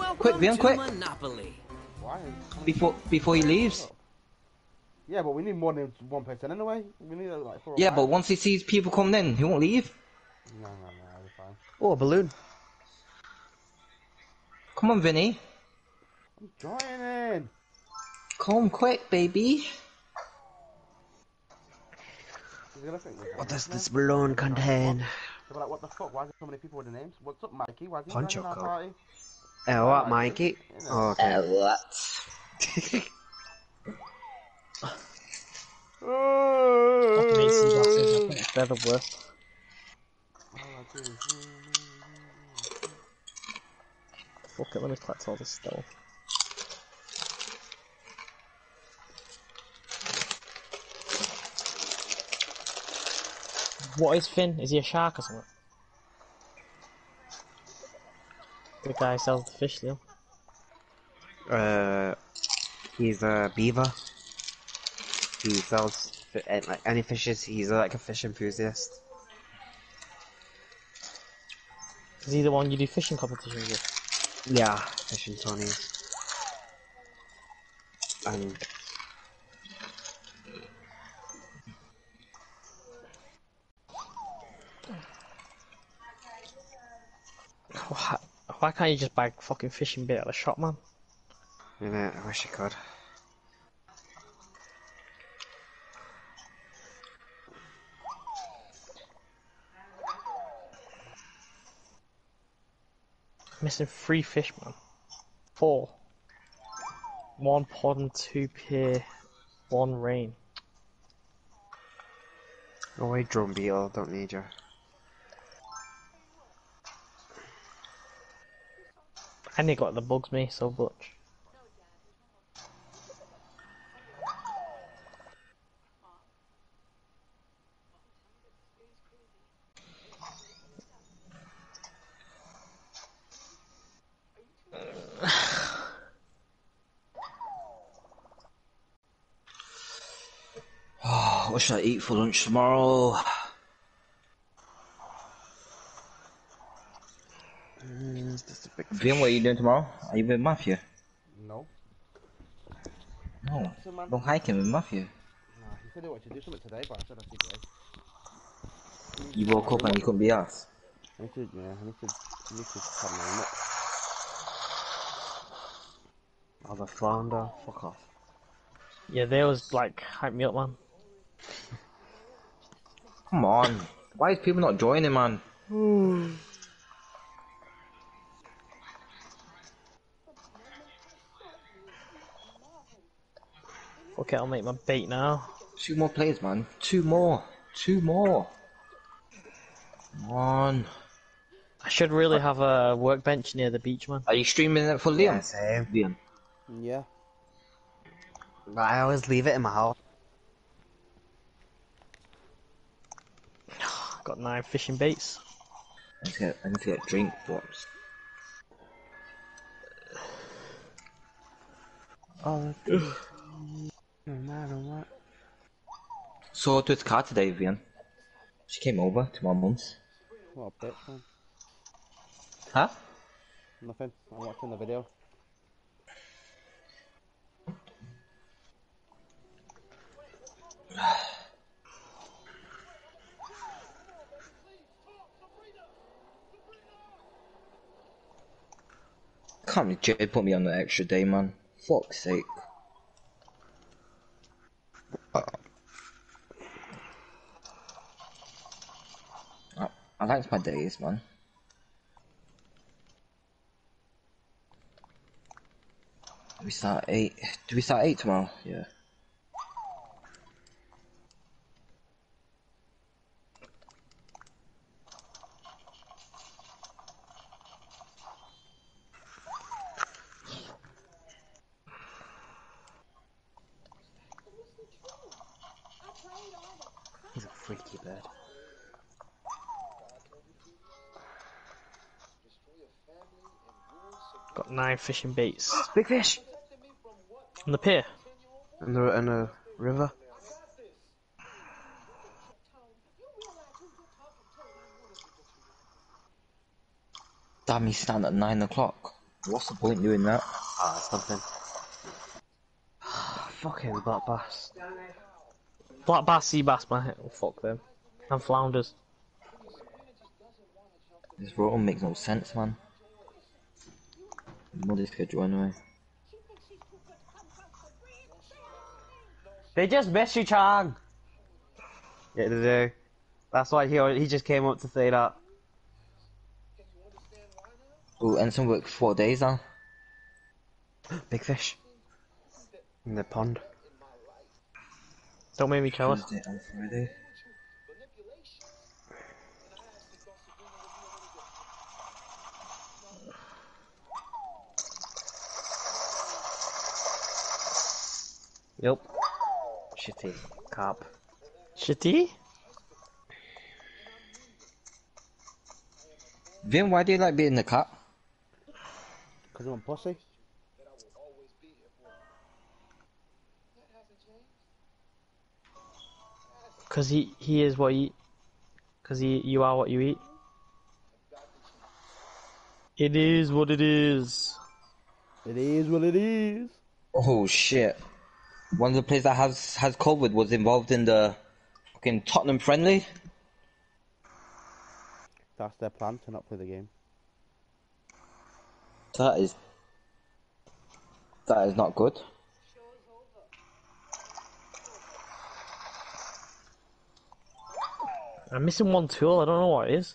Quick, Vian, quick! Monopoly. Why? Before he leaves. Yeah, but we need more than one person anyway. We need like 4 or Yeah, 5. but once he sees people coming in, he won't leave. No, it's fine. Oh, a balloon. Come on, Vinny. I'm joining. Come quick, baby. What does this balloon contain? They're like, what the fuck? Why is there so many people with the names? What's up, Mikey? Why is he Poncho joining our coat. party? What, Mikey? Oh, okay. What? Fucking AC boxes, I think they're the worst. Fuck it, let me collect all this stuff. What is Finn? Is he a shark or something? The guy sells the fish, Leo. He's a beaver. He sells like any fishes. He's like a fish enthusiast. Is he the one you do fishing competitions with? Yeah, fishing tourneys. And Why can't you just buy fucking fishing bait at the shop, man? yeah, I wish I could. Missing 3 fish, man. 4. 1 pond, 2 pier, 1 rain. Go away, drone beetle. Don't need you. And they got the bugs me so much. Oh, what should I eat for lunch tomorrow? Vian, what are you doing tomorrow? Are you with Matthew? No. No. Don't hiking with Matthew. Nah, he said he wanted to do something today, but I said I'd take it. You woke up and you couldn't be asked. I need to cut my nut. Oh, the flounder. Fuck off. Yeah, they always like hype me up, man. Come on. Why is people not joining, man? Okay, I'll make my bait now. 2 more players, man. 2 more. 2 more. Come on. I should really have a workbench near the beach, man. Are you streaming it for Liam? Yeah, same. Liam. Yeah. But I always leave it in my house. Got 9 fishing baits. I need to get drink drops. Oh, no matter what. Saw to his car today, Vian. She came over to my mum's. What a bitch, man. Huh? Nothing. I'm watching the video. Can't believe Jay put me on the extra day, man. Fuck's sake. I like my days, man. We start at 8. Do we start at 8 tomorrow? Yeah. He's a freaky bird. Got 9 fishing baits. Big fish! On the pier. In the river. Damn, he's starting at 9 o'clock. What's the point doing that? Ah, something. Fucking black bass. Black bass, sea bass, man. Oh, fuck them. And flounders. This rotom makes no sense, man. Muddy schedule anyway. They just miss you, Chang. Yeah, they do. That's why he just came up to say that. Oh, Ensign works 4 days now. Big fish. In the pond. Don't make me jealous. Thursday and Friday. Yep. Shitty. Carp. Shitty? Vin, why do you like being the cat? Because I'm a pussy. Cause he is what you... Cause you are what you eat. It is what it is. It is what it is. Oh shit. One of the players that has COVID was involved in the fucking Tottenham friendly. That's their plan to not play the game. That is not good. I'm missing one tool, I don't know what it is.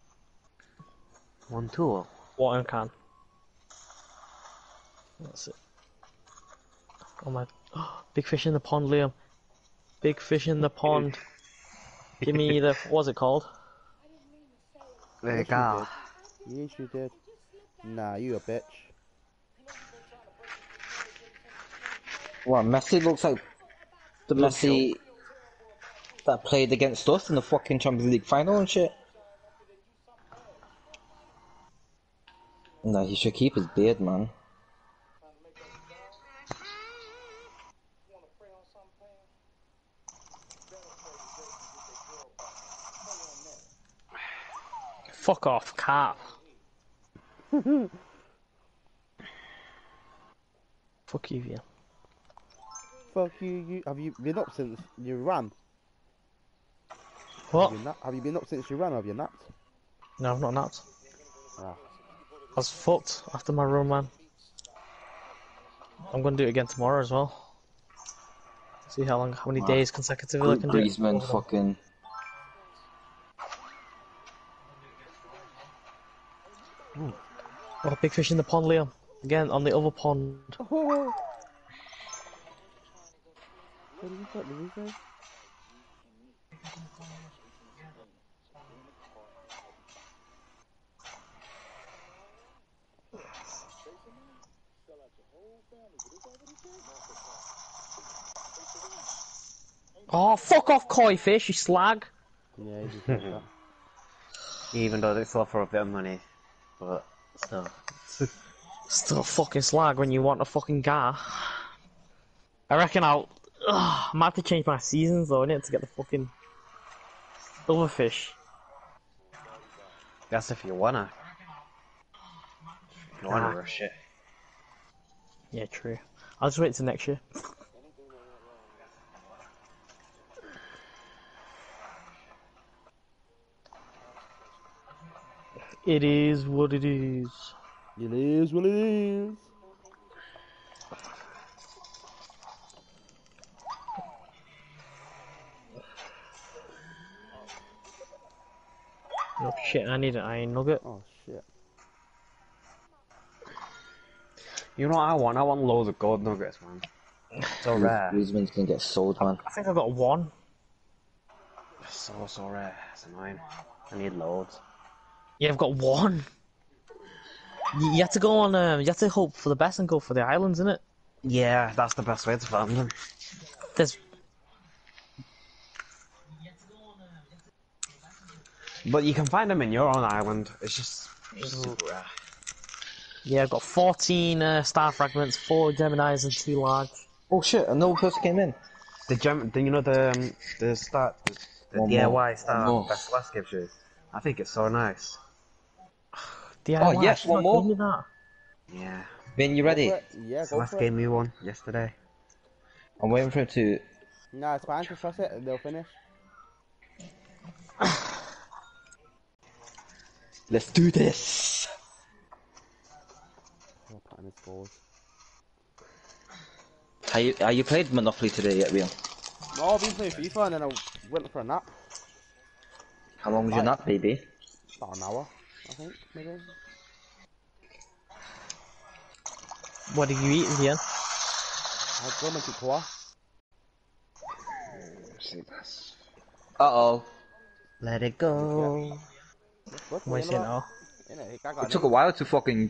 One tool. Watering can. That's it. Oh my... Big fish in the pond, Liam. Big fish in the pond. Give me the... What's it called? There you Yes, go. you did. Yes, you did. Nah, you a bitch. What, Messi looks like the Messi that played against us in the fucking Champions League final and shit. Nah, he should keep his beard, man. Fuck off, cat. Fuck you, Ian. Fuck you. Have you been up since you ran? What? Have you been up since you ran, or have you napped? No, I've not napped. Ah. I was fucked after my run, man. I'm gonna do it again tomorrow as well. See how many days consecutively I can do it. Griezmann fucking... Oh, big fish in the pond, Liam. Again, on the other pond. Oh. What did he say? Oh, fuck off, koi fish, you slag. Yeah, he just said that. Even though they still for a bit of money. But still. Still fucking slag when you want a fucking gar. I reckon I might have to change my seasons though, innit, to get the fucking other fish. That's if you wanna. If you wanna rush it. Yeah, true. I'll just wait till next year. It is what it is. It is what it is. Oh shit, I need an iron nugget. Oh shit. You know what I want? I want loads of gold nuggets, man. So rare. Griezmann's gonna get sold, man. I think I got one. So rare. It's annoying. I need loads. Yeah, I've got one. You have to go on, you have to hope for the best and go for the islands, innit? Yeah, that's the best way to find them. There's... But you can find them in your own island. It's just super rare. Yeah, I've got 14 star fragments, 4 Geminis and 2 large. Oh shit, another person came in. You know the start, the One DIY more. start One more. that Celeste gives you? I think it's so nice. DIY, yes, she's one not more. giving me that. Yeah. Ben, you Go ready? for it. Yeah, It's the go last for it. game we won yesterday. I'm waiting for it to. Nah, it's fine. Just press it and they'll finish. Let's do this. Oh, putting his scores. Are you played Monopoly today yet, Real? No, I've been playing FIFA and then I went for a nap. How long was your nap, baby? About an hour, I think, maybe. What did you eat in the end? I had so much poor. Uh-oh. Let it go. That's good. What What you you saying about? now? Innit, I got It took a while to fucking...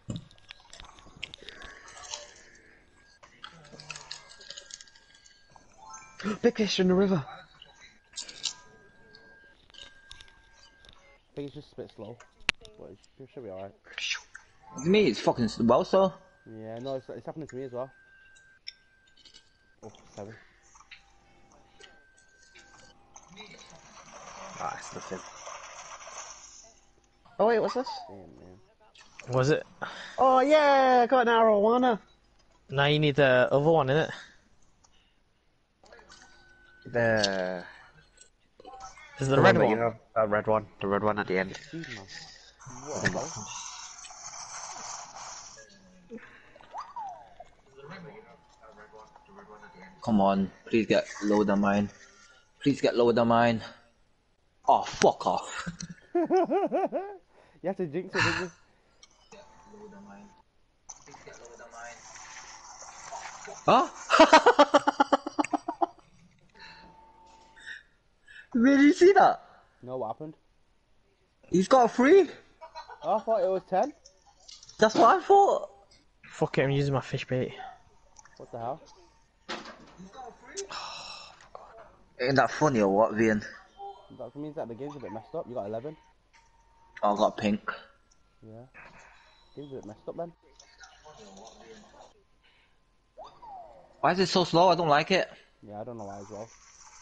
Big fish in the river. I think it's just a bit slow. But it should be alright. Me, it's fucking well, so. Yeah, no, it's happening to me as well. Oh, 7. Ah, it's nothing. Oh wait, what's this? Damn, man. Was it? Oh yeah, I got an arowana. Now you need the other one, innit? The Is it the red that one? you have, that red one. The red one at the end. Speed, man. What the hell? Come on, please get lower than mine. Please get lower than mine. Oh, fuck off. You have to jinx it, didn't you? Huh? Did you see that? No, what happened? He's got a free. Oh, I thought it was 10. That's what I thought. Fuck it, I'm using my fish bait. What the hell? Ain't that funny or what, Vian? That means that the game's a bit messed up. You got 11. Oh, I got pink. Yeah. Game's a bit messed up then. Why is it so slow? I don't like it. Yeah, I don't know why as well.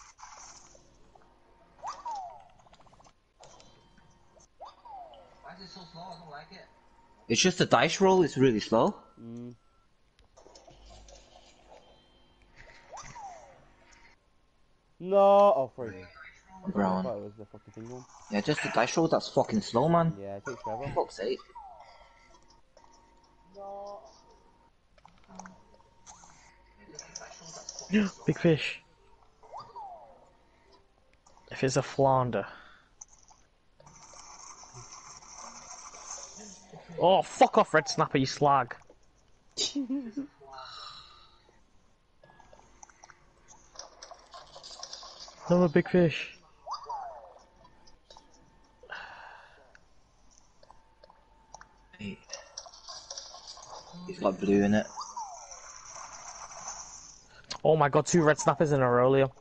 Why is it so slow? I don't like it. It's just the dice roll. It's really slow. Mm. No! Oh, free. I Brown. thought it was the fucking thing one. Yeah, just the dice roll. That's fucking slow, man. Yeah, it takes forever. Fuck's sake. Big fish. If it's a flounder. Oh, fuck off, red snapper, you slag. Another big fish. Hey. He's got blue in it. Oh my god, 2 red snappers in a row, Leo.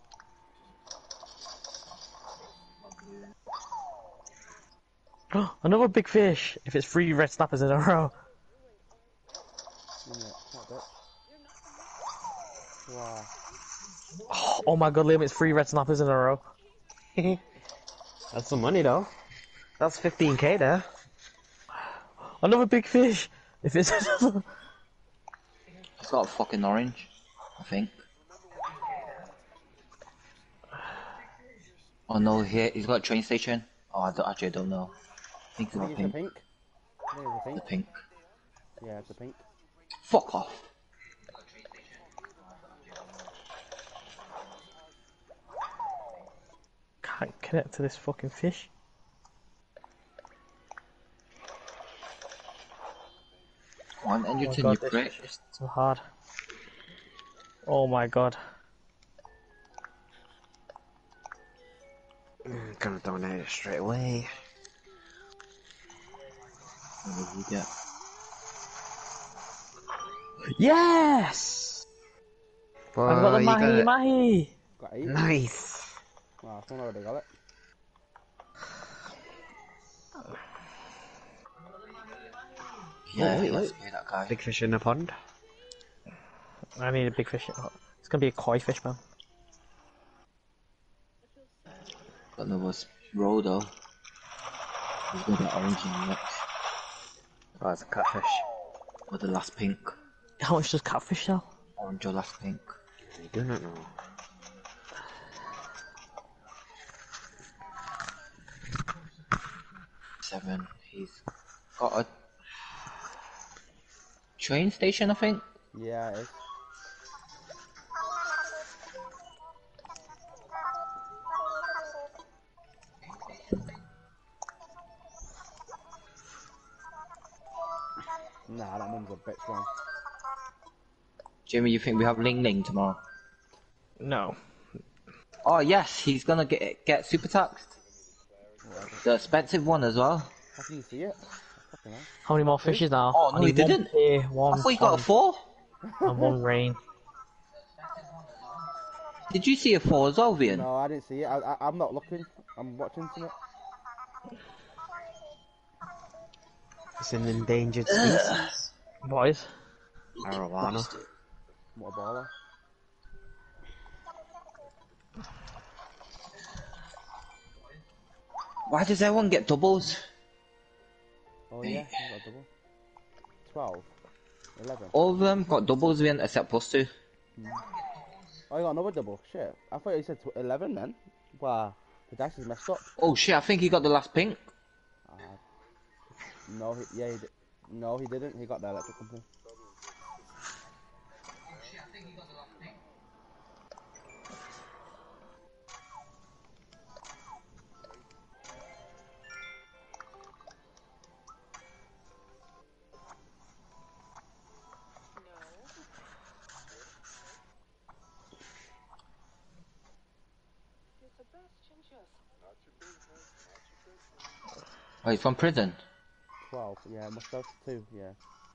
Another big fish. If it's 3 red snappers in a row. Yeah, what that? Wow. Oh my god, Liam, it's 3 red snappers in a row. That's some money though. That's 15k there. Another big fish. If it's another... He's got a fucking orange, I think. Oh no, he's got a train station. Oh, actually, I don't know. I think he's I got think it's pink. the pink. I think it's the The pink. pink. Yeah, it's the pink. Fuck off. Can't connect to this fucking fish. Come on, and Oh your my tin, god, you this prick. fish is so hard. Oh my god. Gonna donate it straight away. What did you get? Yes! Boy, I've got the you mahi it. mahi! Got 8. Nice. Wow, someone already got it. Yeah, wait, let's wait. pay that guy. Big fish in the pond. I need a big fish. It's gonna be a koi fish, man. Got another roll though. He's gonna get orange in the next. Oh, it's a catfish. Or the last pink. How much does catfish sell? Orange or last pink. I do not know. Seven. He's got a train station, I think. Yeah, it is. Nah, that mum's a bitch, man. Jimmy, you think we have Ling Ling tomorrow? No. Oh yes, he's gonna get super taxed. The expensive one as well. How can you see it? Fucking hell. How many more fishes now? Oh, no, I he need one didn't. pier, I one thought he got a pond, 4. and one rain. Did you see a 4 as well, Vian? No, I didn't see it. I'm not looking. I'm watching something. It's an endangered species. Boys. Arowana. What a baller. Why does everyone get doubles? Oh yeah, he's got a double. 12. 11. All of them got doubles, Vian, except +2. Oh, you got another double. Shit. I thought you said 11 then. Wow. The dice is messed up. Oh shit, I think he got the last pink. No, yeah, he did. No, he didn't. He got the electric company. Oh, he's from prison. 12. Yeah, must have 2. Yeah.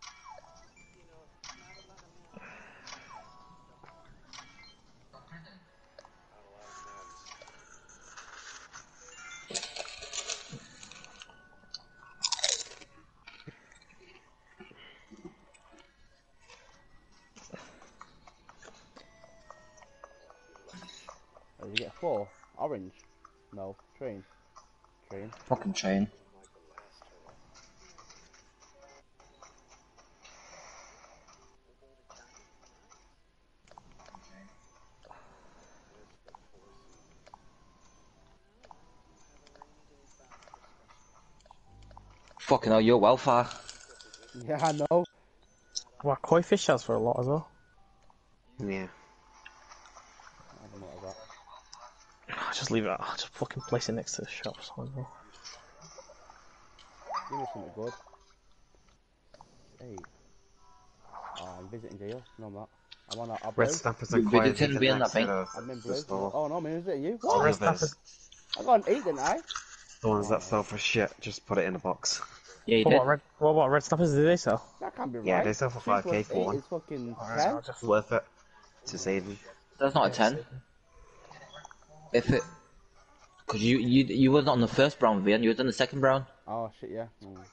Oh, did you get 4? Orange? No. Train. Train. Fucking train. Fucking hell, you're well far. Yeah, I know. Well, koi fish sells for a lot as well. Yeah. I don't know what that. I'll just leave it. I'll just fucking place it next to the shops. Give me something good. 8. Oh, I'm visiting jail. No, I'm not. I'm on a blue. Red snappers You are quite visiting me on that thing? I'm in the blue. store. Oh no, man, is it you? All What? of those. I got an 8, didn't I? The ones that sell for shit, just put it in a box. Yeah, you did. What about red snappers do they sell? That can't be right. Yeah, they sell for 2 5k plus for 8 one. is fucking Alright, 10. I'll just... It's worth it to save them. That's not a 10. If it... Cause you wasn't on the first brown, Vian, you was on the second brown. Oh shit, yeah.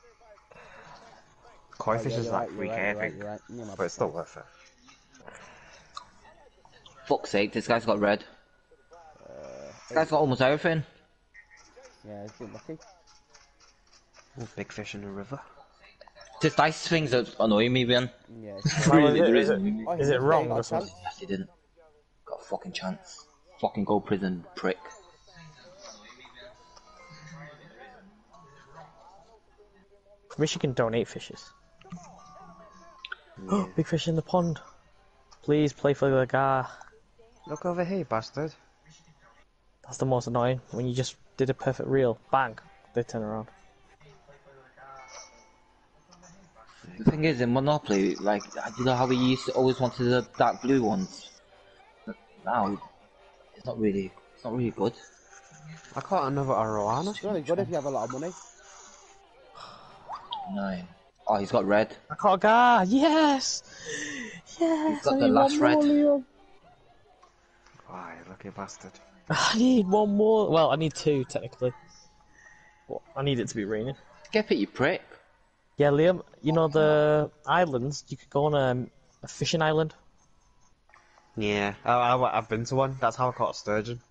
Koi Oh, fish yeah, is you're like right, 3k, you're I right, think. you're right. Yeah, my But it's still worth it. Fuck's sake, this guy's got red. This guy's got almost everything. Yeah, it's been lucky. Ooh, big fish in the river. This dice things that annoy me, Vian. Yeah. Really, is it- really is it- annoy me. Oh, he Is it must wrong have got or a something? chance. Yes, he didn't. Got a fucking chance. Fucking go prison, prick. Wish you can donate fishes. Yeah. Big fish in the pond. Please play for the guy. Look over here, bastard. That's the most annoying. When you just did a perfect reel, bang, they turn around. The thing is, in Monopoly, like, you know how we used to always wanted the dark blue ones? But now, it's not really good. I caught another arowana. It's really good if you have a lot of money. 9. Oh, he's got red. I caught a guy. Yes, yes. He's got I the need last one more, red. Liam. Why, lucky bastard. I need one more. Well, I need 2 technically. But I need it to be raining. Skip it, you prick. Yeah, Liam. You know the islands. You could go on a fishing island. Yeah, I've been to one. That's how I caught a sturgeon.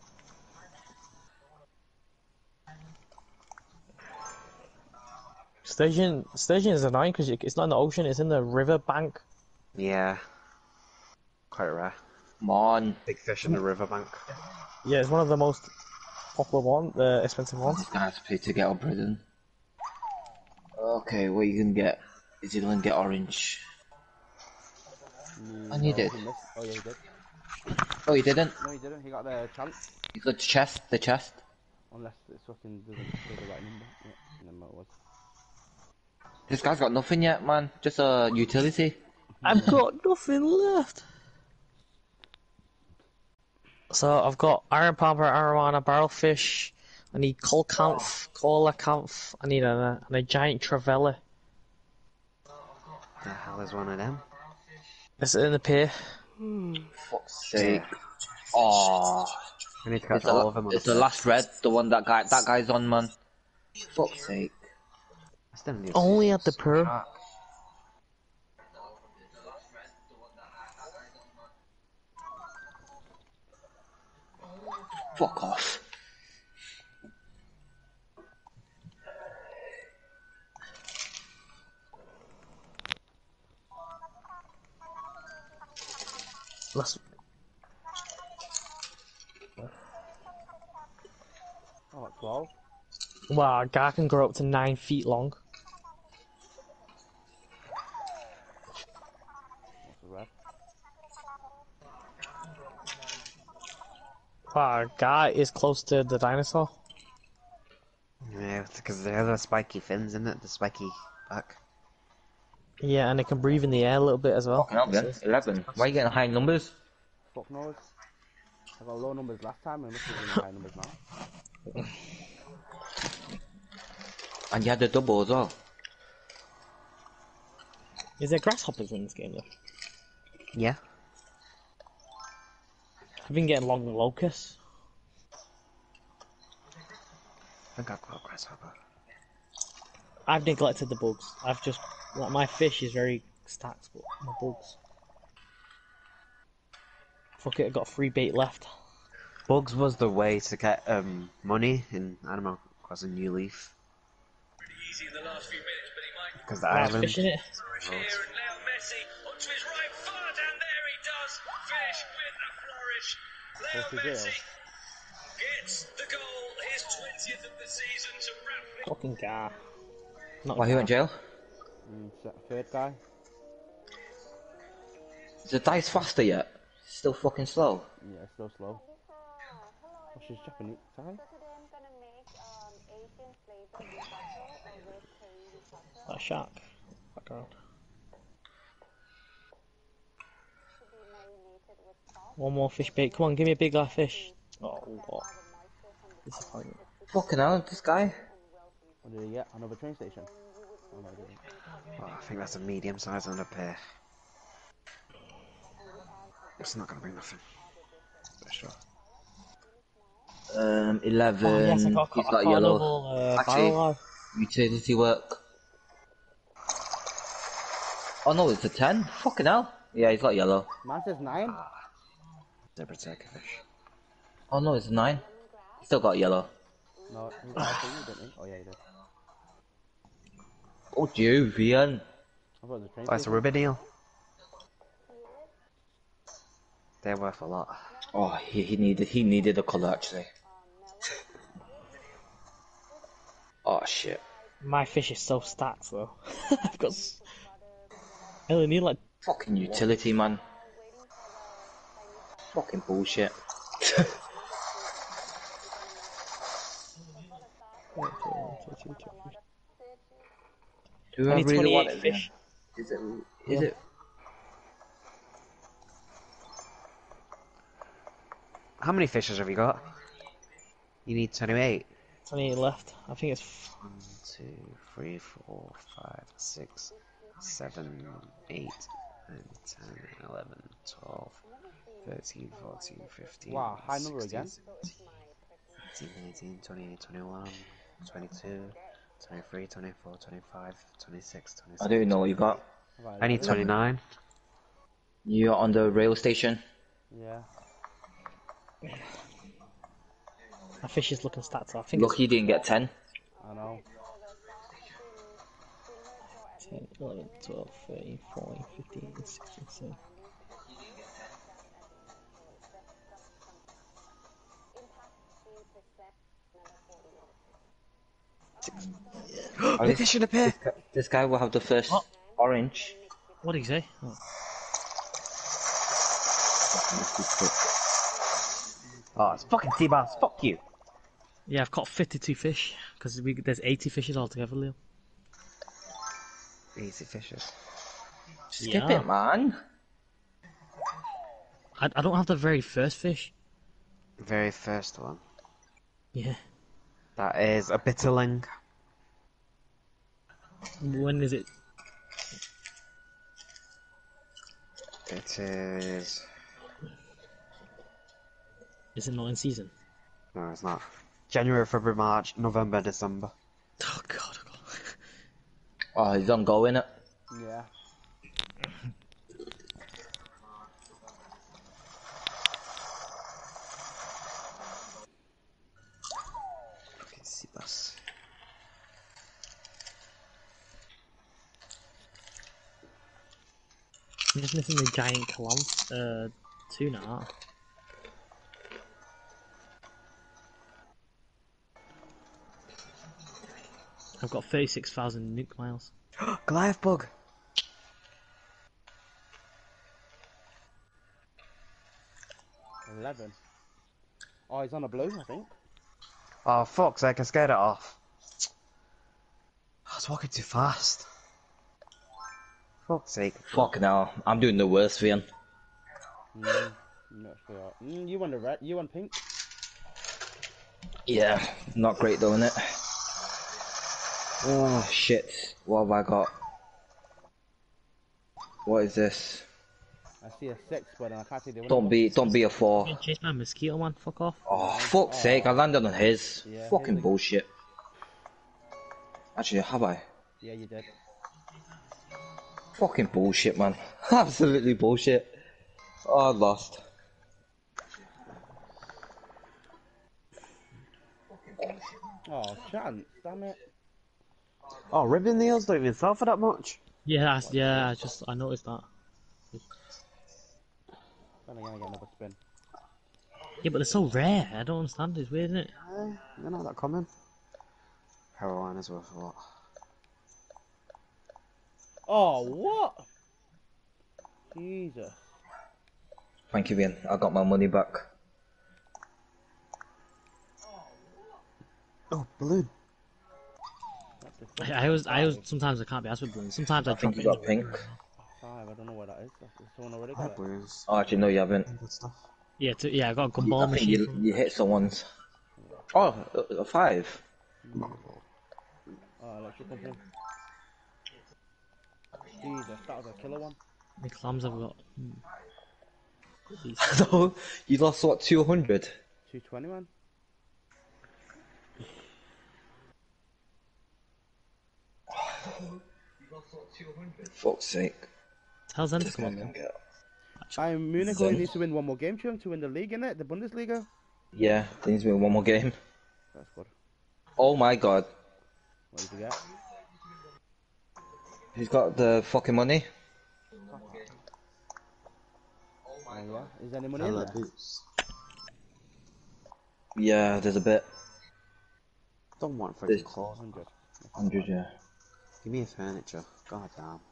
Just Sturgeon is annoying because it's not in the ocean, it's in the river bank. Yeah. Quite rare. Come on. Big fish in the riverbank. Yeah, it's one of the most popular ones, the expensive ones. This guy has to pay to get out of prison. Okay, what are you gonna get? Is he gonna get orange? I need it. He missed. Oh yeah, he did. Oh, he didn't. No, he didn't. He got the chance. He got the chest. Unless it fucking doesn't say the right number. Yeah, number it was. This guy's got nothing yet, man. Just a utility. I've got nothing left. So I've got iron palmer, arowana, barrelfish. I need coelacanth. I need a giant trevally. The hell is one of them? Is it in the pier? Fuck's sake. Oh, We need to catch all of them. it's the last red, the one that guy's on, man. Fuck's sake. I still need Only at the pier. Fuck off. Let's... Oh, at 12. Wow, a guy can grow up to 9 feet long. What's the red? Wow, a guy is close to the dinosaur. Yeah, because they have the spiky fins, isn't it? The spiky back. Yeah, and it can breathe in the air a little bit as well. Fucking hell, then. 11. Why are you getting high numbers? Fuck knows. I got low numbers last time and this is in high numbers now. And you had the double as well. Is there grasshoppers in this game though? Yeah. I've been getting long locusts. I think I've got a grasshopper. I've neglected the bugs. I've just like my fish is very stacked, but my bugs. Fuck it, I got free bait left. Bugs was the way to get money in Animal Crossing New Leaf. Easy in the last few minutes, but he might Because the I was island. fishing it. here, and Leo Messi onto his right foot, and there he does finish with a flourish. Leo What's the Messi deal? gets the goal, his 20th of the season to wrap things. Fucking guy. Not Why, he went jail? Third guy. Is the dice faster yet? Still fucking slow. Yeah, still slow. Oh, she's Japanese. Sorry? that shark. Background. One more fish bait. Come on, give me a big live fish. Oh, what? Disappointment. Fucking hell, this guy. What did he get? Another train station? Oh, no, he didn't. Oh, I think that's a medium size and a pair. It's not gonna bring nothing. Special. 11. Oh, yes, I got, He's I got got yellow. another Actually, barrel live. utility work. Oh no, it's a 10? Fucking hell. Yeah, he's got yellow. Man says 9? Zebra fish. Oh no, it's a 9. He's still got yellow. No, he got for you, didn't he? Oh, yeah, he did. Oh, Juvian. I thought it was a train Oh, it's a station. ruby deal. They're worth a lot. Oh, he needed a colour actually. Oh shit. My fish is so stacked though. I've got. I only need like. Fucking utility, man. Fucking bullshit. Do I I need really want 28 it? fish. Is it? Yeah. Is it? How many fishes have you got? You need 28. 28 left. I think it's. 1, 2, 3, 4, 5, 6, 7, 8, 9, 10, 11, 12, 13, 14, 15, Wow, high number 16, again. 17, 18, 19, 20, 21, 22, 23, 24, 25, 26, I 27. don't even know what you got. I need 29. You're on the rail station. Yeah. My fish is looking stacked. So I think Lucky you didn't get 10. I know. 10, 11, 12, 13, 14, 15, 16, 17. At Look, least it should appear. this guy will have the first What? orange. What did he say? Oh. Oh, it's fucking Seabass. Fuck you. Yeah, I've caught 52 fish, because there's 80 fishes altogether, Leo. Easy fishes. Skip Yeah. it, man. I don't have the very first fish. Very first one. Yeah. That is a bitterling. When is it? It is. Is it not in season? No, it's not. January, February, March, November, December. Oh god, oh god. Oh, he's on go, innit? Yeah. Fucking Seabass. I'm just missing the giant tuna. I've got 36,000 nuke miles. Goliath bug. $11. Oh, he's on a blue, I think. Oh, fuck's sake, I scared it off. I was walking too fast. Fuck's sake. Fucking hell, I'm doing the worst, Ian. I'm not sure. You want the red? You want pink? Yeah, not great though, innit? Oh shit, what have I got? What is this? I see a 6, but I can't see the Don't be a 4. Being chased by a mosquito, man. Fuck off. Oh, fuck's sake, I landed on his. Yeah, Fucking his- bullshit. Actually, have I? Yeah, you did. Fucking bullshit, man. Absolutely bullshit. Oh, I lost. Oh, chance, damn it. Oh, ribbon nails don't even sell for that much. Yeah, I noticed that. Then I'm gonna get another spin. Yeah, but they're so rare. I don't understand. It's weird, isn't it? They're not that common. Carolina's worth a lot. Oh, what? Jesus. Thank you, Ian. I got my money back. Oh, balloon. What the fuck? I always, sometimes I can't be asked with balloons. Sometimes I I think drop you it got in the pink. 5, I don't know what that is. Is someone already I got like it? balloons. Oh, actually, no, you haven't. Good stuff. Yeah, I got a I gumball think machine. you hit someone's. Oh, a 5. Oh, electric company. Jesus, that was a killer one. The clams I've got. These. So, you lost what, 200? 220, man. Fuck's sake. Tell them to This come guy on, can though. get. Bayern Munich Zen. only needs to win one more game to win the league, innit? The Bundesliga. Yeah, there needs to be one more game. That's good. Oh my god. What did you get? Who's got the fucking money? Oh, yeah. Is there any money in there? Boots. Yeah, there's a bit. Don't want There's- freaking claws. 100. 100, yeah. Give me a furniture. God damn.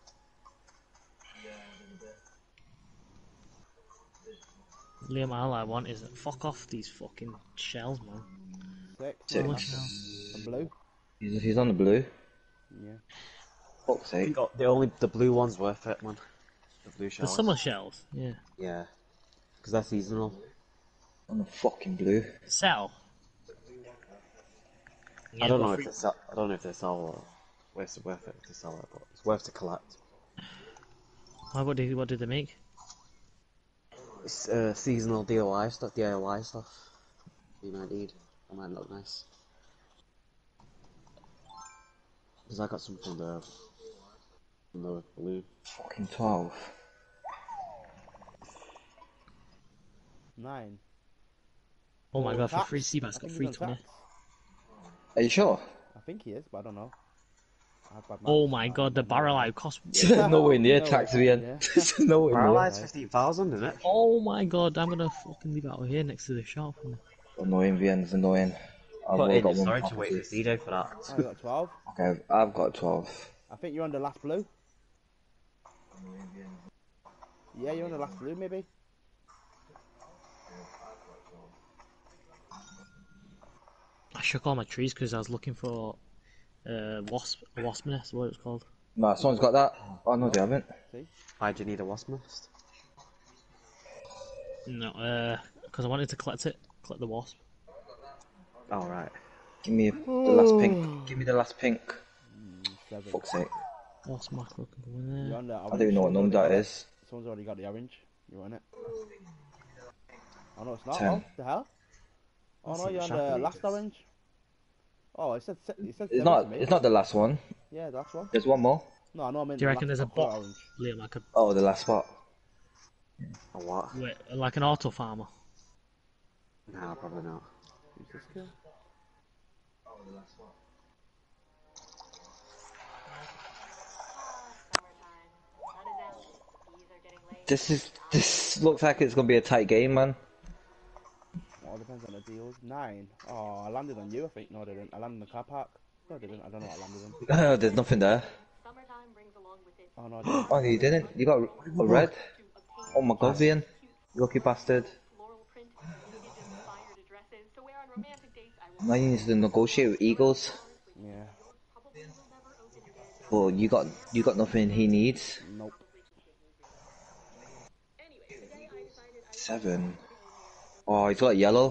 Liam, all I want is fuck off these fucking shells, man. 6. Six. How much now? A blue. He's on the blue. Yeah. Fuck's sake. The blue one's worth it, man. The blue The shells. summer shells, yeah. Yeah. Because they're seasonal. On the fucking blue. Sell. Yeah, I don't go know free- if they sell. I don't know if they sell or it's worth it to sell it, but it's worth to collect. Why, what did they make? It's seasonal DIY stuff. You might need. It might look nice. Because I got some from the blue. Fucking 12. 9. Oh my god, for Tax. free Seabass I got think free he's on 20. tax. Are you sure? I think he is, but I don't know. Oh my god, the barrel light cost. Nowhere near No tax, way, Ian. yeah. Nowhere near. Paralyzed 15,000, isn't it? Oh my god, I'm gonna fucking leave it out here next to the shop. Annoying, Ian. It's annoying. I've Put only in got your one storage and wait for property. CJ for that. I got 12. Okay, I've got 12. I think you're on the last blue. Yeah, you're on the last blue, maybe. I shook all my trees because I was looking for a wasp nest, what it's called. Nah, someone's got that. Oh no, they haven't. See? Why do you need a wasp nest? No, because I wanted to collect the wasp. Oh, right. Give me the last pink. Give me the last pink. 7. Fuck's sake. Wasp macro can go in You're there. on the I orange. don't even know what Someone's number already that got it. is. Someone's already got the orange. You want it? Oh no, it's not. 10. Oh, the hell? Oh That's no, in you're the on shop the in last ages. orange. Oh, it said It's 7 not. to me. It's not the last one. Yeah, the last one. There's one more. No, I know I meant Do you the reckon last there's a colour bot, orange. Liam, Oh, the last spot. A what? like an auto farmer? Nah, probably not. Who's this kid? This looks like it's gonna be a tight game, man. Well, it depends on the deals. 9. Oh, I landed on you, I think. No, I didn't. I landed in the car park. No, I didn't. I don't know what I landed in. There's nothing there. Oh, no, I didn't. Oh, you didn't. You got a red. Oh my god, Ian. Lucky bastard. Now you need to negotiate with Eagles. Yeah. Well, you got nothing he needs. Nope. 7. Oh, he's got yellow.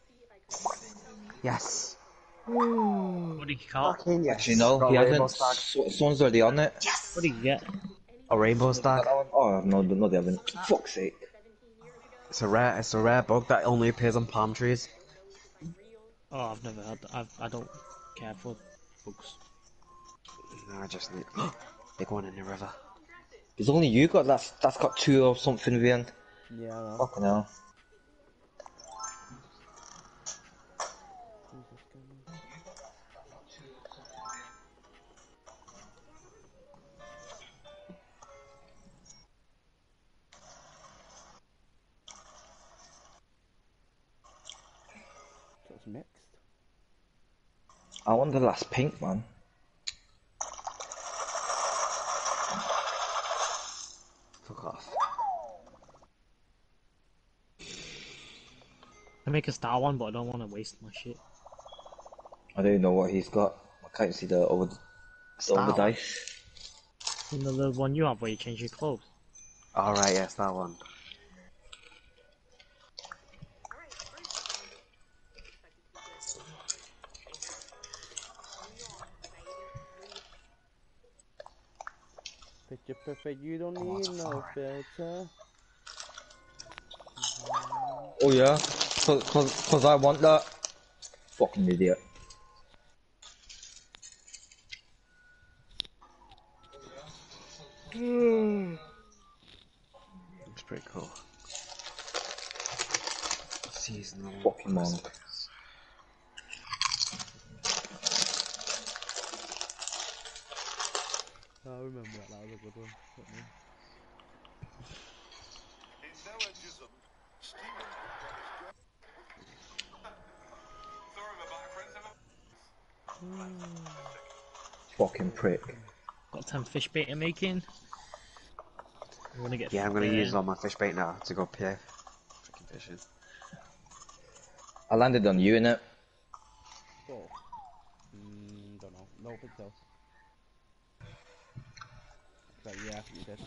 Yes! What did you call? Fucking yes! Actually, no, Got he a rainbow hasn't. stag. Someone's already on it. What did you get? A rainbow stag. Oh no, they haven't. Fuck's sake. It's a rare bug that only appears on palm trees. Oh, I've never had that. I don't care for bugs. No, I just need. Big one in the river. There's only you got that's got 2 or something, Ian. Yeah, I know. Fucking hell. Who's this guy? So it's mixed. I want the last pink, man. Fuck off. I make a star one, but I don't want to waste my shit. I don't even know what he's got. I can't see the over dice. You know the one you have where you change your clothes? Alright, yes, that one. Picture perfect, you don't need no filter. Oh yeah, cause I want that. Fucking idiot. It's pretty cool. Seasonal. Fucking monk. I remember that was a good one. Fucking prick. Got 10 fish bait in making. I'm gonna get. Yeah, I'm gonna use all my fish bait now to go play freaking fishing. I landed on you, innit? Oh. Don't know. No, I think so. But yeah, you did.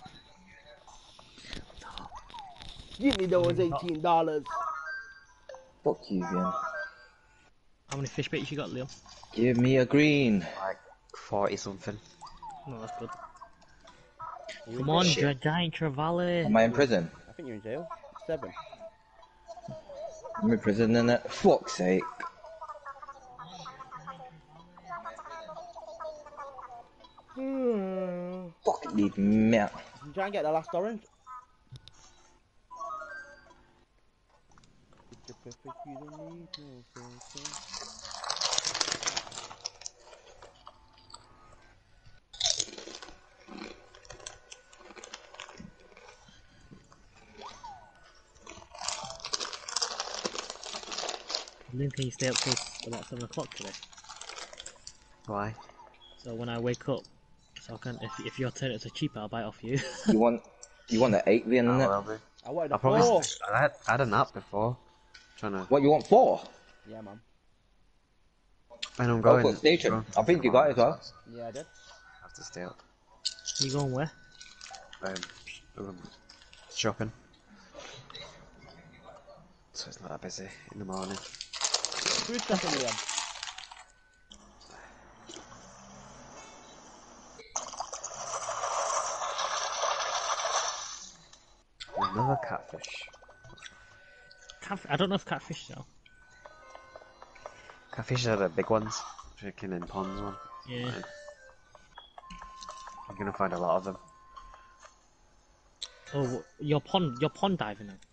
Give me those $18. Fuck you, Ian. How many fish baits you got, Liam? Give me a green. Like 40 something. No, that's good. You Come in on, jail? Giant Trevally. Am I in prison? I think you're in jail. 7. I'm in prison, innit? Fuck's sake. Fucking need melt. You try and get the last orange. Picture perfect, you don't need no filter. Liam, can you stay up till about 7 o'clock today? Why? So when I wake up, so I can, if your turn it's a cheaper, I'll buy it off you. You want an 8 Vian, Oh, innit? well, then. I wanted a I probably 4. I had a nap before. Trying to. What, you want 4? Yeah, man. When I'm Go going. for station. I think you got it as well. Yeah, I did. I have to stay up. You going where? Shopping. So it's not that busy in the morning. Food stuff in Liam. Another catfish. I don't know if catfish though. Catfish are the big ones. Chicken and ponds one. Yeah. You're gonna find a lot of them. Oh, you're pond diving now.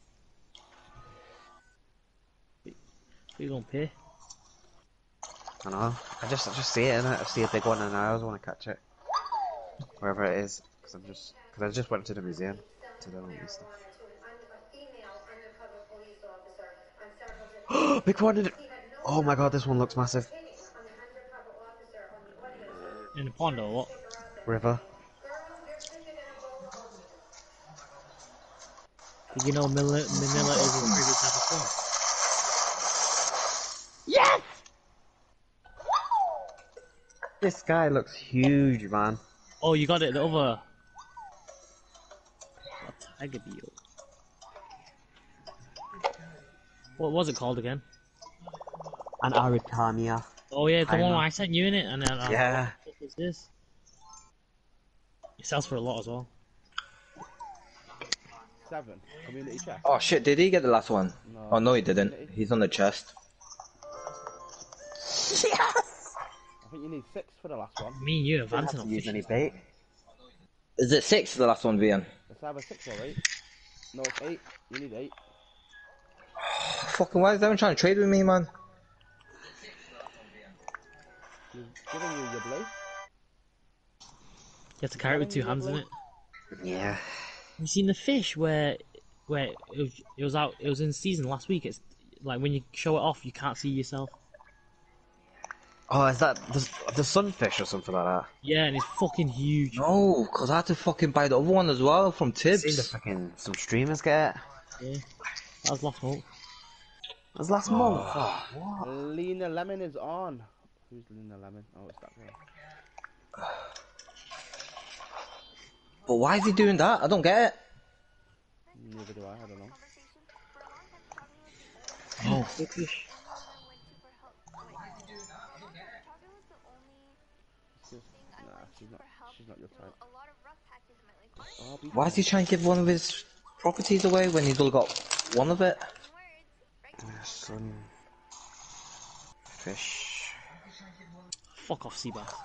What you gonna pay? I know. I just see it and I see a big one and I always want to catch it. Wherever it is. Because I just went to the museum to do all this stuff. Big one! Oh my god, this one looks massive. In the pond or what? River. Did you know Manila is a pretty good type of pond? Yes! This guy looks huge, man. Oh, you got it, the other. A tiger beetle. What was it called again? An Araucania. Oh yeah, the one know. I sent you in it, and then Yeah. what was this? It sells for a lot as well. 7. Community chest. Oh shit, did he get the last one? No. Oh no, he didn't. He's on the chest. I think you need 6 for the last one. Me and you Didn't have advancing to on use fish. any bait. Is it 6 the last one, Vian? It's either 6 or 8. No, it's 8. You need 8. Fucking why is everyone trying to trade with me, man? He's giving you your blue. You have to carry it with 2 hands, isn't it? Yeah. You seen the fish where it was in season last week. It's like when you show it off, you can't see yourself. Oh, is that the sunfish or something like that? Yeah, and it's fucking huge. No, because I had to fucking buy the other one as well from Seen the Tibbs. fucking some streamers get it. Yeah, that was last month. That was last month. Oh, what? Lena Lemon is on. Who's Lena Lemon? Oh, it's that guy. But why is he doing that? I don't get it. Neither do I don't know. Oh, fish. She's not your type. Oh, be Why is he trying to give one of his properties away when he's only got one of it? Sunfish. Fuck off, sea bass.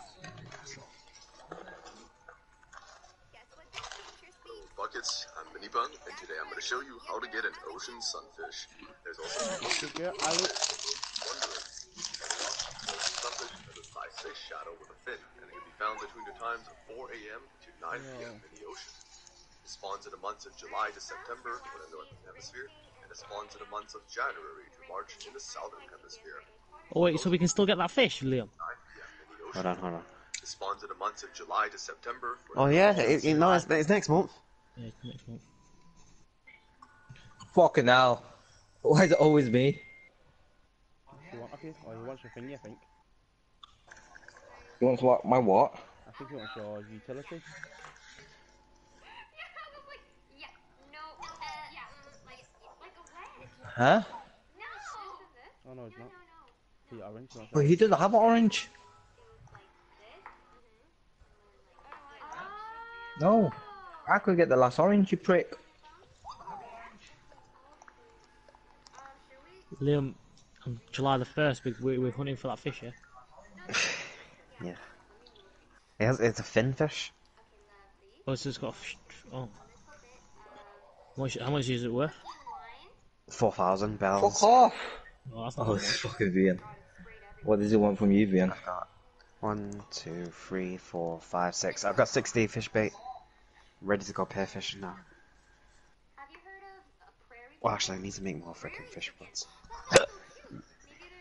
Buckets, I'm Minibun, and today I'm going to show you how to get an ocean sunfish. There's also Good girl, Ali. wondering. Sunfish has a size 6 shadow with a fin, and it can be found between the times of 4 a.m. to 9 p.m. in the ocean. It spawns in the months of July to September in the northern hemisphere, and it spawns in the months of January to March in the southern hemisphere. Oh wait, so we can still get that fish, Liam? 9 p.m. in the ocean. Hold on. It spawns in the months of July to September. Oh yeah, no, it's next month. Yeah, next month. Fucking hell. Why is it always me? You want okay? Or you want your thingy, I think. You want what? My what? I think you want your utility. Huh? Oh no, it's not. The orange. No, But he doesn't have orange. No. I could get the last orange, you prick. Liam, on July the 1st, we're hunting for that fish, yeah? Yeah. It's a fin fish. Oh, so it's got a oh. How much is it worth? 4,000 bells. Fuck off. Oh, that's not Oh, bad. this fucking Vian. What does he want from you, Vian? 1, 2, 3, 4, 5, 6. I've got 60 fish bait. Ready to go pair fishing now. Well, actually, I need to make more freaking fish rods.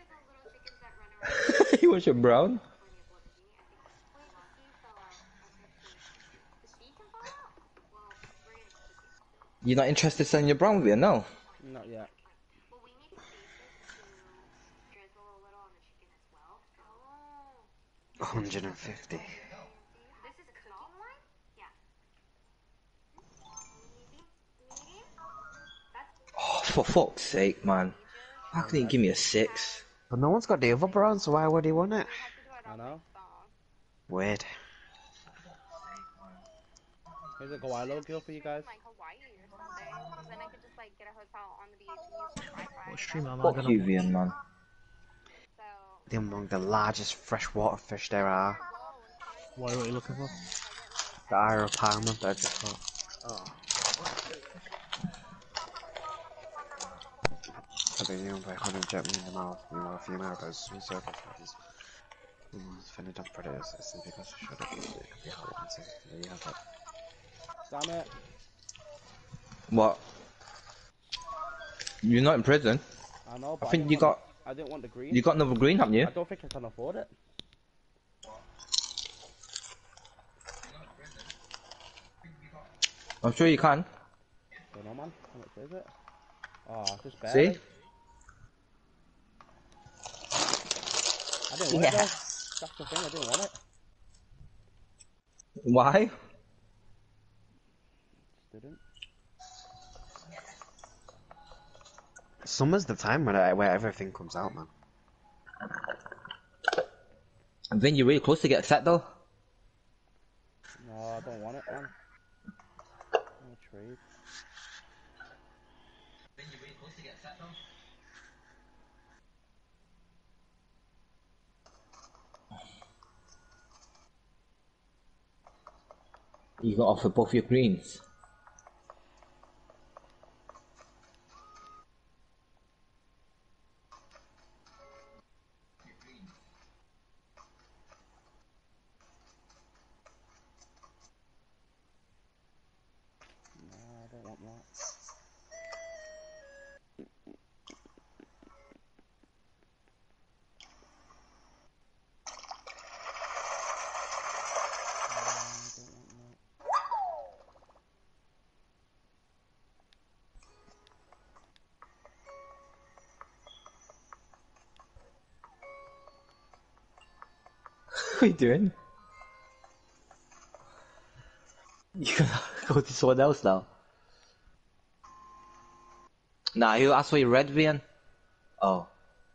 You want your brown? You're not interested in selling your brown beer? No. Not yet. 150. Oh, for fuck's sake, man. How can you give me a 6? But no one's got the other brown, so why would he want it? I know. Weird. Here's a Kawaii logo for you guys. What stream am I Fuck gonna you, watch? Vian, man. They're among the largest freshwater fish there are. What are you looking for? The Aeropalma that I just got. Oh. So they owned by 100 jet me in the mouth. Meanwhile, a few Americans swim circles for this. Defended on predators. This is because they showed up. It could be hard to see. There you have it. Damn it. What? You're not in prison? I know, but I think didn't you want got I didn't want the green. you got another green, haven't you? I don't think I can afford it. I'm sure you can. Don't know, man. How much is it? Oh, just See? barely. I didn't want it though. Yes. That's the thing, I didn't want it. Why? Just didn't. Summer's the time where everything comes out, man. And then you're really close to get set though. No, I don't want it, man. No trade. You got offer both your greens. No, I don't want that. No, I don't want that. What are you doing? You gonna go to someone else now? Nah, you asked for your red Vian. Oh.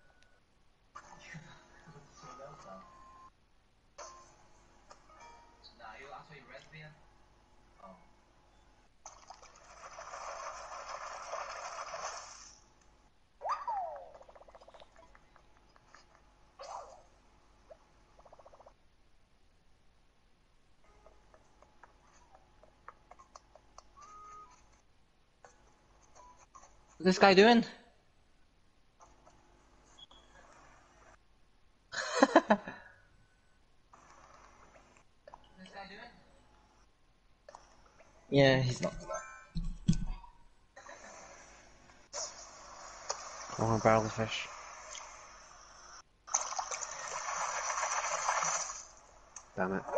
What's this guy doing? Yeah, he's not. I want to barrel the fish. Damn it.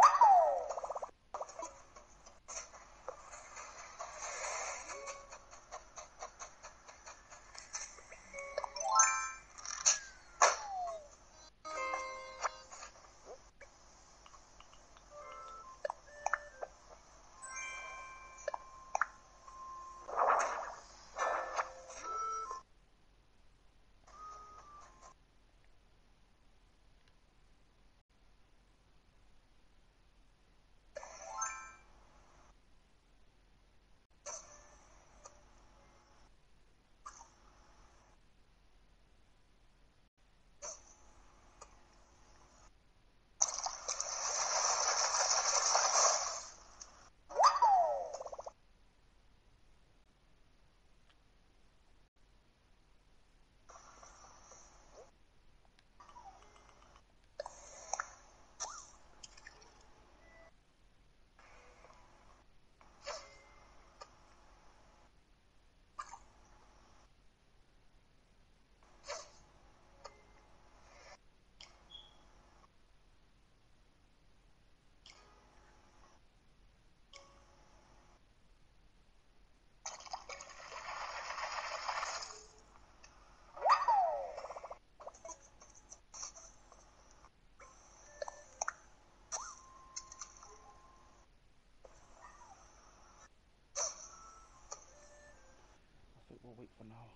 We'll wait for now.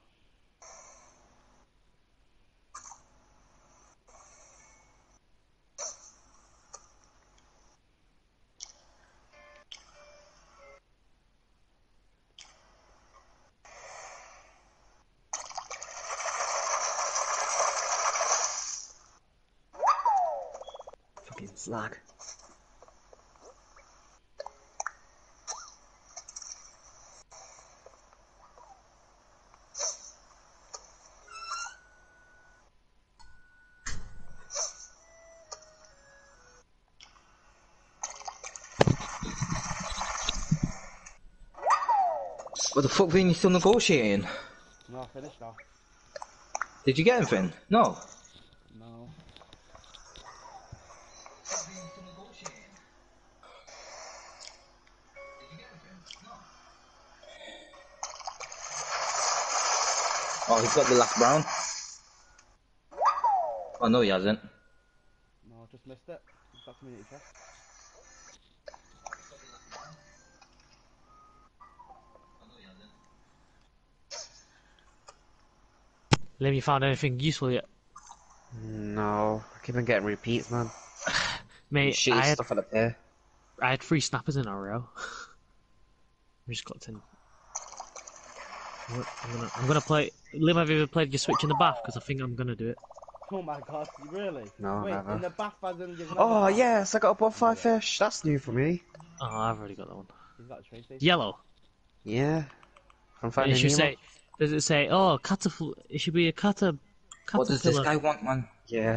Fucking slag. What the fuck, Vin? You still negotiating? No, I finished now. Did you get anything? No. No. Oh, he's got the last brown. Oh no, he hasn't. No, I just missed it. That community chest. Liam, you found anything useful yet? No, I keep on getting repeats, man. Mate, Shitty I stuff at the pair. had 3 snappers in a row. We just got 10. I'm gonna play. Liam, have you ever played your Switch in the bath? Because I think I'm gonna do it. Oh my god, really? No, Wait, never. in the bath as in you're Oh yes, I got a bonfire fish. That's new for me. Oh, I've already got that one. He's got a train station. Yellow. Yeah. I'm It finding should new say. Does it say? Oh, it should be a caterpillar. What does this guy want, man? Yeah.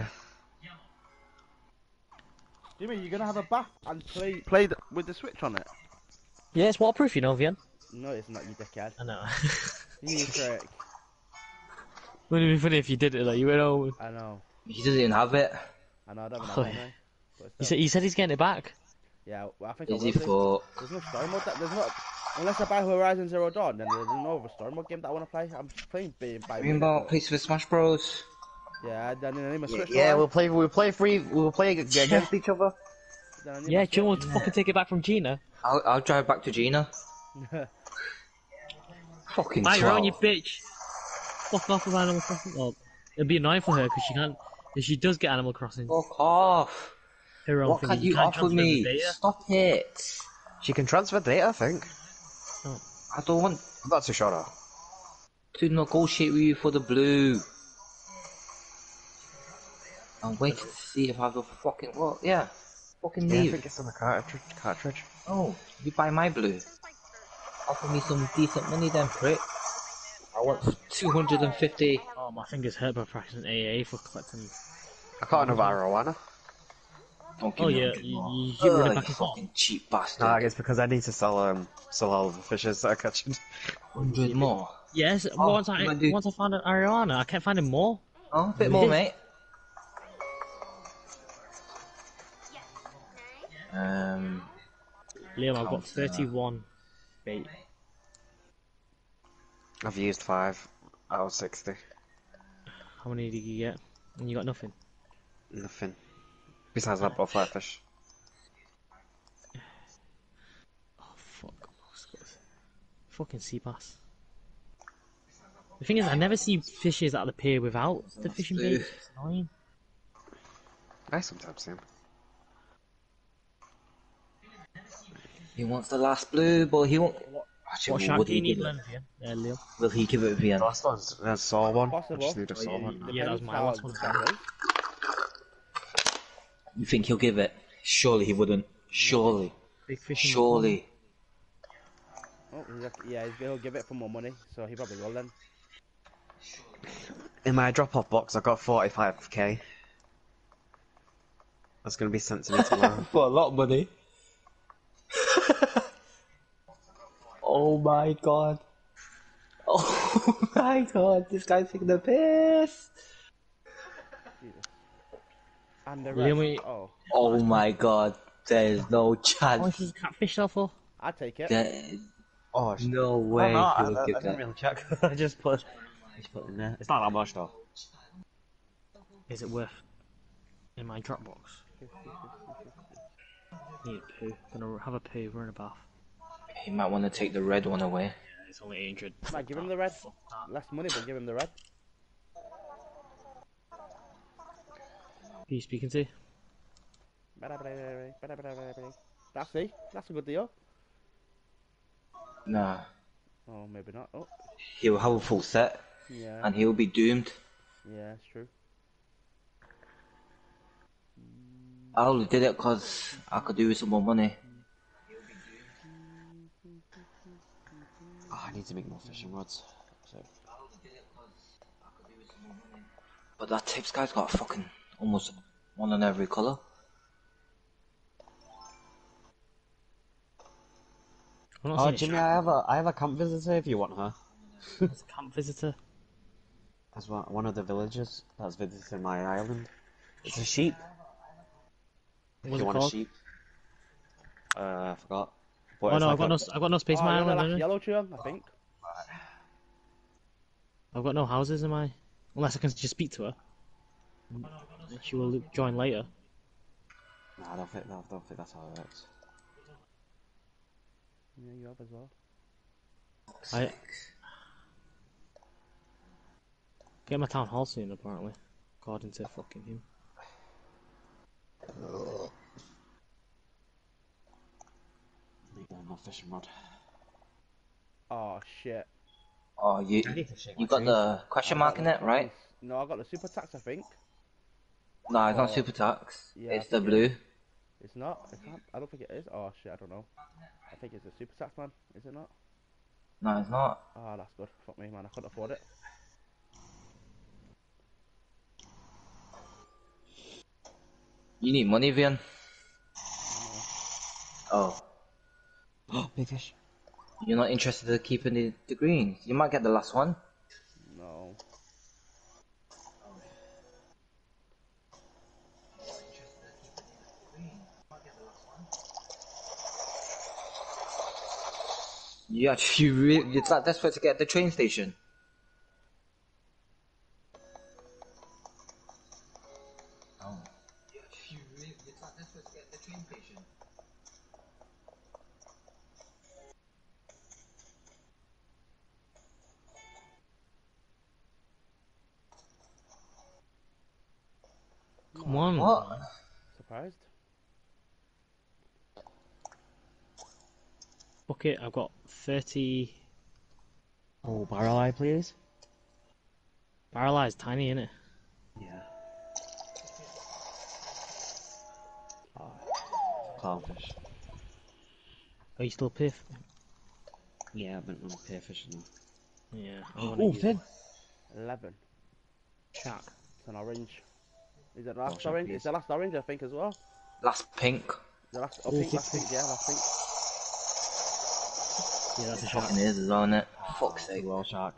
Do you mean you're gonna have a bath and play with the Switch on it? Yeah, it's waterproof, you know, Vian. No, it's not, you dickhead. I know. You prick. Wouldn't it be funny if you did it like you went home? I know. He doesn't even have it. I know, I don't Oh, know. yeah. But He said he's getting it back. yeah, well, I think I Is will he do. for? There's no story mode. There's not. Unless I buy Horizon Zero Dawn, then there's no other story mode game that I want to play. I'm just playing by Rainbow plays for Smash Bros. Yeah, then I need my Switch. Yeah, for we'll play against each other. then I need Yeah, my do you want to fucking take it back from Gina? I'll drive back to Gina. Switch. Fucking Buy your own, you 12. bitch. Fuck off with Animal Crossing. Well, it'd be annoying for her because she can't. If she does get Animal Crossing, Fuck off. her own What thing, can you can't offer transfer the me? data. Stop it. She can transfer data, I think. I don't want I'm not too sure though. to negotiate with you for the blue. I'm waiting to see if I have a fucking what? Yeah, fucking Yeah, I leave. think it's on the cartridge. Oh, you buy my blue. Offer me some decent money then, prick. I want 250. Oh, my fingers hurt by practicing AA for collecting. I got another arowana. Don't give Oh me yeah, 100 more. you keep running Ugh, back you and forth. fucking cheap bastard. Nah, it's because I need to sell all the fishes that I'm catching. 100 more. Yes, Oh, once you might do- I found an Ariana, I kept finding more. Oh, a bit more, mate. Liam, I've got Counter. 31 bait. I've used 5 out of 60. How many did you get? And you got nothing. Nothing. Besides that bonfire fish. Oh fuck! Fucking sea bass. The thing is, I never see fishes out of the pier without the fishing bait. It's annoying. I sometimes see 'em. He wants the last blue, but he won't. Actually, What shark would do he you need, give it? Liam? Will he give it The Vian? last one's a saw one. I Possible. just need a saw one. Yeah, that was my last one. You think he'll give it? Surely he wouldn't. Surely. Big fish in the Surely. Oh, he'll give it for more money, so he probably will then. In my drop-off box, I got 45k. That's gonna be sent to me tomorrow. For a lot of money. Oh my god. Oh my god, this guy's taking the piss. And the Liam, rest. Oh, Oh my god, there's no How chance. much does catfish sell for? I'd take it. There- Oh, no way no, I he'll give didn't that. really check. I just put it in there. It's not that much though. Is it worth in my Dropbox? Need a poo. Gonna have a poo. We're in a bath. He might want to take the red one away. It's only 800. Might give him the red. Less money, but give him the red. Who are you speaking to? That's it. That's a good deal. Nah, Oh, maybe not. Oh, he'll have a full set, yeah. and he'll be doomed. Yeah, it's true. I only did it because I could do with some more money. Oh, I need to make more fishing rods. So, But that tips guy's got fucking almost one in every colour. I'm not oh, seeing Jimmy, Shaq. I have a camp visitor if you want her. As a camp visitor. As one of the villagers that's visiting my island. It's a sheep. If What's you it want a called? sheep. I forgot. But Oh it's no, like I've got no space in Oh, my you're on the island, last don't I? yellow tune, I think. I've got no houses in my... Unless I can just speak to her. She will join later. No, I don't think that's how it works. Yeah, you have as well. I get my town hall soon, apparently. According to fucking him. Make one more fishing rod. Oh, shit. Oh, you got the question mark in it, right? No, I got the super tax, I think. No, it's not Oh, super tax. yeah, It's I the think it blue. is. It's not. I don't think it is. Oh, shit, I don't know. I think it's a super tax, man. Is it not? No, it's not. Ah, that's good. Fuck me, man. I couldn't afford it. You need money, Vian. Oh, Oh, big fish. you're not interested in keeping the greens. You might get the last one. No. You're that desperate to get the train station. Oh. You're that desperate to get the train station. Come on. What? Surprised? Bucket, I've got 30... Oh, barrel eye, please. Barrel eye's tiny, innit? Yeah. Oh, clownfish. Are you still piff? Yeah, I've been on pear fishing now. Yeah. Oh, Finn! 11. Shaq. It's an orange. Is it the last shot, orange? please. It's the last orange, I think, as well. Last pink. The last, Oh, pink, last 60. pink, yeah, last pink. Yeah, that's a shark. Fucking is, isn't it? Fuck's sake. Well, shark.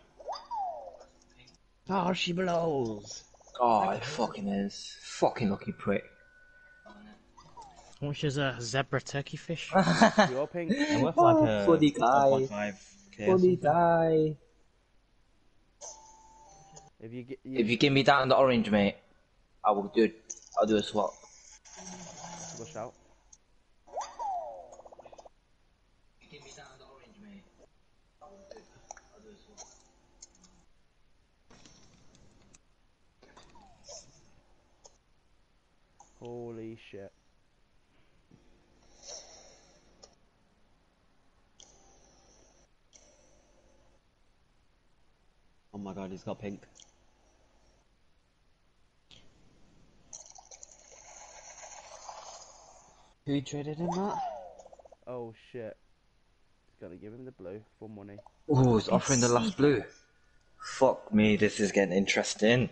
Oh, she blows! Oh, it fucking is. Fucking lucky prick. How much is a zebra turkey fish? Pure pink. They're worth like a funny guy. 1.5k. Funny guy. If you get, If you give me that and the orange, mate, I will do it. I'll do a swap. go shout. Give me that and the orange, mate. I'll do a swap. Holy shit. Oh my god, he's got pink. Who traded in that? Oh shit. It's gonna give him the blue for money. Oh, he's offering the last blue. Fuck me, this is getting interesting.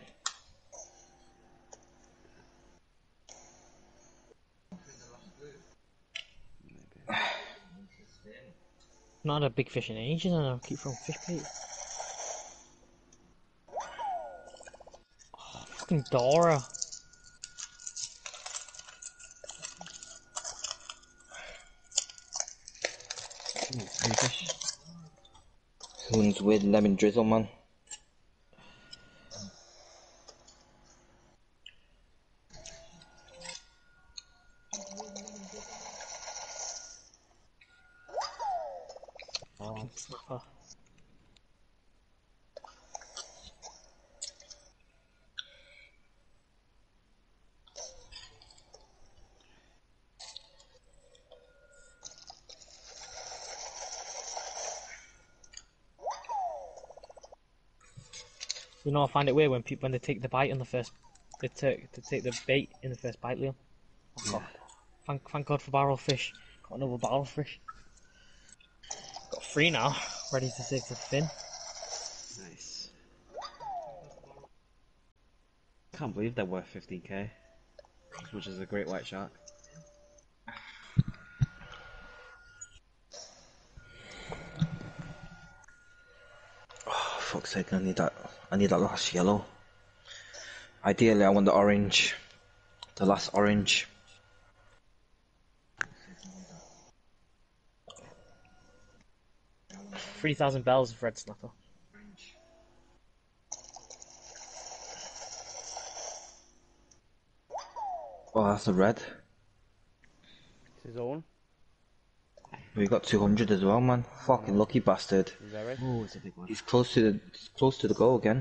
Not a big fish in ages, and I'll keep throwing fish bait. Oh, fucking Dora. Three fish. One's with lemon drizzle, man. Fucking snapper. You know, I find it weird when people when they take the bite in the first, they take the bait in the first bite, Liam. Oh, God. Thank God for barrel fish. Got another barrel fish. Got 3 now, ready to take the fin. Nice. Can't believe they're worth 15k. As much as a great white shark. Oh, fuck's sake, I need that last yellow. Ideally, I want the orange. The last orange. 3,000 bells of red snapper. Oh, that's a red. It's his own. We got 200 as well, man. Fucking lucky bastard. Very. Oh, it's a big one. He's close to the goal again.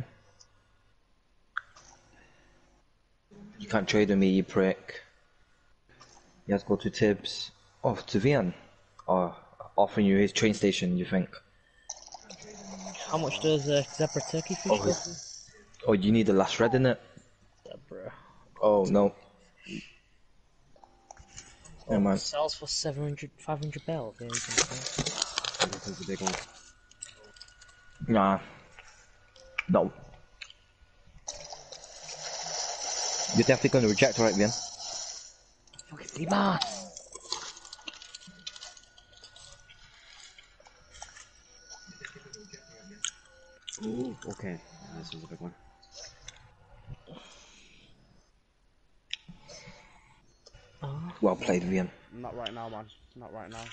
You can't trade with me, you prick. He has to go to Tibbs. Oh, to Vian. Or offering you his train station, you think? How much does zebra turkey fish Oh, go? Oh, you need the last red in it? Zebra. Oh, no. Never mind. Sells for 500 bells. Yeah, you can say. This is a big one. Nah. No. You're definitely going to reject, right, Vian? Fucking Lima! Ooh, okay. This was a big one. Well played, Vian. Not right now, man. Not right now.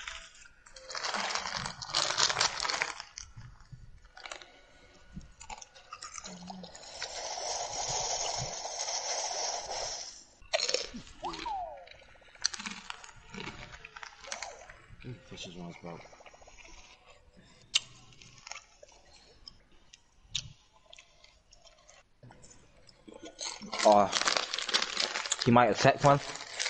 Fish's one as well. Oh. He might accept one.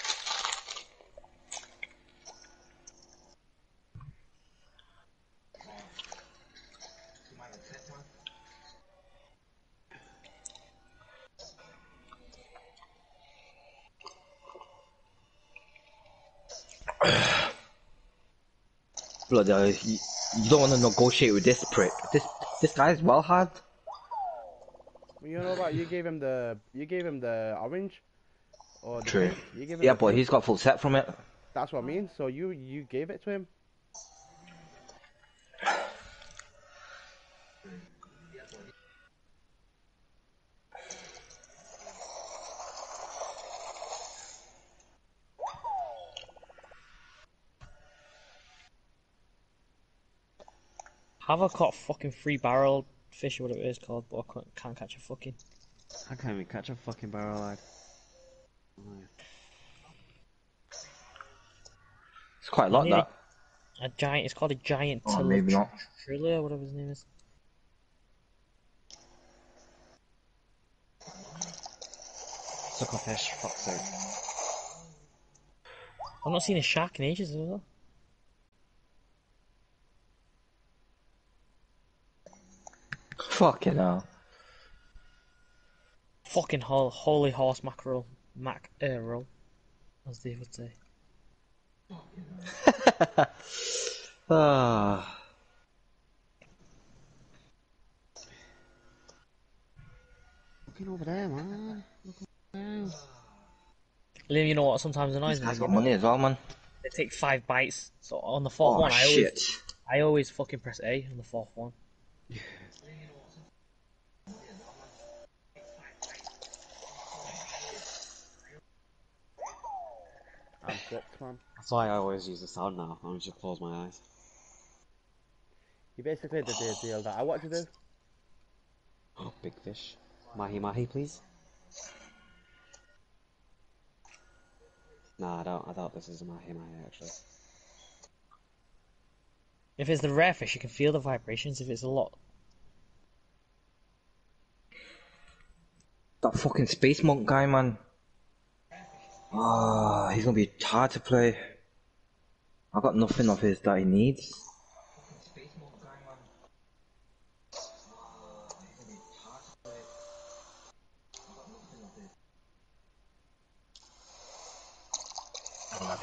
Bloody, you don't want to negotiate with this prick. This guy's well hard. You know what? You gave him the orange. Or the True. pink. You gave him Yeah, the but pink. he's got full set from it. That's what I mean. So you gave it to him. Have I caught fucking 3 barrel fish or whatever it is called, but I can't catch a fucking. I can't even catch a fucking barrel lag. It's quite a lot, Yeah. that. A giant. It's called a giant Oh, maybe not. Triller, or whatever his name is. Suckerfish, fuck's sake. I've not seen a shark in ages as well. Fucking hell. Fucking holy horse mackerel. Mackerel, as they would say. Ah. Looking over there, man. Liam, you know what sometimes annoys This me? guy's got money as well, man. They take 5 bites, so on the 4th Oh, one, shit. I always fucking press A on the 4th one. I'm fucked, man. That's why I always use the sound now. I just close my eyes. You basically did the deal that I wanted to do. Oh, big fish. Mahi mahi, please. Nah, I doubt this is a mahi mahi actually. If it's the rare fish, you can feel the vibrations. If it's a lot, That fucking space monk guy, man. Ah, he's gonna be hard to play. I got nothing of his that he needs.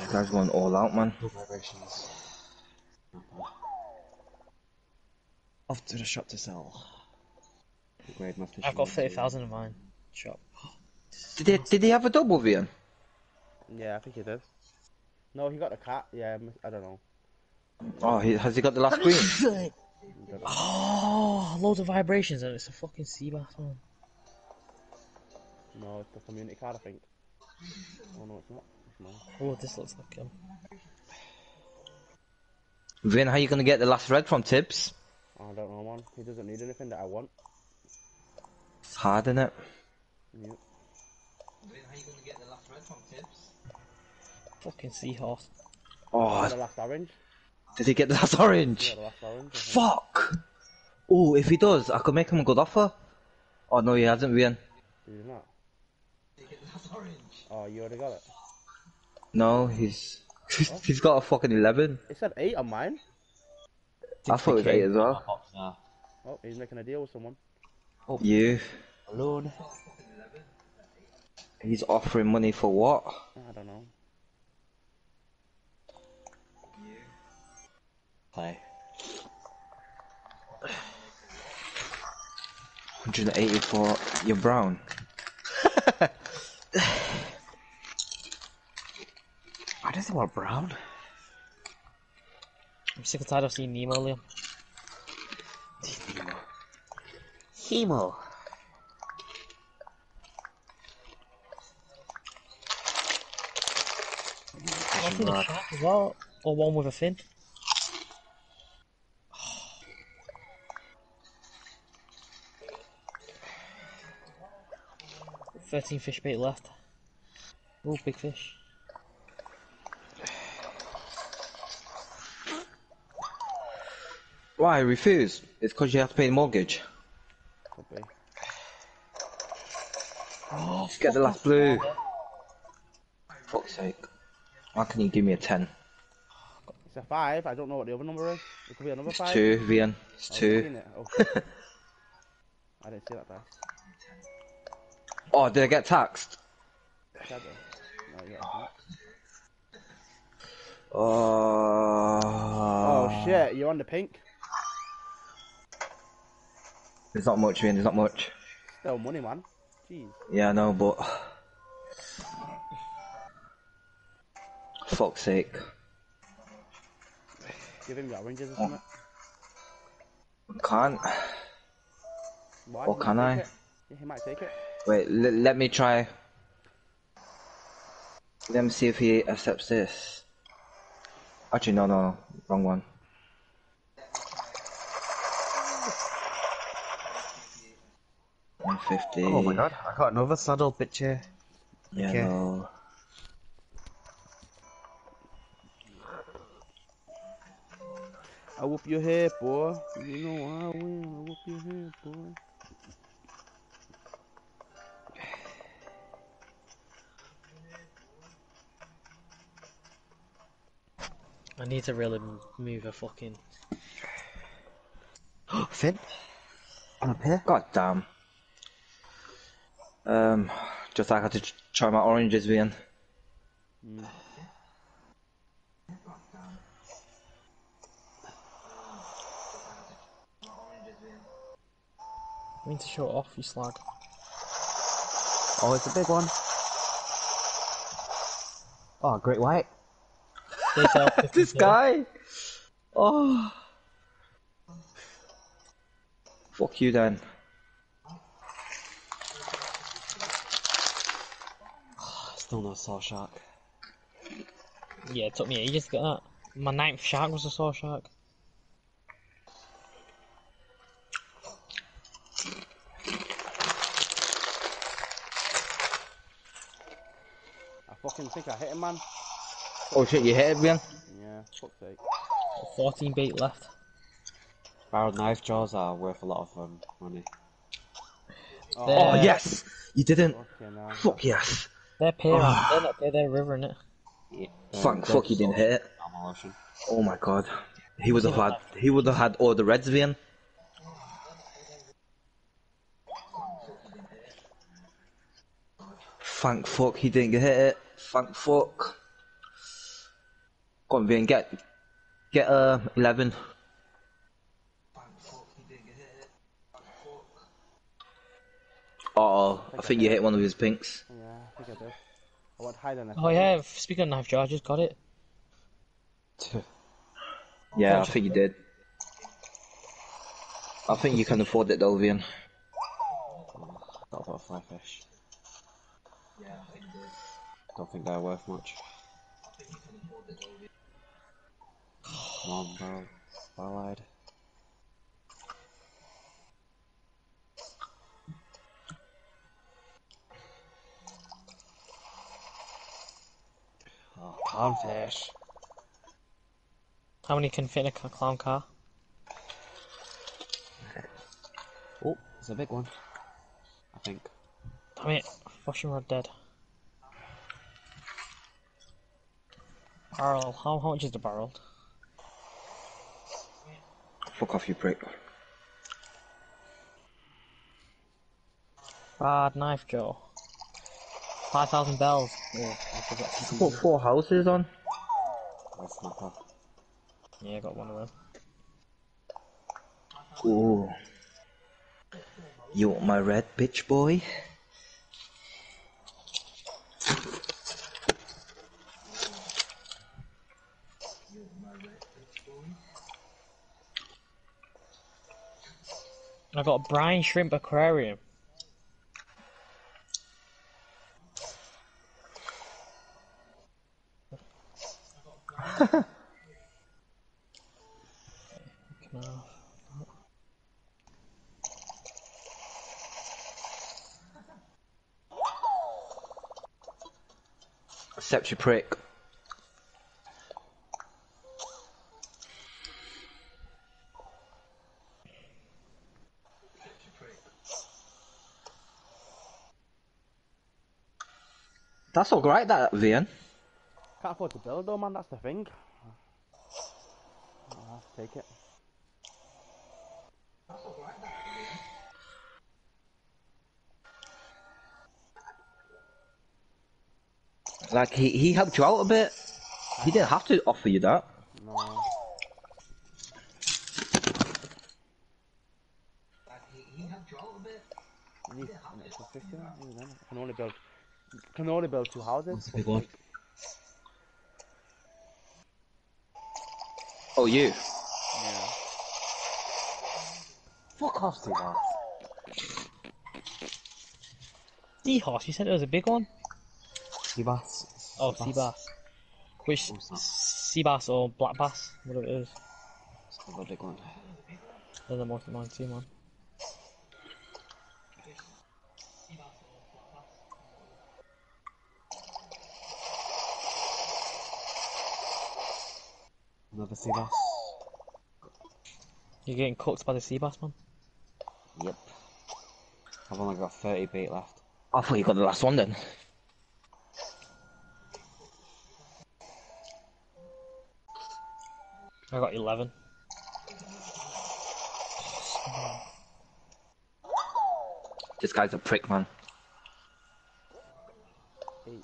guy's going all out, man. No vibrations. Off to the shop to sell. Upgrade my fishing I've got rod to- 30,000 in mine. Shop. Did he have a double, Vian? Yeah, I think he did. No, he got the cat. Yeah, I don't know. Oh, has he got the last green? I don't know. Oh, loads of vibrations and it's a fucking sea bass, man. No, it's the community card, I think. Oh no, it's not. It's mine. Oh, this looks like him. Vin, how you gonna get the last red from Tibbs? I don't know, man. He doesn't need anything that I want. It's hard, innit? Yep. Vin, how you gonna get the last red from Tibbs? Fucking seahorse. The Oh, last orange. did he get the last orange? Yeah, the last orange. I think. Fuck! Oh, if he does, I could make him a good offer. Oh no, he hasn't, Vin. Did you not? Oh, you already got it. No, he's got a fucking 11. It said 8 on mine. I thought it was 8 as well. Box now. Oh, he's making a deal with someone. You. Alone. He's offering money for what? I don't know. Play. 180 for your brown. I don't think want brown. I'm sick and tired of seeing Nemo, Liam. Hemo. I've seen a shark as well, or one with a fin. 13 fish bait left. Oh, big fish. Why, I refused? It's because you have to pay the mortgage. Could be. Oh, get the last blue. Fuck's sake. Why can you give me a 10? It's a 5. I don't know what the other number is. It could be another 5. 2, Vian. It's Oh, you've 2. seen it? Oh, shit. I didn't see that dice. Oh, did I get taxed? Shadow. No, you got it. Oh. Oh shit, you're on the pink. There's not much, Vian, there's not much. Still money, man. Jeez. Yeah, I know, but... Fuck's sake. Give him your oranges or something. Can't. Why? Or He might can I? take it. Yeah, he might take it. Wait, let me try. Let me see if he accepts this. Actually, no, wrong one. $150. Oh my god, I got another saddle picture. Yeah, Okay. no. I whoop your head, boy. You know I will. I whoop your head, boy. I need to really move a fucking... Finn? On a pair? God damn. Just like I had to try my oranges, Vian. I need to show it off, you slag. Oh, it's a big one. Oh, great white. This guy! Oh. Fuck you then. Still no saw shark. Yeah, it took me ages to get that. My 9th shark was a saw shark. I fucking think I hit him, man. Oh shit, you hit it, Vian? Yeah, fuck's sake. 14 bait left. Barrel knife jaws are worth a lot of money. Oh yes! You didn't! Fucking hell. Fuck yes! They're pair, they're not pair, they're river, innit? Yeah. Fuck, you didn't hit it. Normal ocean. Oh my god. He would have had all the reds, Vian. Thank fuck he didn't hit it. Thank fuck. Go on, Vin, get 11. Oh, I think you hit one of his pinks. Yeah, I think I did. I went higher than I Oh thought. yeah, speaking of knife jaw, I just got it. Yeah, I think you did. I think you can afford it though, Vin. Got about 5 fish. Don't think they're worth much. Come on, bro. Allied. Oh, clownfish. How many can fit in a clown car? Oh, it's a big one. I think. Damn it, fishing rod dead. Barrel, how much is the barrel? Fuck off, you prick. Bad knife jaw. 5,000 bells. Oh, I forgot to Put 4 houses on. That's snapper. Yeah, I got one of them. Ooh. You want my red, bitch boy? I got a brine shrimp aquarium. No. Except you prick. That's alright, that, Vian. Can't afford to build though, man, that's the thing. I'll have to take it. Like, he helped you out a bit. He didn't have to offer you that. No. Need an extra 50 then? Even then, I can only build 2 houses. That's a big Fuck's one. sake. Oh, you? Yeah. Fuck off, Seabass. Seahorse, you said it was a big one? Seabass. Oh, sea bass. Which What's that? sea bass or black bass, whatever it is. It's a big one. They're the most annoying too, man. Another Seabass. You're getting cooked by the sea bass, man. Yep. I've only got 30 bait left. I thought you got the last one then. I got 11. This guy's a prick, man. 8.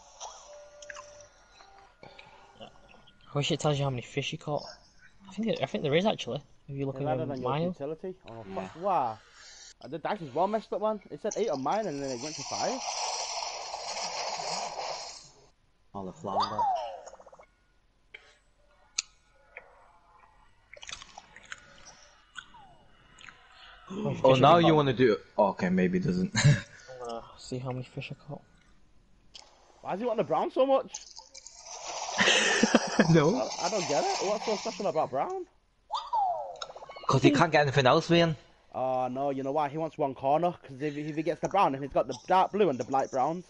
I wish it tells you how many fish you caught. I think there is actually. If you look It's at rather your than your miles. utility. Oh, Yeah. fuck. Wow. The dice is well messed up, man. It said 8 on mine and then it went to 5. All the flounder. Oh, now you want to do it? Oh, okay, maybe it doesn't. I'm gonna see how many fish I caught. Why does he want the brown so much? No. I don't get it. What's so special about brown? Because he can't get anything else, Vian. Oh, no, you know why? He wants one corner. Because if he gets the brown, then he's got the dark blue and the light browns.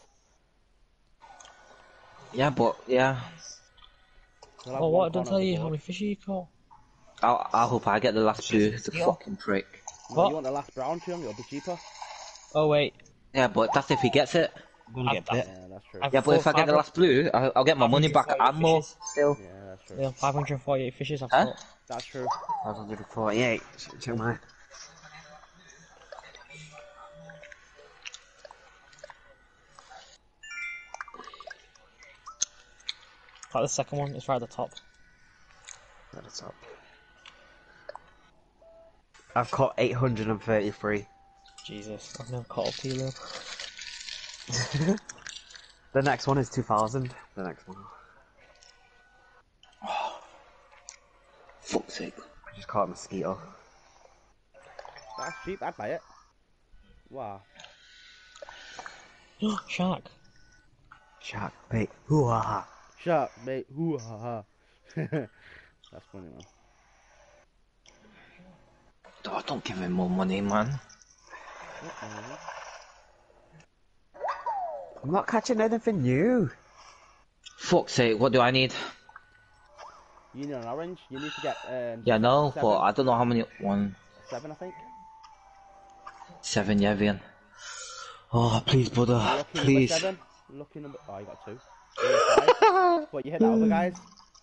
Yeah, but, yeah. He'll have Oh, one what? Don't corner tell of the you how board. many fish you caught. I hope I get the last blue. It's a fucking prick. No, What? you want the last brown, Tim? It'll be cheaper. Oh wait. Yeah, but that's if he gets it. I'm gonna get bit. Yeah, that's true. I've Yeah, but if I get the last blue, I'll get my money back 548 and more fishes. still. Yeah, that's true. Yeah, 548 fishes I've Huh? caught. That's true. 548. Check mine. Like the second one, it's right at the top. At the top. I've caught 833. Jesus, I've never caught a Helium. The next one is 2000. The next one. Fuck's sake. I just caught a mosquito. That's cheap, I'd buy it. Wow. Shark. Shark bait. Hoo-ha-ha. Shark, mate. Hoo ha ha. That's funny, man. Oh, don't give him more money, man. I'm not catching anything new. Fuck's sake, what do I need? You need an orange. You need to get Yeah, no, 7. but I don't know how many. 1, 7, I think. 7, yeah, Vian. Oh, please, brother, Lucky please. number 7. Lucky number. Oh, you got 2. You hit 5. What, you hit that other guys?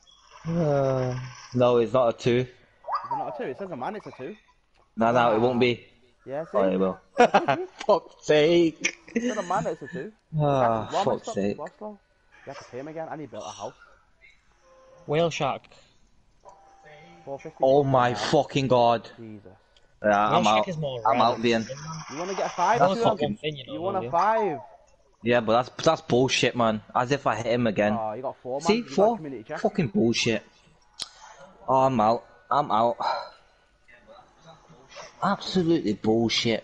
No, it's not a 2. Is it not a 2? It says on mine it's a 2. No, it won't be. Yeah, see? Oh, it will. Fuck's sake. It says on mine it's a 2. Ah, One fuck's stop, sake. one slow. You have to pay him again, and he built a house. Whale shark. 450. Oh my Wow. fucking god. Jesus. Yeah, Whale I'm shark out. is more I'm rare out, than Vian. fin, man. You want to get a 5? That's to him? fucking- One thing, you know, You want don't a you? 5? Yeah, but that's bullshit, man. As if I hit him again. Oh, you got 4, man. See, You got 4? community chest. Fucking bullshit. Oh, I'm out. I'm out. Absolutely bullshit.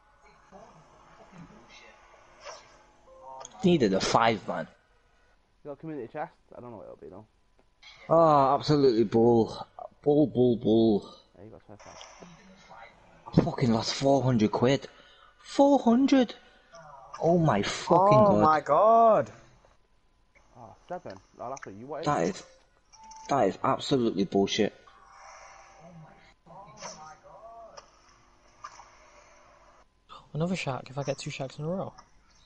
Needed a 5, man. You got community chest? I don't know what it'll be, though. Oh, absolutely bull. Bull. Yeah, you got 25. I fucking lost 400 quid. 400? Oh my fucking Oh god. my god. Oh, 7. Oh, that's what you wanted. That is absolutely bullshit. Another shark if I get 2 sharks in a row.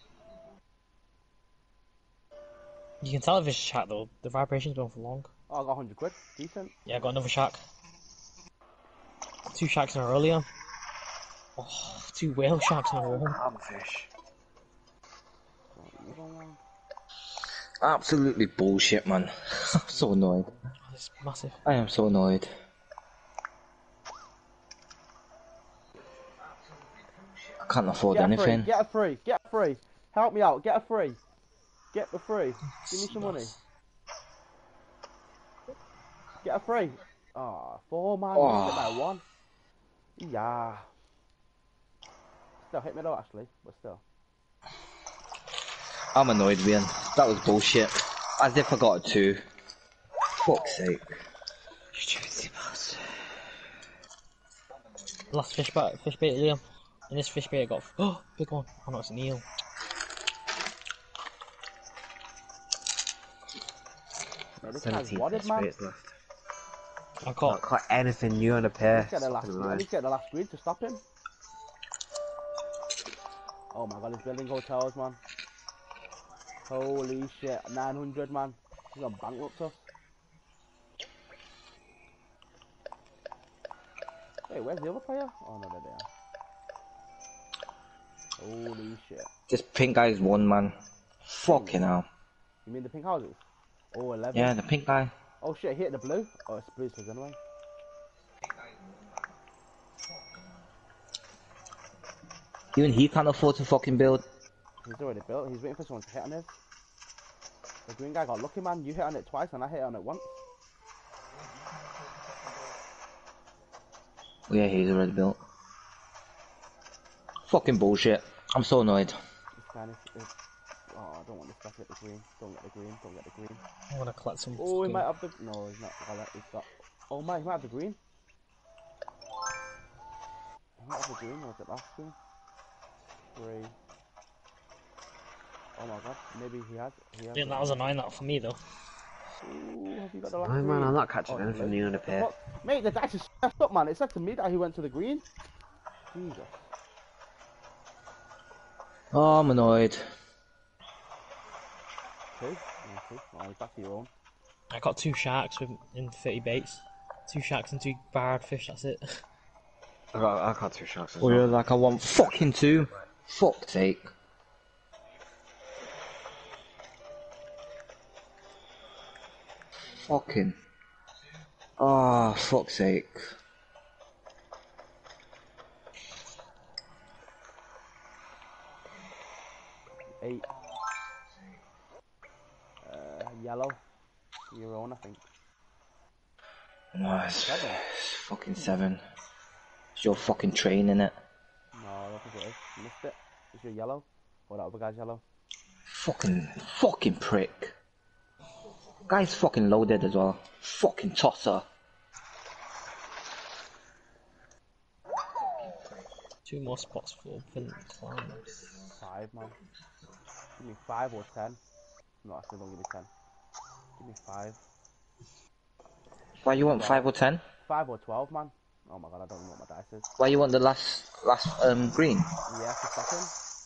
You can tell if it's a shark though, the vibration's going for long. Oh, I got 100 quid. Decent. Yeah, I got another shark. 2 sharks in a row, Liam. Oh, 2 whale sharks in a row. Cobfish. You don't want- Absolutely bullshit, man. I'm so annoyed. Oh, this is massive. I am so annoyed. I can't afford Get a anything. free. Get a free. Get a free. Help me out. Get a free. Get the free. Give me some money. Get a free. Oh, 4, man. Oh. Hit by 1. Yeah. Still hit me though, actually. But still. I'm annoyed, Vian. That was bullshit. As if I got a 2. Fuck's sake. Last fish bait, Liam. In this fish bait I got, oh, big one. Oh no, it's an eel. Mate, this guy's 17 wadded, fish man. baits left. I Not caught, caught anything new on the pair. Let's get the last. Fucking At annoying. least get the last grid to stop him. Oh my god, he's building hotels, man. Holy shit, 900, man. He's gonna bankrupt us. Wait, where's the other player? Oh no, they're there. Holy shit. This pink guy's won, man. Fucking hell. You mean the pink houses? Oh, 11. Yeah, the pink guy. Oh shit, he hit the blue. Oh, it's blue's fizz anyway. Even he can't afford to fucking build. He's already built. He's waiting for someone to hit on his. The green guy got lucky, man. You hit on it twice and I hit on it once. Yeah, he's already built. Fucking bullshit. I'm so annoyed. This guy is... Oh, I don't want this guy to get the green. Don't get the green. Don't get the green. I want to collect some. Oh, he fucking- might have the... No, he's not. He's got... Oh, my, he might have the green. He might have the green. Or was it last green? 3. Oh my god, maybe he has. Yeah, that was annoying that for me though. Ooh, have you got the last Oh green? man, I'm not catching Oh, anything blue. new on the The pair. fuck? Mate, the dice is messed up, man. It said to me that he went to the green. Jesus. Oh, I'm annoyed. 2? Yeah, 2. Oh, he's back to your own. I got 2 sharks in 30 baits. 2 sharks and 2 barred fish, that's it. I caught 2 sharks as Oh, well. you're like, I want fucking 2. Fuck's sake. Fucking. Oh, fuck's sake. Eight. Yellow. Your own, I think. No, it's Seven. fucking 7. It's your fucking train, innit? No, I don't think it is. You missed it. Is your yellow? Or that other guy's yellow? Fucking prick. Guy's fucking loaded as well. Fucking tosser. 2 more spots for open clams. 5, man. Give me 5 or 10. No, actually, don't give me 10. Give me 5. Why you want 5 or 10? 5 or 12, man. Oh my god, I don't know what my dice is. Why you want the last green? Yeah, for second.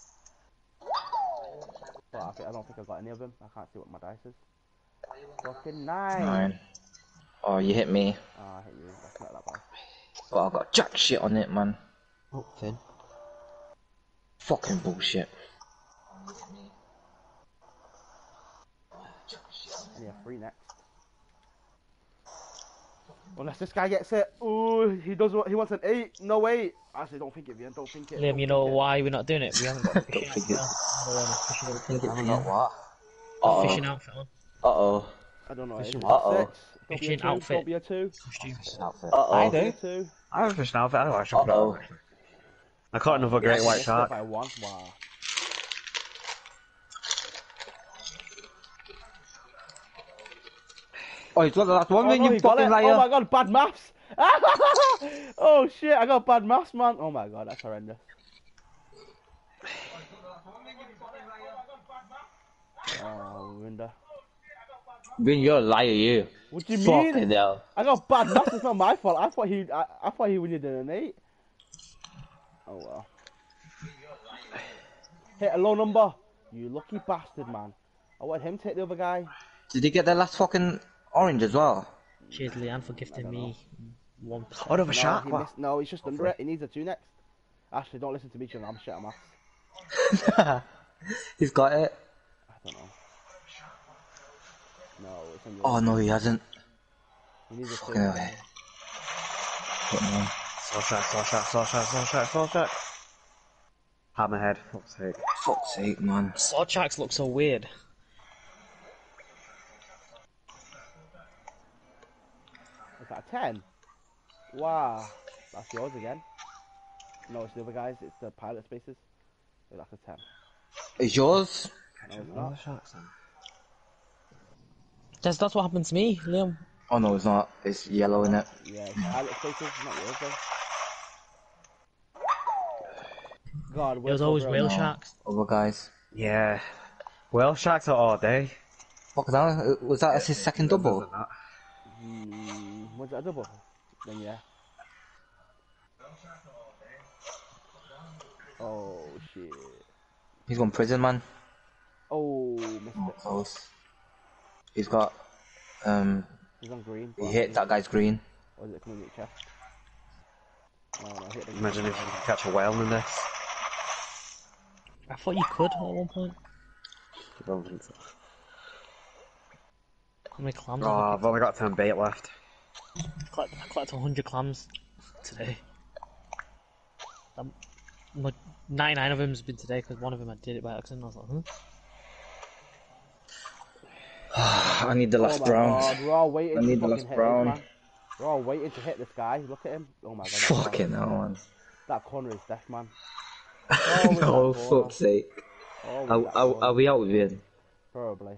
But I don't think I got any of them. I can't see what my dice is. Fucking 9. 9. Oh, you hit me. Oh, I hit you. That's not that bad. But I got jack shit on it, man. Oh, Finn. Fucking bullshit. I need a 3 next. Unless this guy gets it. Ooh, he does what he wants an 8. No 8. Actually, don't think it, Ian. Don't think it. Liam, you know why we're not doing it? We haven't got a Don't fishing think outfit on. I got what? A Uh-oh. fishing outfit on. Uh-oh. I don't know. Fishing Uh-oh. 6. Don't be a Fishing 2. outfit. Don't be a 2. Costume. Outfit. Uh-oh. I Don't be a do. 2. I have a fish outfit. I know I should put it Uh-oh. on. I caught another great I white missed it shark. by 1. Wow. Oh, he's got the last one, Oh, man, no, you he got fucking it. liar. Oh my god, bad maths. Oh shit, I got bad maths, man. Oh my god, that's horrendous. Oh, Winda. Vin, you're a liar, you. What do you Fucking mean? hell. I got bad maths. It's not my fault. I thought he would have done an 8. Oh well. Hit a low number. You lucky bastard, man. I want him to hit the other guy. Did he get the last fucking orange as well? Cheers, Leanne, for gifting me 1%. Oh, another No, shark. he What? missed. No, he's just under it. He needs a 2 next. Ashley, don't listen to me, children. I'm shit at maths. He's got it. I don't know. No, it's on your. Oh no, he hasn't. He needs a 2. Fucking hell. Put him on. Saw shark. Hammerhead. Fuck's sake. Fuck's sake, man. Sword sharks look so weird. Is that a 10? Wow. That's yours again. No, it's the other guys. It's the pilot spaces. So that's a 10. Is yours? No, it's Another not. shark, son. That's what happened to me, Liam. Oh no, it's not. It's yellow in it. Yeah, it's pilot spaces. Not yours, though. God, It was always whale sharks. Other guys. Yeah. Whale sharks are all day. Fucking hell, was that his second double? Was it a double? Then yeah. Oh shit. He's going prison, man. Oh, missed Oh, it. close. He's got, He's on green. he hit that guy's green. Or is it coming in your chest? No, hit the Imagine if you could catch a whale in this. I thought you could at one point. I don't think so. How many clams Oh, have I I've only got 10 bait left. collected? I collected 100 clams today. 99 of them has been today because one of them I did it by accident. I was like, I need the last my brown. God, we're all waiting I to need the fucking last hit brown. this, man. We're all waiting to hit this guy. Look at him. Oh my god. that Fucking corner- hell, man. That corner is death, man. No, that corner. fuck's sake. Always Are, that are, corner. are we out with it? Probably.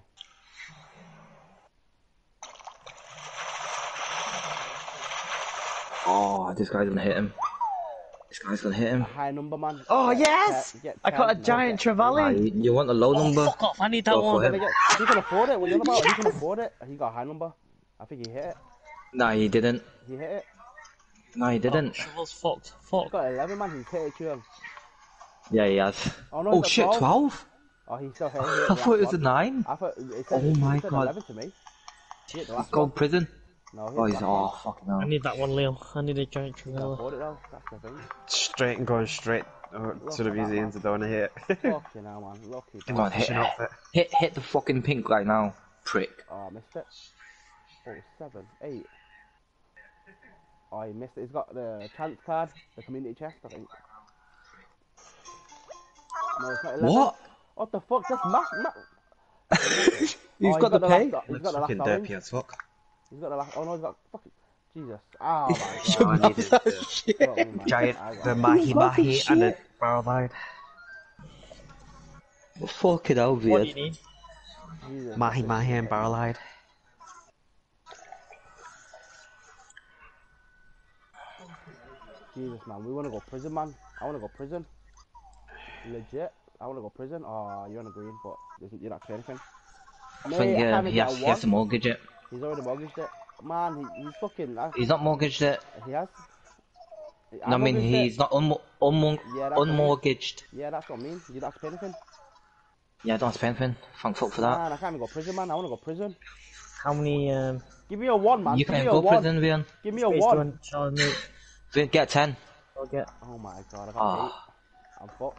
Oh, this guy's gonna hit him. This guy's gonna hit him. High number, man. Oh, Get yes! 10, get I caught a 10, giant get- Ah, trevally. you want a low oh, number? fuck off, I need that Go for one. him. He can afford it. What are you on about? He can afford it. He got a high number. I think he hit it. Nah, he didn't. He hit it. No, he didn't. Shovel's fucked. He's Fuck. got 11, man. He's hit it to him. Yeah, he has. Oh, no, Oh he's got shit, 12? Oh, he's still hit it. I thought it was a 9. I thought it Oh said, my it said God. 11 to me. He hit the last Go one. prison. No, he Oh, hit he's the last one. fucking hell. I need that one, Leo. I need a giant He can't trevella. afford it though. That's the thing. Straight and going straight to the museum to donate it. Fucking hell, man. Lucky. Come on, hit, Fishing outfit. hit the fucking pink guy now, prick. Oh, I missed it. Oh, 7, 8. Oh, he missed it. He's got the chance card, the community chest, I think. No, it's not 11. What? What the fuck? That's He's got the pay. He's got the last fucking orange. derpy as fuck. He's got the last. Oh no, he's got fucking. Jesus. Oh my You god. I needed love that the shit. Fuck me, man. Giant, I got the it. mahi mahi and the shit. barrel line. Fucking hell, What do you weird. need? Jesus. Mahi mahi and barrel line. Jesus, man. We want to go prison, man. I want to go prison. Legit. I want to go prison. Oh, you're on a green, but you're not paying anything. I Mate, think I can't even he get has, a he has to one. mortgage it. He's already mortgaged it. Man, he's fucking. He's not mortgaged it. He has. No, I mean, mortgaged it. he's not Yeah, that's what I mean. unmortgaged. Yeah, that's what I mean. You don't have to pay anything. Yeah, I don't have to pay anything. Thank fuck for that. Man, I can't even go prison, man. I want to go prison. How many Give me a one, man. You Give can me a go one. prison, Vian. Give me a space one. shall I make? Vian, get 10. I'll get. Oh my god, I got Ah. 8. I'm fucked.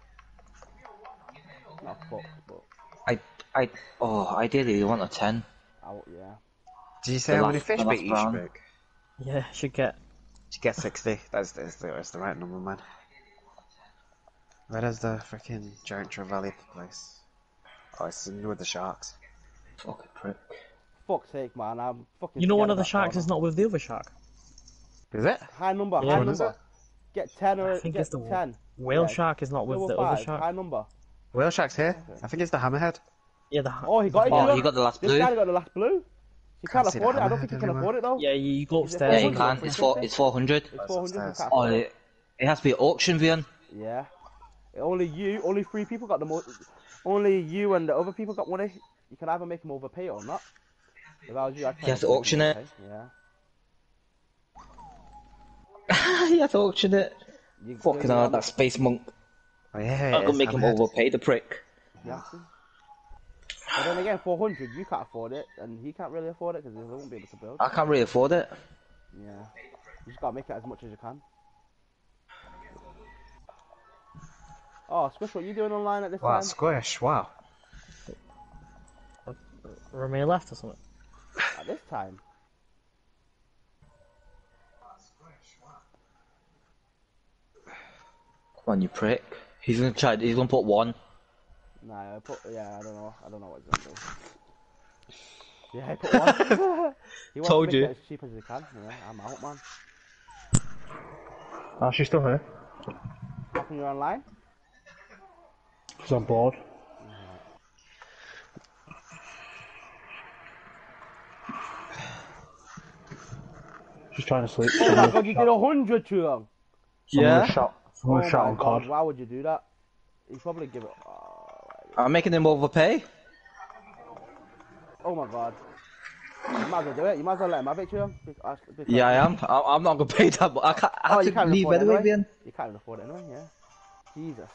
Not fucked, but Ideally, you want a 10. yeah. Did you say The how many last- fish the bait last you should round. make? Yeah, should get. To get 60. That's the right number, man. Where is the freaking giant trevally place? Oh, it's in with the sharks. Fucking prick. Fuck's sake, man. I'm fucking. You know, scared one of the that sharks corner. is not with the other shark. Is it? High number. Yeah. High What is number. it? Get 10 or I think get it's the 10. Whale Yeah, shark is not with Double the other 5. shark. High number. Whale shark's here. I think it's the hammerhead. Yeah, Oh, he got it. Oh, Julian. he got the last This blue. guy got the last blue. He can't see the afford it. I don't hammerhead think he can anywhere. afford it though. Yeah, you go Is it upstairs. Yeah, you and- 400? can. It's 400. It's 400. He Upstairs. can't Oh, afford it. it has to be auction, Vian. Yeah. Only 3 people got the most. Only you and the other people got money. You can either make him overpay or not. If I was you, I'd try He has to to make him auction it. overpay. Yeah. He has to auction it. You, Fucking hell, that space monk. Oh yeah, I'm gonna make him hammerhead. overpay the prick. You have to. But then again, 400, you can't afford it, and he can't really afford it because he won't be able to build. I can't really afford it. Yeah. You just gotta make it as much as you can. Oh, Squish, what are you doing online at this Wow, time? squish! Wow. Remain left or something. At this time? Come on, you prick. He's gonna try. He's gonna put 1. Nah, I don't know what he's gonna do. Yeah, I put 1. He wants Told to make you. it as cheap as he can. Yeah, I'm out, man. Oh, she's still here. How come you're online? Because I'm bored. She's trying to sleep. Oh my god, you did 100 to him! Someone shot Oh on my god, COD. why would you do that? You probably give it. I'm making him overpay. Oh my god. You might as well do it. You might as well let him have it to him. Yeah, I am. I'm not gonna pay that, but I can't. I Oh, have you to can't leave afford it anyway, anyway. Vian. You can't even afford it anyway, yeah. Jesus.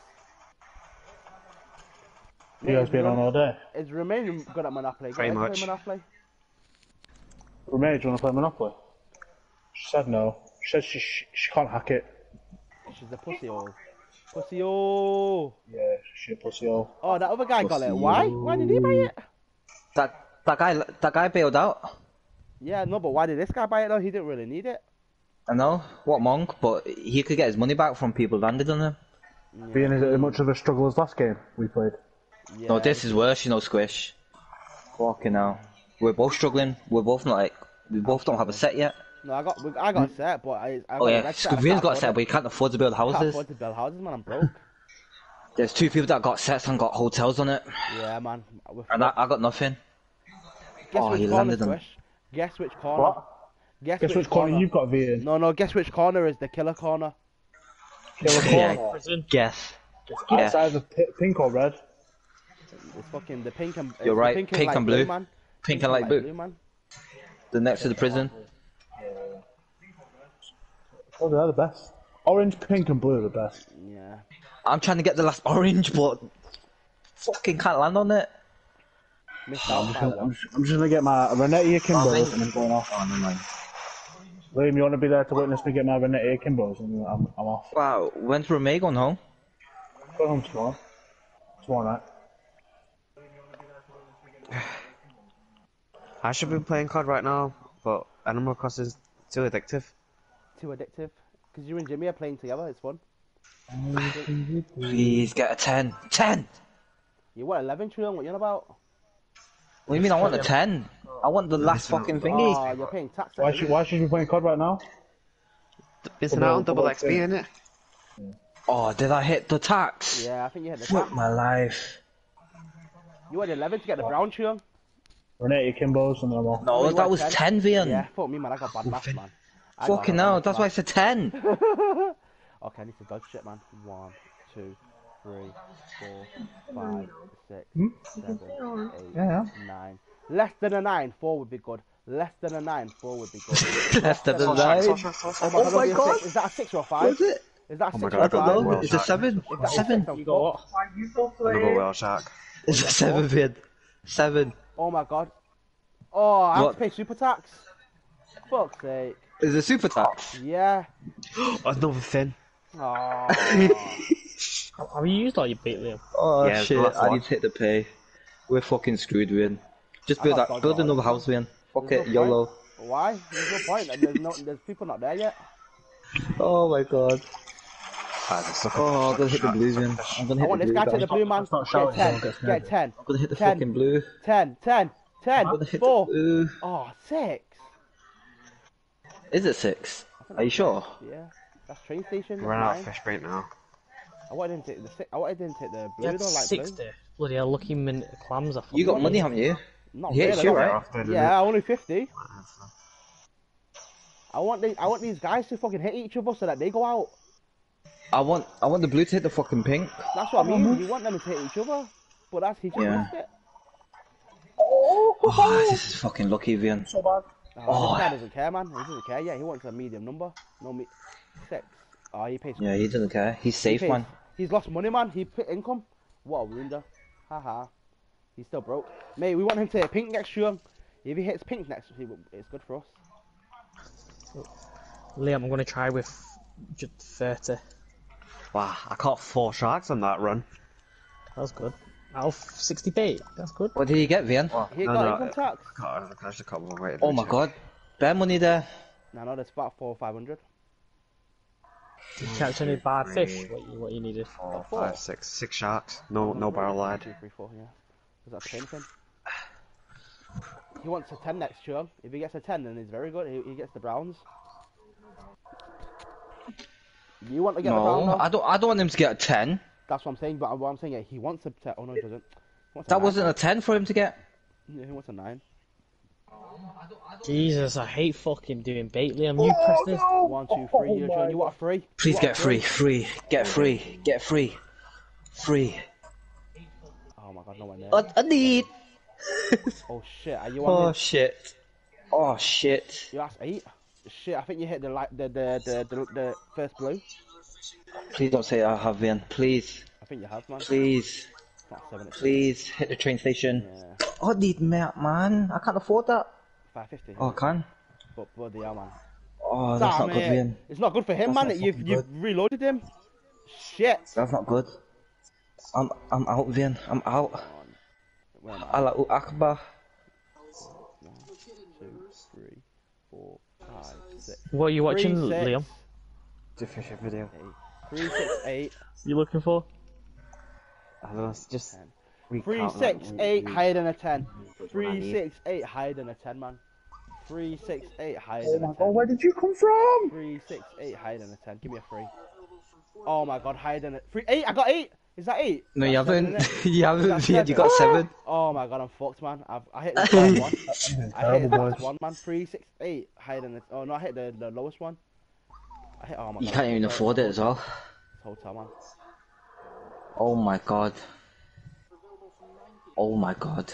You guys been on all day? Is Remain good at Monopoly? Pretty Go ahead, much. play Monopoly. Remain, do you want to play Monopoly? She said no. She said she can't hack it. She's a pussy hole. Pussy hole. Yeah, she's a pussy hole. Oh, that other guy got it. Why? Why did he buy it? That guy bailed out. Yeah, no, but why did this guy buy it though? He didn't really need it. I know. What monk? But he could get his money back from people landed on him. Being is it as much of a struggle as last game we played? Yeah. No, this is worse, you know, Squish. Fucking hell. We're both struggling. We're both not like. We both don't have a set yet. No, I got set, but I Oh yeah, Squivian's got a set, but he can't afford to build I can't houses. afford to build houses, man. I'm broke. There's 2 people that got sets and got hotels on it, Yeah, man. We're and I got nothing. Guess Oh, which he corner, landed on- Squish? Guess which corner? What? Guess which corner you've got, V in? No, guess which corner is the killer corner? Killer Yeah. corner. Prison. Guess. Yeah. It's either pink or red. It's fucking the pink and... You're the right, Pink, pink light and blue. man. Pink and light blue. man. The next to the prison. Oh, they're the best. Orange, pink, and blue are the best. Yeah. I'm trying to get the last orange, but fucking can't land on it. Missed out by one. I'm just gonna get my Renetti Akimbo thank and then going off. Oh, never mind. Liam, you want to be there to witness me get my Renetti Akimbos and I'm off. Wow, when's Romay going home? Go home tomorrow. Tomorrow night. I should be playing COD right now, but Animal Crossing is too addictive. too addictive. Because you and Jimmy are playing together, it's fun. Please get a 10. 10! You want 11 trillion? What you on about? What do you mean I want a 10? I want the last fucking thingy. Oh, you're paying tax. Why should you be playing COD right now? Isn't that on double XP, isn't it? Oh, did I hit the tax? Yeah, I think you hit the Fuck tax. my life. You had 11 to get the brown trillion. Renate your Kimbos and them all. No, you that want was 10? 10, Vian. Yeah, fuck me, man. I got bad maths, man. I Fucking got hell, bad that's why I maths. said 10. Okay, I need to dodge shit, man. 1, 2, 3, 4, 5, 6, 7, 8, Yeah. 9. Less than a 9, 4 would be good. Less than a 9, 4 would be good. Less than a Sword 9. Shark, Sword Shark, Sword Shark. Oh my that'll be a god. 6. Is that a 6 or a 5? What is it? Is that a 6 my or God, a I got 5? the No, it's a Shark. 7. If that's 7. 6, I'm You got what? Double whale shark. It's a 7, Vian. 7. Oh my god. Oh, I have What? to pay super tax. Fuck's sake. Is it super tax? Yeah. Another fin. Oh. Have you used all your bait, Liam? Oh Yeah, shit, that's I one. need to hit the pay. We're fucking screwed, Vian. Just I build got that, dodge build all another that. house, Vian. Fuck There's it, no YOLO. Why? There's no point. There's people not there yet. Oh my god. Ah, there's stuff Oh, I'm gonna hit the blue, Vian. I'm gonna I hit want the this blue. guy to the blue, man. It's not Get shouting, 10. don't get Get 10. I'm gonna hit the 10. fucking blue. 10. 10. 10. I'm gonna hit 4. the blue. Oh, 6. Is it 6? Are you sure? Yeah. That's train station. Run out of 9. fish bait now. I wanted him to take the 6. I wanted him to take the You blue, had though, like 60. blue. Bloody hell, lucky min clams off. You got money, haven't you? Not Yeah, it's really. you, I right? got- After, Yeah, only 50. I want these guys to fucking hit each other so that they go out. I want the blue to hit the fucking pink. That's what I mean. You want them to hit each other, but that's he just Yeah. missed it. Oh, this is fucking lucky, Vian. So bad. Oh, this guy doesn't care, man. He doesn't care. Yeah, he wants a medium number. No 6. Oh, he pays. Yeah, he doesn't care. He's he safe, pays- man. He's lost money, man. He put income. What a wounder. Haha. He's still broke. Mate, we want him to hit pink next year. If he hits pink next year, it's good for us. Liam, I'm gonna try with just 30. Wow, I caught 4 sharks on that run. That's good. Out of 60 bait. That's good. What did he get, Vian? He No, got no, income tax. I actually caught one. Wait, Oh my god. Bare money there. No, there's about 400 or 500. Did you catch any bad fish? What you needed? 4, Four. 5, 6. 6 sharks. No barrel lad. 2, 3, 4, yeah. Is that anything? He wants a 10 next year. If he gets a 10, then he's very good. He gets the browns. You want to get the brown, No, though? I don't want him to get a 10. That's what I'm saying, but what I'm saying, yeah, he wants a 10. Oh, no, he doesn't. He wants a That 9. wasn't a 10 for him to get. Yeah, he wants a 9. Jesus, I hate fucking doing bait, Liam. You pressed this. 1, 2, 3. You want a 3? Please You want get a free, free, get free, get free. Free. Oh my god, nowhere near. I need. Oh shit, are you Oh on shit. Oh shit. You asked 8? Shit, I think you hit the first blue. Please don't say I have, Vian. Please, I think you have, man. please, It's not 7, it's please hit the train station. Yeah, I need mate, man. I can't afford that. 550. Oh, I can. But yeah, man. Oh, that's Damn not good, it. Vian. It's not good for him, That's man. not You've fucking reloaded him. Shit. That's not good. I'm out, Vian. I'm out. Where am I? Allahu Akbar. 1, 2, 3, 4, 5, 6. What are you watching, 3, 6, Liam? The fishing video. 3, 6, 8. You looking for? I don't know, it's just. 10. we 3, can't, 6, like, 8, we- higher than a 10. what I 3, need. 6, 8, higher than a 10, man. 3, 6, 8, higher Oh than my a god, 10. where did you come from? 3, 6, 8, higher than a 10. Give me a 3. Oh my god, higher than a 3. 8, I got 8. Is that 8? No, you That's seven, haven't. innit? You haven't, That's Vian. You seven. got 7. Oh my god, I'm fucked, man. I hit the top one. I hit Terrible, the boys. last one, man. 3, 6, 8, higher than the. Oh no, I hit the lowest one. I hit. Oh my god. You can't even afford it as well. Hotel, man. Oh my god. Oh my god.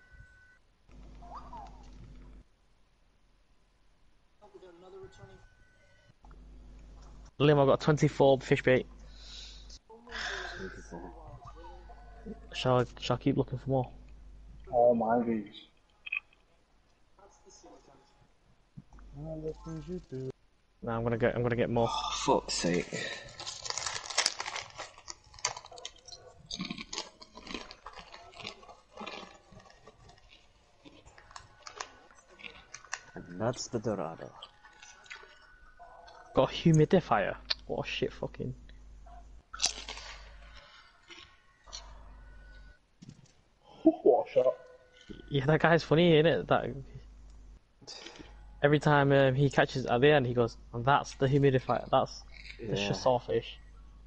Liam, I've got 24 fish bait. Shall I keep looking for more? Oh my views. No, I'm gonna get more. Fuck's sake. And that's the Dorado. got a humidifier. What a shit fucking. What a shot. Yeah, that guy's funny, isn't it? That every time he catches at the end, he goes, and that's the humidifier. That's the Yeah. sawfish.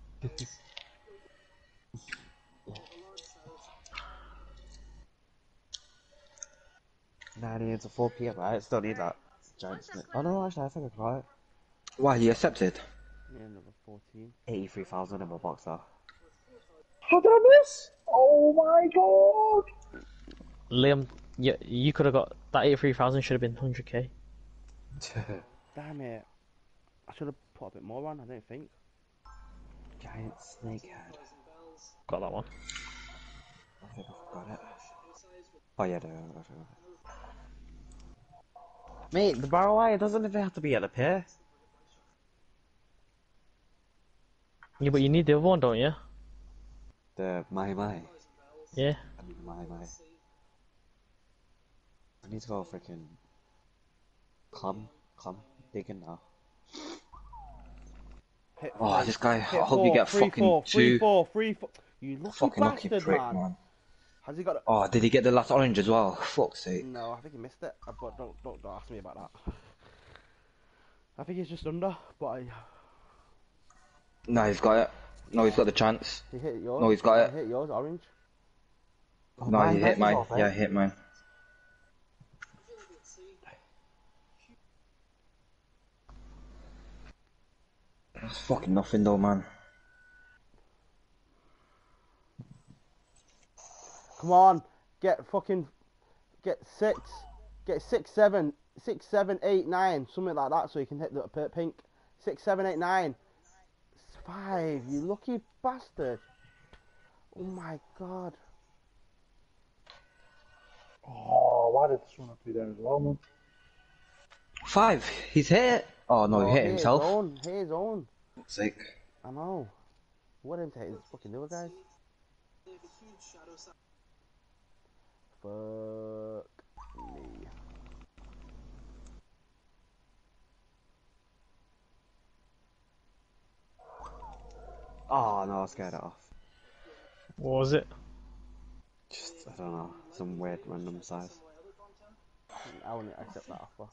Nah, it's a 4 PM, right? Still need that giant snake. Oh no, actually, I think I got it. Why, he accepted? Yeah, number 14. 83,000 in my box though. How did I miss? Oh my god! Liam, you could have got that 83,000. Should have been 100k. Damn it. I should have put a bit more on, I didn't think. Giant snake head. Got that one. I think I got it. Oh yeah, there. Mate, the barrel wire doesn't even have to be at the pier. Yeah, but you need the other one, don't you? The Mai. Yeah. I need the Mai. I need to go freaking clam digging now. Hit Oh, three. this guy, I Hit hope you get three, fucking four, two. 3 4. You lucky Fucking lucky bastard, prick, man. man. Has he got it? Oh, did he get the last orange as well? Fuck's sake. No, I think he missed it. But don't ask me about that. I think he's just under, but No, he's got it. No, he's got the chance. he hit yours. No, he's got it. He hit yours, orange. No, he hit mine. Yeah, he hit mine. That's fucking nothing though, man. Come on, get 6, get 6, 7, 8, 9, something like that, so you can hit the pink. 6, 7, 8, 9. 5, you lucky bastard. Oh my god. Oh, why did this one have to be there as well, man? 5. He's hit. Oh no, he hit himself. Hit his own. Fuck's sake. I know. What him to hit his fucking other guys? Fuck me. Oh no, I scared it off. What was it? Just, I don't know, some weird random size. I wouldn't accept that offer.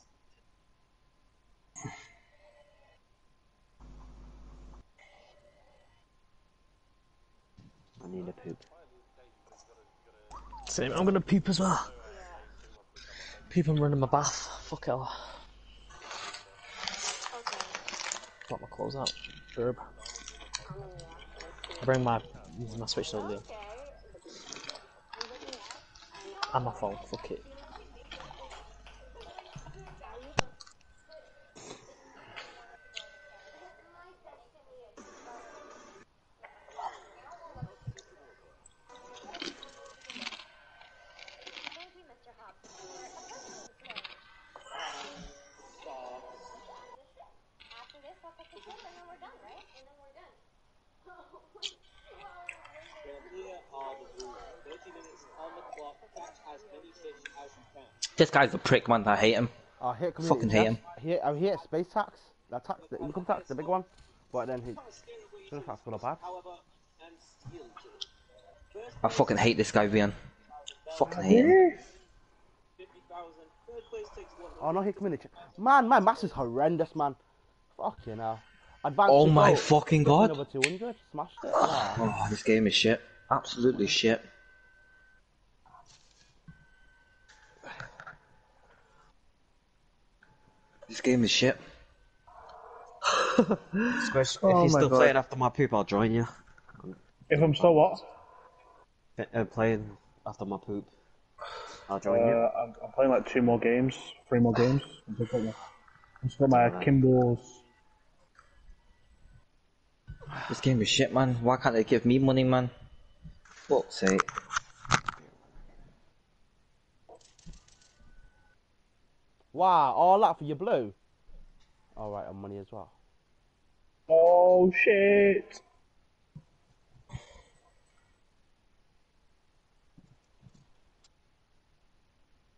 I need a poop. Same. I'm gonna poop as well. Poop and run in my bath. Fuck hell. Got my clothes out. Verb. Bring my Switch to Liam. And my phone. Fuck it. This guy's a prick, man. I hate him. I hate Fucking hate him. He hit space tax. That tax, the income tax, the big one. But then he. That's not bad. I fucking hate this guy, Vian. Fucking hate him. Oh no, he come in the man, my mass is horrendous, man. Fucking hell. Advanced Oh to my go. fucking god. Another 200. Smashed it. Yeah. Oh, this game is shit. Absolutely shit. This game is shit. Squish, if Oh you're my still God. playing after my poop, I'll join you. If I'm still what? Playing after my poop, I'll join you. I'm playing like 2 more games, 3 more games. I've got my Kimballs. This game is shit, man. Why can't they give me money, man? Fuck's sake. Wow, all that for your blue. Alright, and money as well. Oh shit!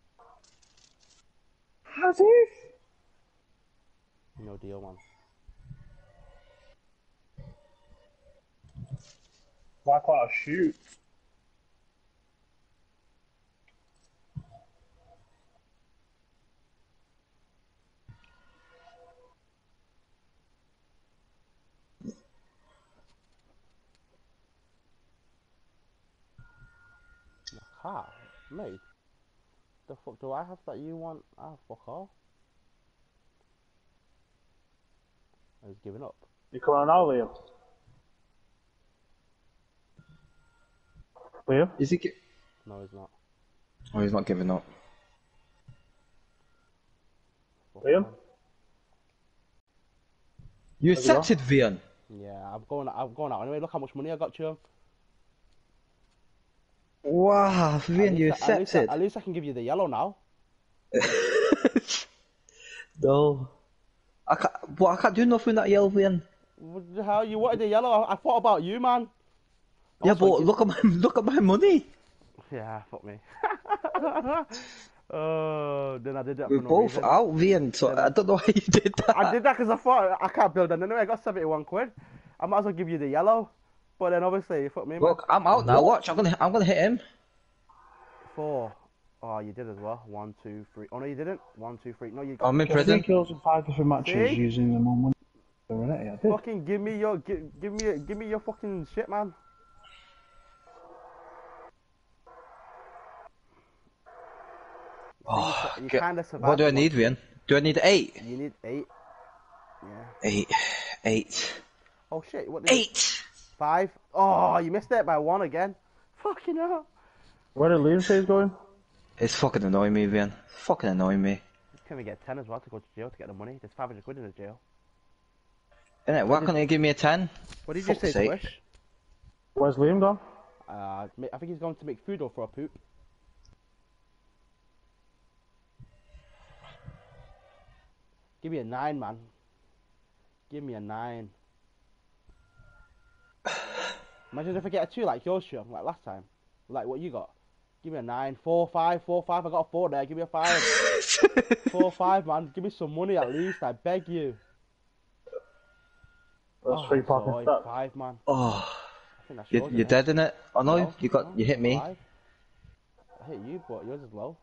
Has it? No deal, man. Why can't I shoot? Ha, me. The fuck do I have that you want? Ah, fuck all. I was giving up. You coming on now, Liam? Liam? Is he? No, he's not. Oh, he's not giving up. Fuck Liam? all. You Have you accepted, Vian. Yeah, I'm going out anyway. Look how much money I got you. Wow, Vian, you accepted. At least I can give you the yellow now. No. I can't do nothing that yellow, Vian. How you wanted the yellow? I thought about you, man. Yeah, Also, but look at my money. Yeah, fuck me. Oh, then I did that We're for no both reason. out, Vian, so I don't know why you did that. I did that because I thought I can't build an anyway. I got 71 quid. I might as well give you the yellow. But then obviously, fuck me, man. Look, I'm out now. Watch, I'm gonna hit him. 4. Oh, you did as well. 1, 2, 3. Oh no, you didn't. 1, 2, 3. No, you got. I'm in Get 3 prison. kills in 5 different matches See? using the money. Already, I did. Fucking give me your give me your fucking shit, man. Oh, You God. kind of survived. What do I one. need, Vian? Do I need 8? You need 8. Yeah. 8. Oh shit. What? Did 8. 5. Oh, you missed it by 1 again. Fucking hell. Where did Liam say he's going? It's fucking annoying me, Vian. Fucking annoying me. Can we get 10 as well to go to jail to get the money? There's 500 quid in the jail. Innit? Why can't you give me a 10? What did you Fuck's say, sake. Squish? Where's Liam gone? I think he's going to make food or for a poop. Give me a 9, man. Give me a 9. Imagine if I get a 2 like yours, Sean, like last time. Like what you got. Give me a 9. 4, 5, 4, 5. I got a 4 there. Give me a 5. 4, 5, man. Give me some money at least. I beg you. That's 3 popping sorry, stats. 5, man. Oh, I think that's yours, you're innit? dead in it. Oh no, No, you hit me. 5. I hit you, but yours is low.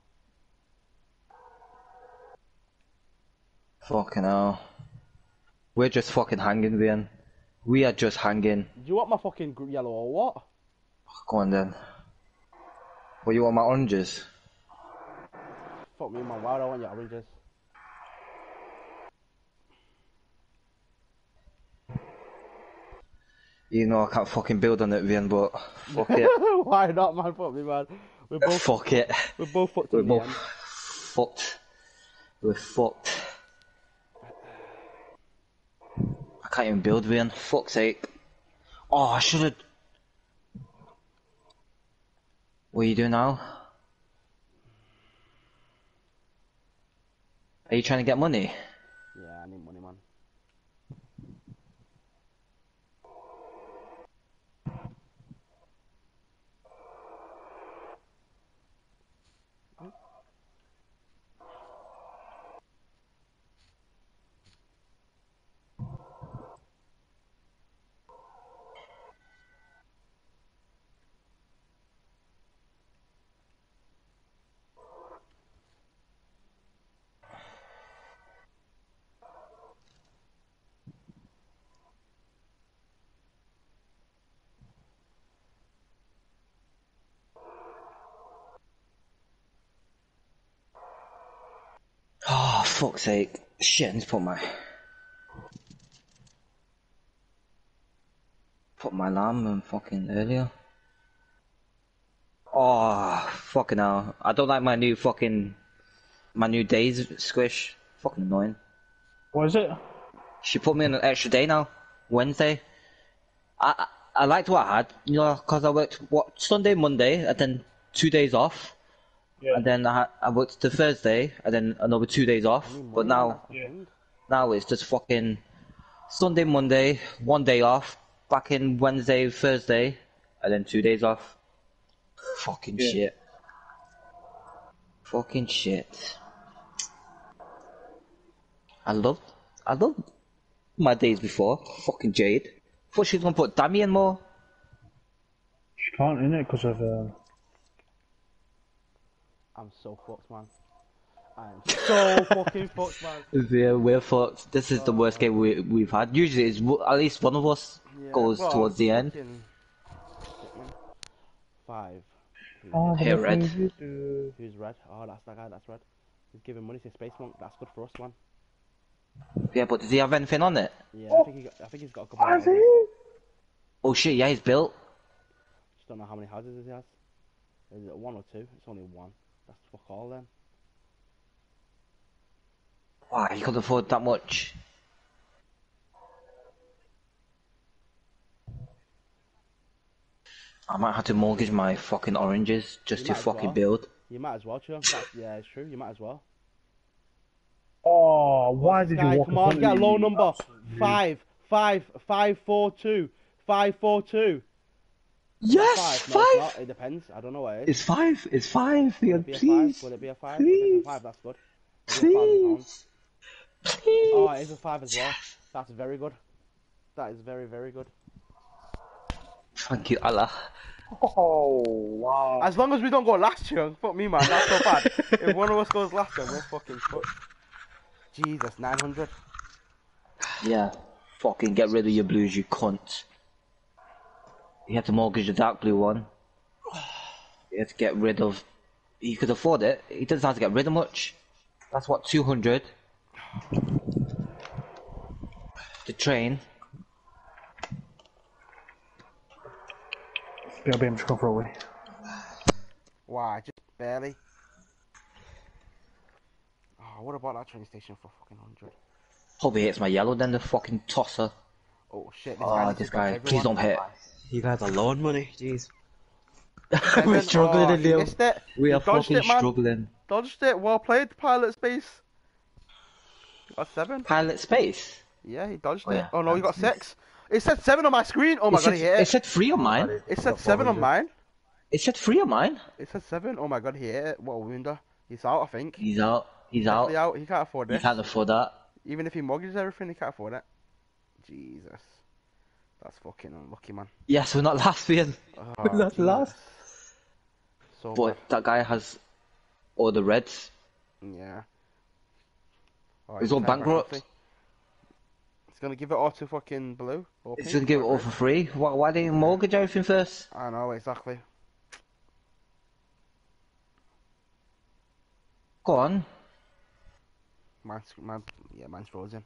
Fucking hell. We're just fucking hanging, Vian. We are just hanging. Do you want my fucking yellow or what? Go on then. What, you want my oranges? Fuck me, man. Why would I want your oranges? You know I can't fucking build on it, Vian, but fuck it. Why not, man? Fuck me, man. We're both Fuck it. we're both fucked We're in the both end. fucked. We're fucked. I can't even build, Vian. Fuck's sake. Oh, I should've... What are you doing now? Are you trying to get money? Yeah, I need money, man. Oh, fuck's sake. Shit, I need to put my alarm on fucking earlier. Oh, fucking hell. I don't like my new days, Squish. Fucking annoying. What is it? She put me on an extra day now. Wednesday. I liked what I had, you know, because I worked, Sunday, Monday, and then 2 days off. Yeah. And then I worked the Thursday, and then another 2 days off. But now it's just fucking Sunday, Monday, 1 day off, back in Wednesday, Thursday, and then 2 days off. Fucking shit. Fucking shit. I love my days before. Fucking Jade. Thought she was gonna put Damien more. She can't in it because of I'm so fucked, man. I'm so fucking fucked, man. We're fucked. This is the worst game we've had. Usually, it's at least one of us Yeah, goes well, towards the end. fucking shit, man. 5. oh, Hey, Red. Who's red? Oh, that's that guy. That's red. He's giving money to Space Monk. That's good for us, man. Yeah, but does he have anything on it? Yeah, I think he's got a couple of houses. Oh shit, yeah, he's built. Just don't know how many houses he has. Is it 1 or 2? It's only 1. That's fuck all then. Wow, he couldn't afford that much. I might have to mortgage my fucking oranges just You to might as fucking well. build. You might as well, Chum. Yeah, it's true. You might as well. Oh, why did you Guy, walk come in on, front get a of low me? number. 5, 5, 5, 4, 2, 5, 4, 2. Yes, 5. No, it's not. It depends. I don't know what it is. It's 5. It's 5. Will Yeah, it be a please. 5? Will it be a 5? If Please. it's a 5, that's good. It'll be £1,000. Please. Please. Oh, it is a 5 as well. That's very good. That is very, very good. Thank you, Allah. Oh, wow. As long as we don't go last, Chung. Fuck me, man. That's so bad. If one of us goes last, then we're fucking fucked. Jesus, 900. Yeah. Fucking get rid of your blues, you cunt. You have to mortgage the dark blue one. You have to get rid of... He could afford it. He doesn't have to get rid of much. That's what, 200? The train. Yeah, I'll be able to come for a wee. Wow, just barely. Oh, what about that train station for fucking 100? Hope he hits my yellow then, the fucking tosser. Oh shit, Oh, needs this to dodge guy. Please don't everyone. hit. You guys are loan money, jeez. We're struggling Oh, in he there. missed it. We He are dodged fucking it, man. struggling. Dodged it. Well played, Pilot Space. Got 7. Pilot space. Yeah, he dodged Oh, it. yeah, Oh no, he got Pilot 6. It said 7 on my screen. Oh my god, he hit It it. said 3 on mine. It said 7 on mine. It said 3 on mine. It said 7. Oh my god, he hit it. What a wounder. He's out, I think. He's out. He's out. Definitely out. He can't afford You this. can't afford that. Even if he mortgages everything, he can't afford it. Jesus. That's fucking unlucky, man. Yes, we're not last, Ian. Oh, We're not Jesus. last. So But that guy has all the reds. bad. Yeah. Oh, He's all kind of bankrupt. healthy. He's gonna give it all to fucking blue. Or He's pink, gonna give it all whatever for free. Why didn't you mortgage everything first? I know, exactly. Go on. Mine's frozen.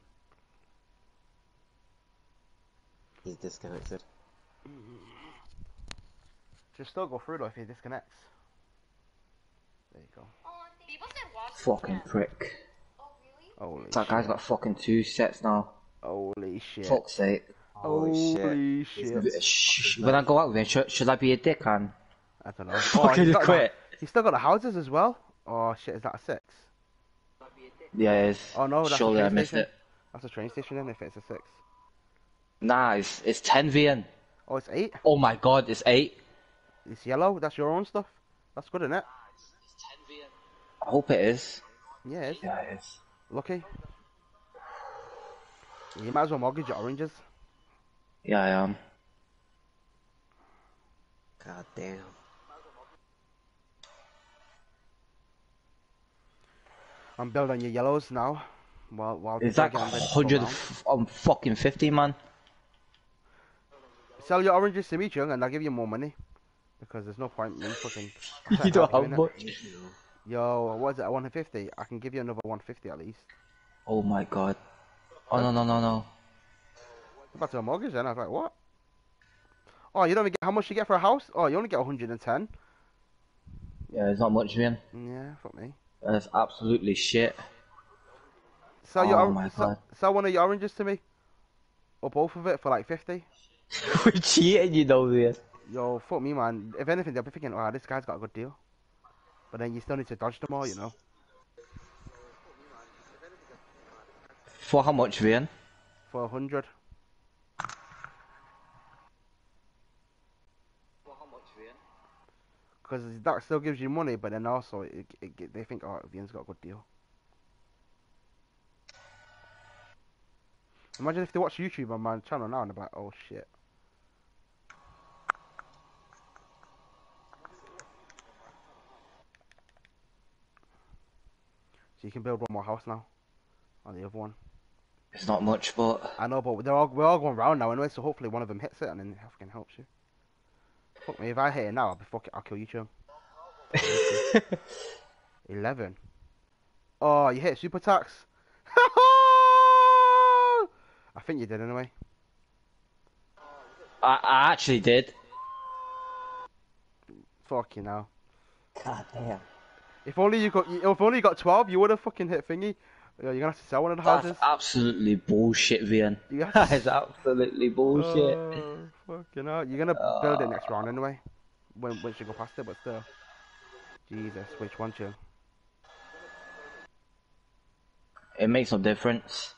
He's disconnected. Just still go through though if he disconnects. There you go. Fucking prick. Holy That guy's got fucking 2 sets now. Holy shit. Fuck's sake. Holy shit. Shh. When I go out with him, should I be a dick, man? I don't know. Fucking he's got quit. He's still got the houses as well. Oh shit, is that a 6? Yeah, it is. Oh no, that's Surely a I train missed station. it. That's a train station then if it's a 6. Nah, it's 10 VN. Oh, it's 8? Oh my god, it's 8. It's yellow? That's your own stuff? That's good, isn't it? I hope it is. Yeah, it is. Yeah, it is. Lucky. You might as well mortgage your oranges. Yeah, I am. God damn. I'm building your yellows now. While It's they're like getting ready to go 100 round. on fucking 50, man. Sell your oranges to me, Chung, and I'll give you more money. Because there's no point me fucking... You don't have doing it. much. Yo, what is it, 150? I can give you another 150 at least. Oh my god. Oh no. I'm about to a mortgage then, I was like, what? Oh, you don't even get how much you get for a house? Oh, you only get 110. Yeah, it's not much, man. Yeah, fuck me. That's absolutely shit. Sell your Oh my God. sell one of your oranges to me. Or both of it for like 50. We're cheating, you know, man. Yo, fuck me, man. If anything, they'll be thinking, oh, this guy's got a good deal. But then you still need to dodge them all, you know. For how much, Vian? For 100. Because that still gives you money, but then also they think, oh, Vian's got a good deal. Imagine if they watch YouTube on my channel now and they're like, oh shit. So you can build one more house now on the other one. It's not much, but I know, but we're all going round now anyway. So hopefully one of them hits it and then it fucking helps you. Fuck me, if I hit it now, I'll kill you, chum. 11. Oh, you hit super tax. I think you did anyway. I actually did. Fuck you now. God damn. If only you got 12, you would have fucking hit thingy. You're gonna have to sell one of the houses. That's absolutely bullshit, Vian. You have That to- is absolutely bullshit. Fucking hell. You're gonna build it next round anyway. Once you go past it, but still. Jesus, which one, Chill? It makes no difference.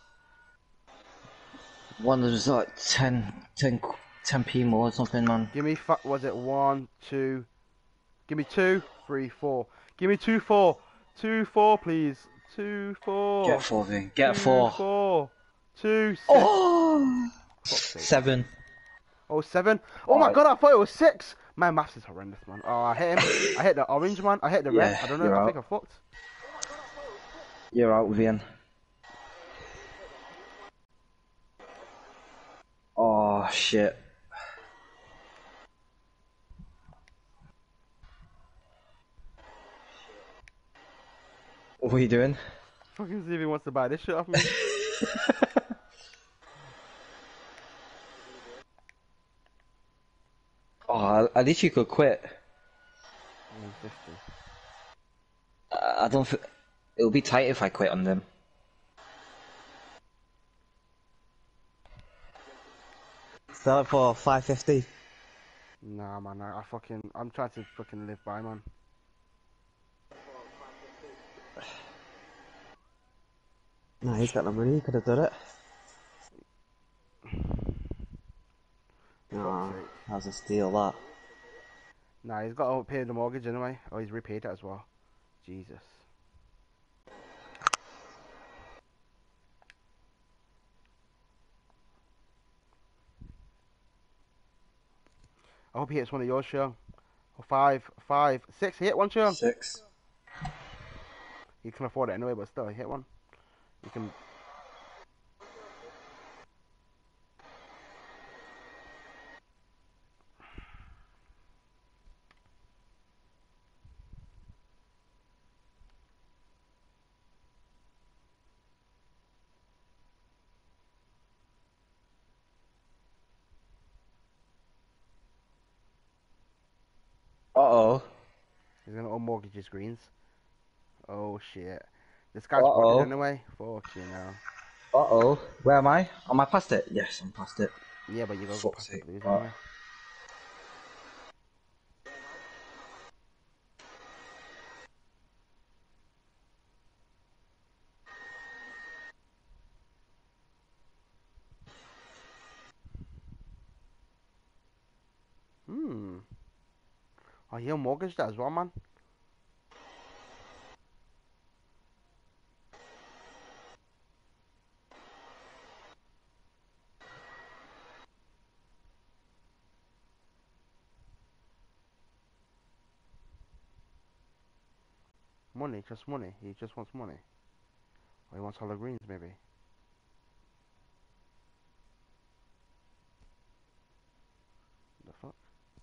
One was like 10p more or something, man. Give me, was it 1, 2? Give me 2, 3, 4. Give me 2, 4. 2, 4, please. 2, 4. Get 4, Vian. Get 2, 4. 4. 2, 6. Oh! Fuck's sake. 7. Oh, 7. Oh my god, I thought it was 6. My maths is horrendous, man. Oh, I hit him. I hit the orange man. I hit the red. Yeah, I don't know. you're I think out. I fucked. You're out, Vian. Oh, shit. What are you doing? Fucking see if he wants to buy this shit off me. Oh, at least you could quit. 50. I don't think... It'll be tight if I quit on them. Sell it for 550. Nah, man. I'm trying to fucking live by, man. Nah, he's got the money, he could have done it. Nah, Fuck's sake. how's a steal that? Nah, he's got to pay the mortgage anyway. Oh, he's repaid it as well. Jesus. I hope he hits one of yours, Sean. Oh, 5, 5, 6. He hit one, Sean. 6. He can afford it anyway, but still, he hit one. You can. Uh-oh. He's gonna unmortgage his greens. Oh shit. This guy's Uh-oh. wanted anyway. Fuck you know. Uh-oh. Where am I? Am I past it? Yes, I'm past it. Yeah, but you gotta go Fuck's past the sake. blues Right. anyway. Oh, he unmortgaged that as well, man. Money, just money. He just wants money. Or he wants all the greens, maybe. The fuck?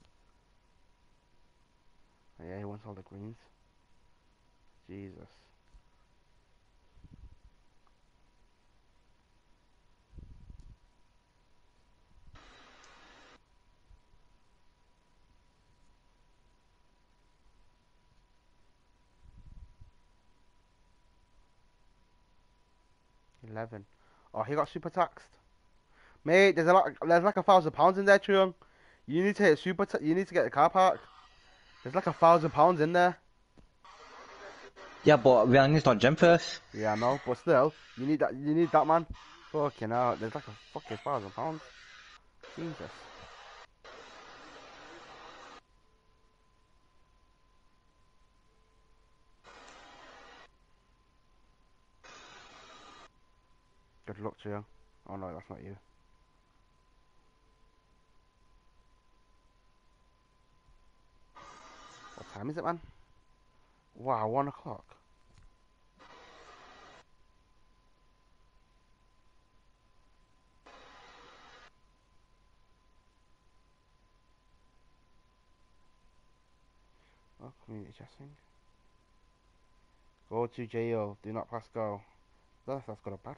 Oh, yeah, he wants all the greens. Jesus. $11. Oh, he got super taxed. Mate, there's like £1,000 in there, Chung. You need to hit you need to get the car park. There's like £1,000 in there. Yeah, but we need to start gym first. Yeah, I know, but still, you need that. You need that, man. Fucking hell, there's like a fucking £1,000. Jesus. Good luck to you. Oh no, that's not you. What time is it, man? Wow, 1 o'clock. Oh, community chessing. Go to jail. Do not pass go. I don't know if that's good or bad.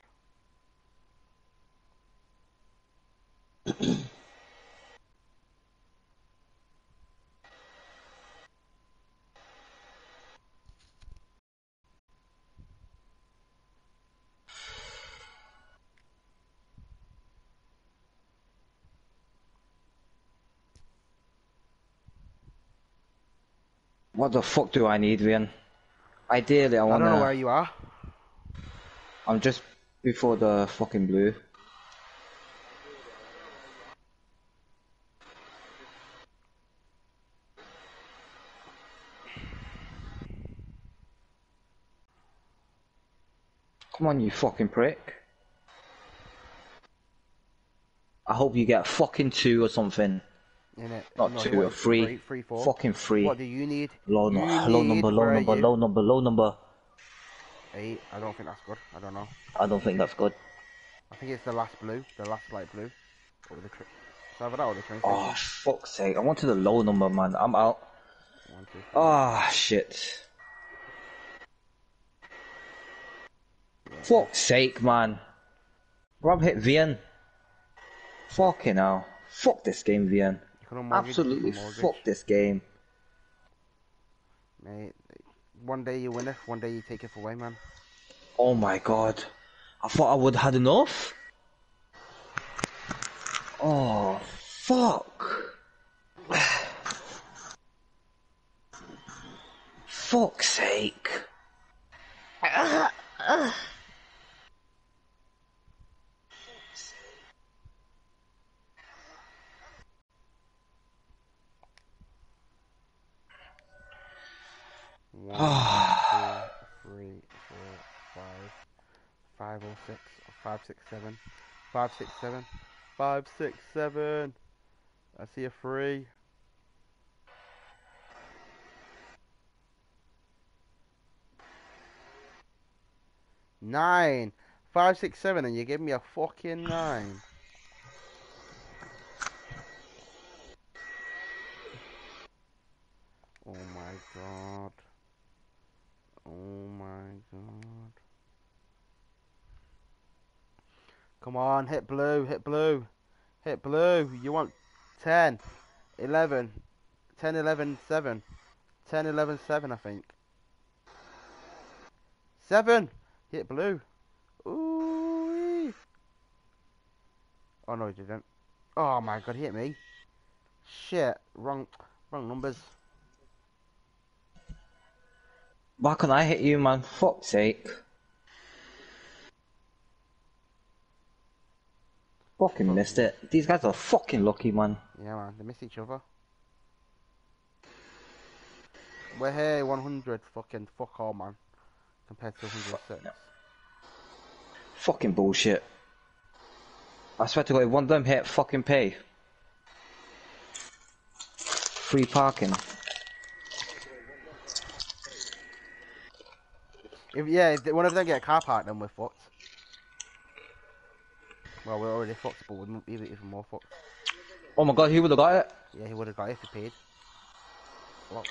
What the fuck do I need, Vian? Ideally, I I wanna. don't know where you are. I'm just before the fucking blue. Come on, you fucking prick. I hope you get a fucking 2 or something. In it. Not No, he 2 or wanted 3. 3, 4. Fucking 3. What do you need? Low, You low need- number, low where are number, you? low number, low number. 8. I don't think that's good. I don't know. I don't think that's good. I think it's the last blue. The last light blue. Or the it's either that or the train Oh, station. fuck's sake. I wanted a low number, man. I'm out. 1, 2, 3. Ah, shit. Fuck's sake, man. Rob hit Vian. Fucking hell. Fuck this game, Vian. You can unmortgage, Absolutely you can mortgage. fuck this game. Mate, one day you win it, one day you take it away, man. Oh my god. I thought I would have had enough. Oh, fuck. Fuck's sake. One, 2, 3, 4, 5, 5 or 6, 5, 6, 7, 5, 6, 7, 5, 6, 7. I see a 3. Nine. 5, 6, 7, and you give me a fucking 9. Oh my god. Oh my god. Come on, hit blue, hit blue. Hit blue. You want 10, 11, 10, 11, 7. 10, 11, 7, I think. 7. Hit blue. Ooh. Oh no, he didn't. Oh my god, he hit me. Shit, wrong numbers. Why can't I hit you, man? Fuck's sake. Fucking missed it. These guys are fucking lucky, man. Yeah, man, they miss each other. We're here 100, fucking fuck all, man. Compared to 106. Fucking bullshit. I swear to God, if one of them hit, fucking pay. Free parking. If one of them get a car park, then we're fucked. Well, we're already fucked, but we're even more fucked. Oh my god, he would have got it. Yeah, he would have got it if he paid. What?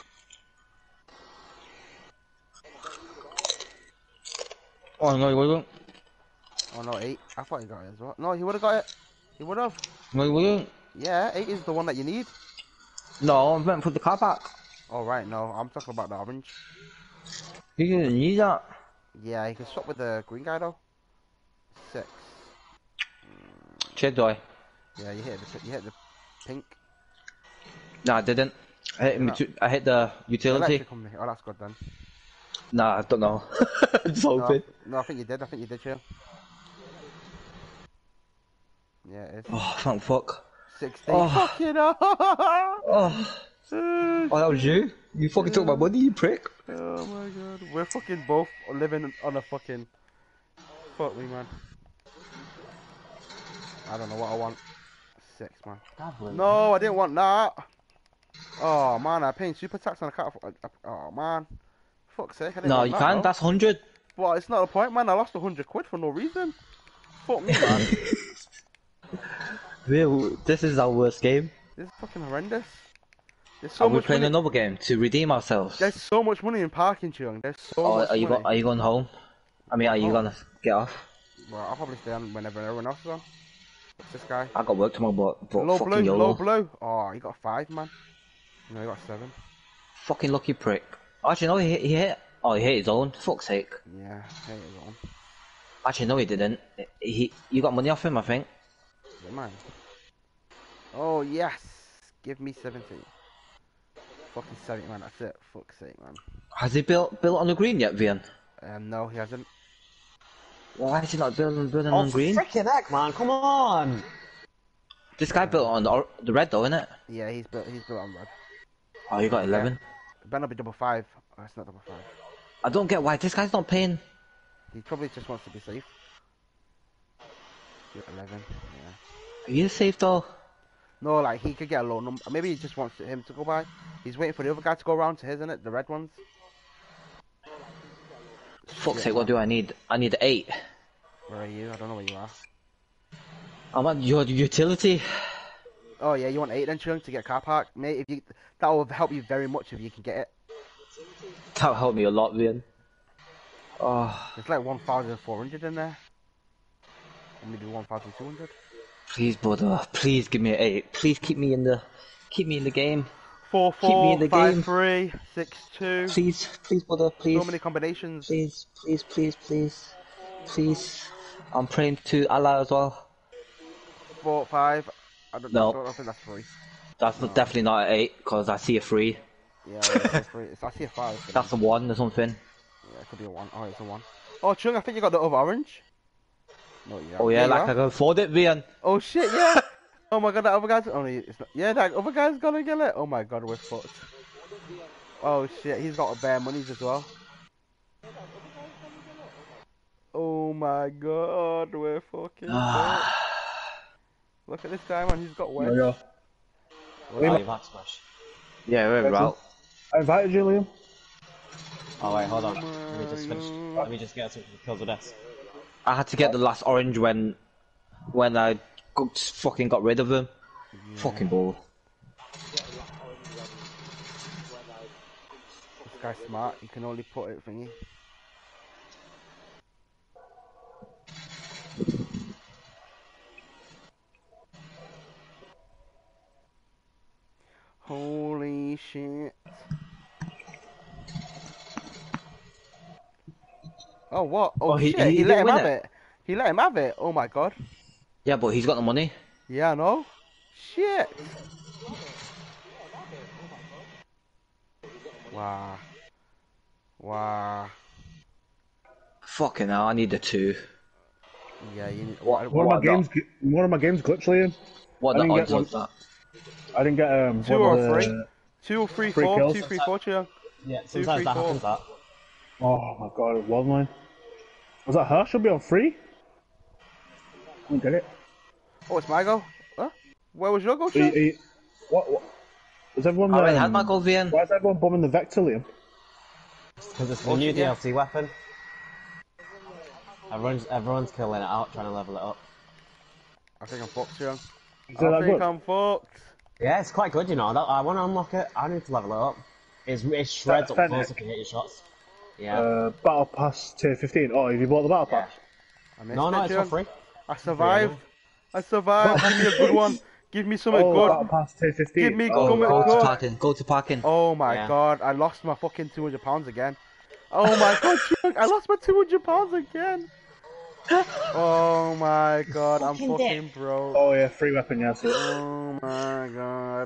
Oh no, he wouldn't. Oh no, 8. I thought he got it as well. No, he would have got it. He would have. No, he wouldn't. Yeah, 8 is the one that you need. No, I meant for the car park. Oh right, no, I'm talking about the orange. He didn't need that. Yeah, he can swap with the green guy though. 6. Check doy. Yeah, you hit the pink. No, I didn't. I hit, No. I hit the utility. Electric company. Oh, that's good then. Nah, I don't know. Just No, hoping. no, I think you did. I think you did, yeah. Yeah, it is. Oh, thank fuck. 16. Oh. Fucking hell. Oh. Oh, that was you? You fucking took my money, you prick. Oh my god. We're fucking both living on a fucking... Fuck me, man. I don't know what I want. 6, man. No, I didn't want that. Oh, man, I paid super tax on a car. Oh, man. Fuck's sake, I didn't No, want you that, can't. though. That's 100. Well, it's not the point, man. I lost 100 quid for no reason. Fuck me, man. Real, this is our worst game. This is fucking horrendous. There's so Are we much playing money. another game to redeem ourselves? There's so much money in parking, Chung. There's so Or much are you money. are you going home? I mean, are you Home. gonna get off? Well, I'll probably stay on whenever everyone else is on. What's this guy? I got work tomorrow, but Low fucking blue, YOLO. low blue. Oh, he got 5, man. No, he got 7. Fucking lucky prick. Actually, no, he hit. Oh, he hit his own. Fuck's sake. Yeah, hey, he's on. Actually, no, he didn't. You got money off him, I think. Is it mine? Oh, yes. Give me 70. Fucking 70, man. That's it. Fuck's sake, man. Has he built on the green yet, Vian? No, he hasn't. Why is he not building Oh, on for green? freaking heck, man, come on! This guy built on the red though, innit? Yeah, he's built on red. Oh, you got 11. It better not be double 5. Oh, it's not double 5. I don't get why this guy's not paying. He probably just wants to be safe. You're 11, yeah. Are you safe though? No, like, he could get a low number. Maybe he just wants him to go by. He's waiting for the other guy to go around to his, innit? The red ones. Fuck's sake, what do I need? I need 8. Where are you? I don't know where you are. I'm at your utility. Oh, yeah, you want 8 then, Chung, to get car park? Mate, if you, that will help you very much if you can get it. That'll help me a lot, Vian. Oh, There's like 1,400 in there. Or maybe 1,200. please, brother. Please give me an 8. Please keep me in the game. 4, Keep me in 4, the 5, game. 3, 6, 2. Please, brother. Please. So many combinations. Please. I'm praying to Allah as well. 4, 5. I don't No. know. I don't think that's 3. That's definitely not an 8 because I see a 3. Yeah, it's 3. I see a 5. But That's a 1 or something. yeah, it could be a 1. Oh, it's a 1. Oh, Chung, I think you got the other orange. No, yeah. Oh yeah, you like are. I can afford it, Vian. Oh shit, yeah. Oh my god, that other guy's only. It's not, yeah, that other guy's gonna get it. Oh my god, we're fucked. Oh shit, he's got bare monies as well. Oh my god, we're fucking fucked. Look at this guy, man. He's got There wedge. we go. Oh, you've had smash. Yeah, we're Excellent. out. I invited you, Liam. Oh wait, hold on. Let me just finish. Let me just get some kills with this. I had to get the last orange when I fucking got rid of him. Fucking bull. This guy's smart. He can only put it thingy. Holy shit. Oh, what? Oh, Oh, he- shit. he He let didn't him win have it. it. He let him have it. Oh my god. Yeah, but he's got the money. Yeah, I know. Shit. Wow. Wow. Fucking hell, I need a 2. Yeah, you need. What- One what of my games glitched, Liam. What I the didn't get odds one. of that? I didn't get 2 one or of the- 3? 2 or 3, Free 4? kills. 2, 3, 4, Chill. Yeah, 2, sometimes 3, that 4. happens. That. Oh my god, it was mine. Was that her? Should be on free. I don't get it. Oh, it's my go. Huh? Where was your go, Are Chill? you- what? Is everyone? I already had my gold, Vian. Why is everyone bombing the Vector, Liam? Because it's the new yeah. DLC weapon. Everyone's killing it out, trying to level it up. I think I'm fucked, Chill. Is it I that think good? I'm fucked. Yeah, it's quite good, you know. I want to unlock it. I need to level it up. It shreds up Fennec. close if you hit your shots. Yeah. Battle Pass tier 15. Oh, have you bought the Battle Pass? I missed No, it, it's Chill. for free. I survived. I survived. Give me a good one. Give me something Oh, Battle good. Pass tier 15. Give me oh, something Go to good. parking. Go to parking. Oh my Yeah. god, I lost my fucking £200 again. Oh my god, Chuck, I lost my £200 again. Oh my god, I'm Fucking fucking broke. Oh yeah, free weapon, yeah. So. Oh my god.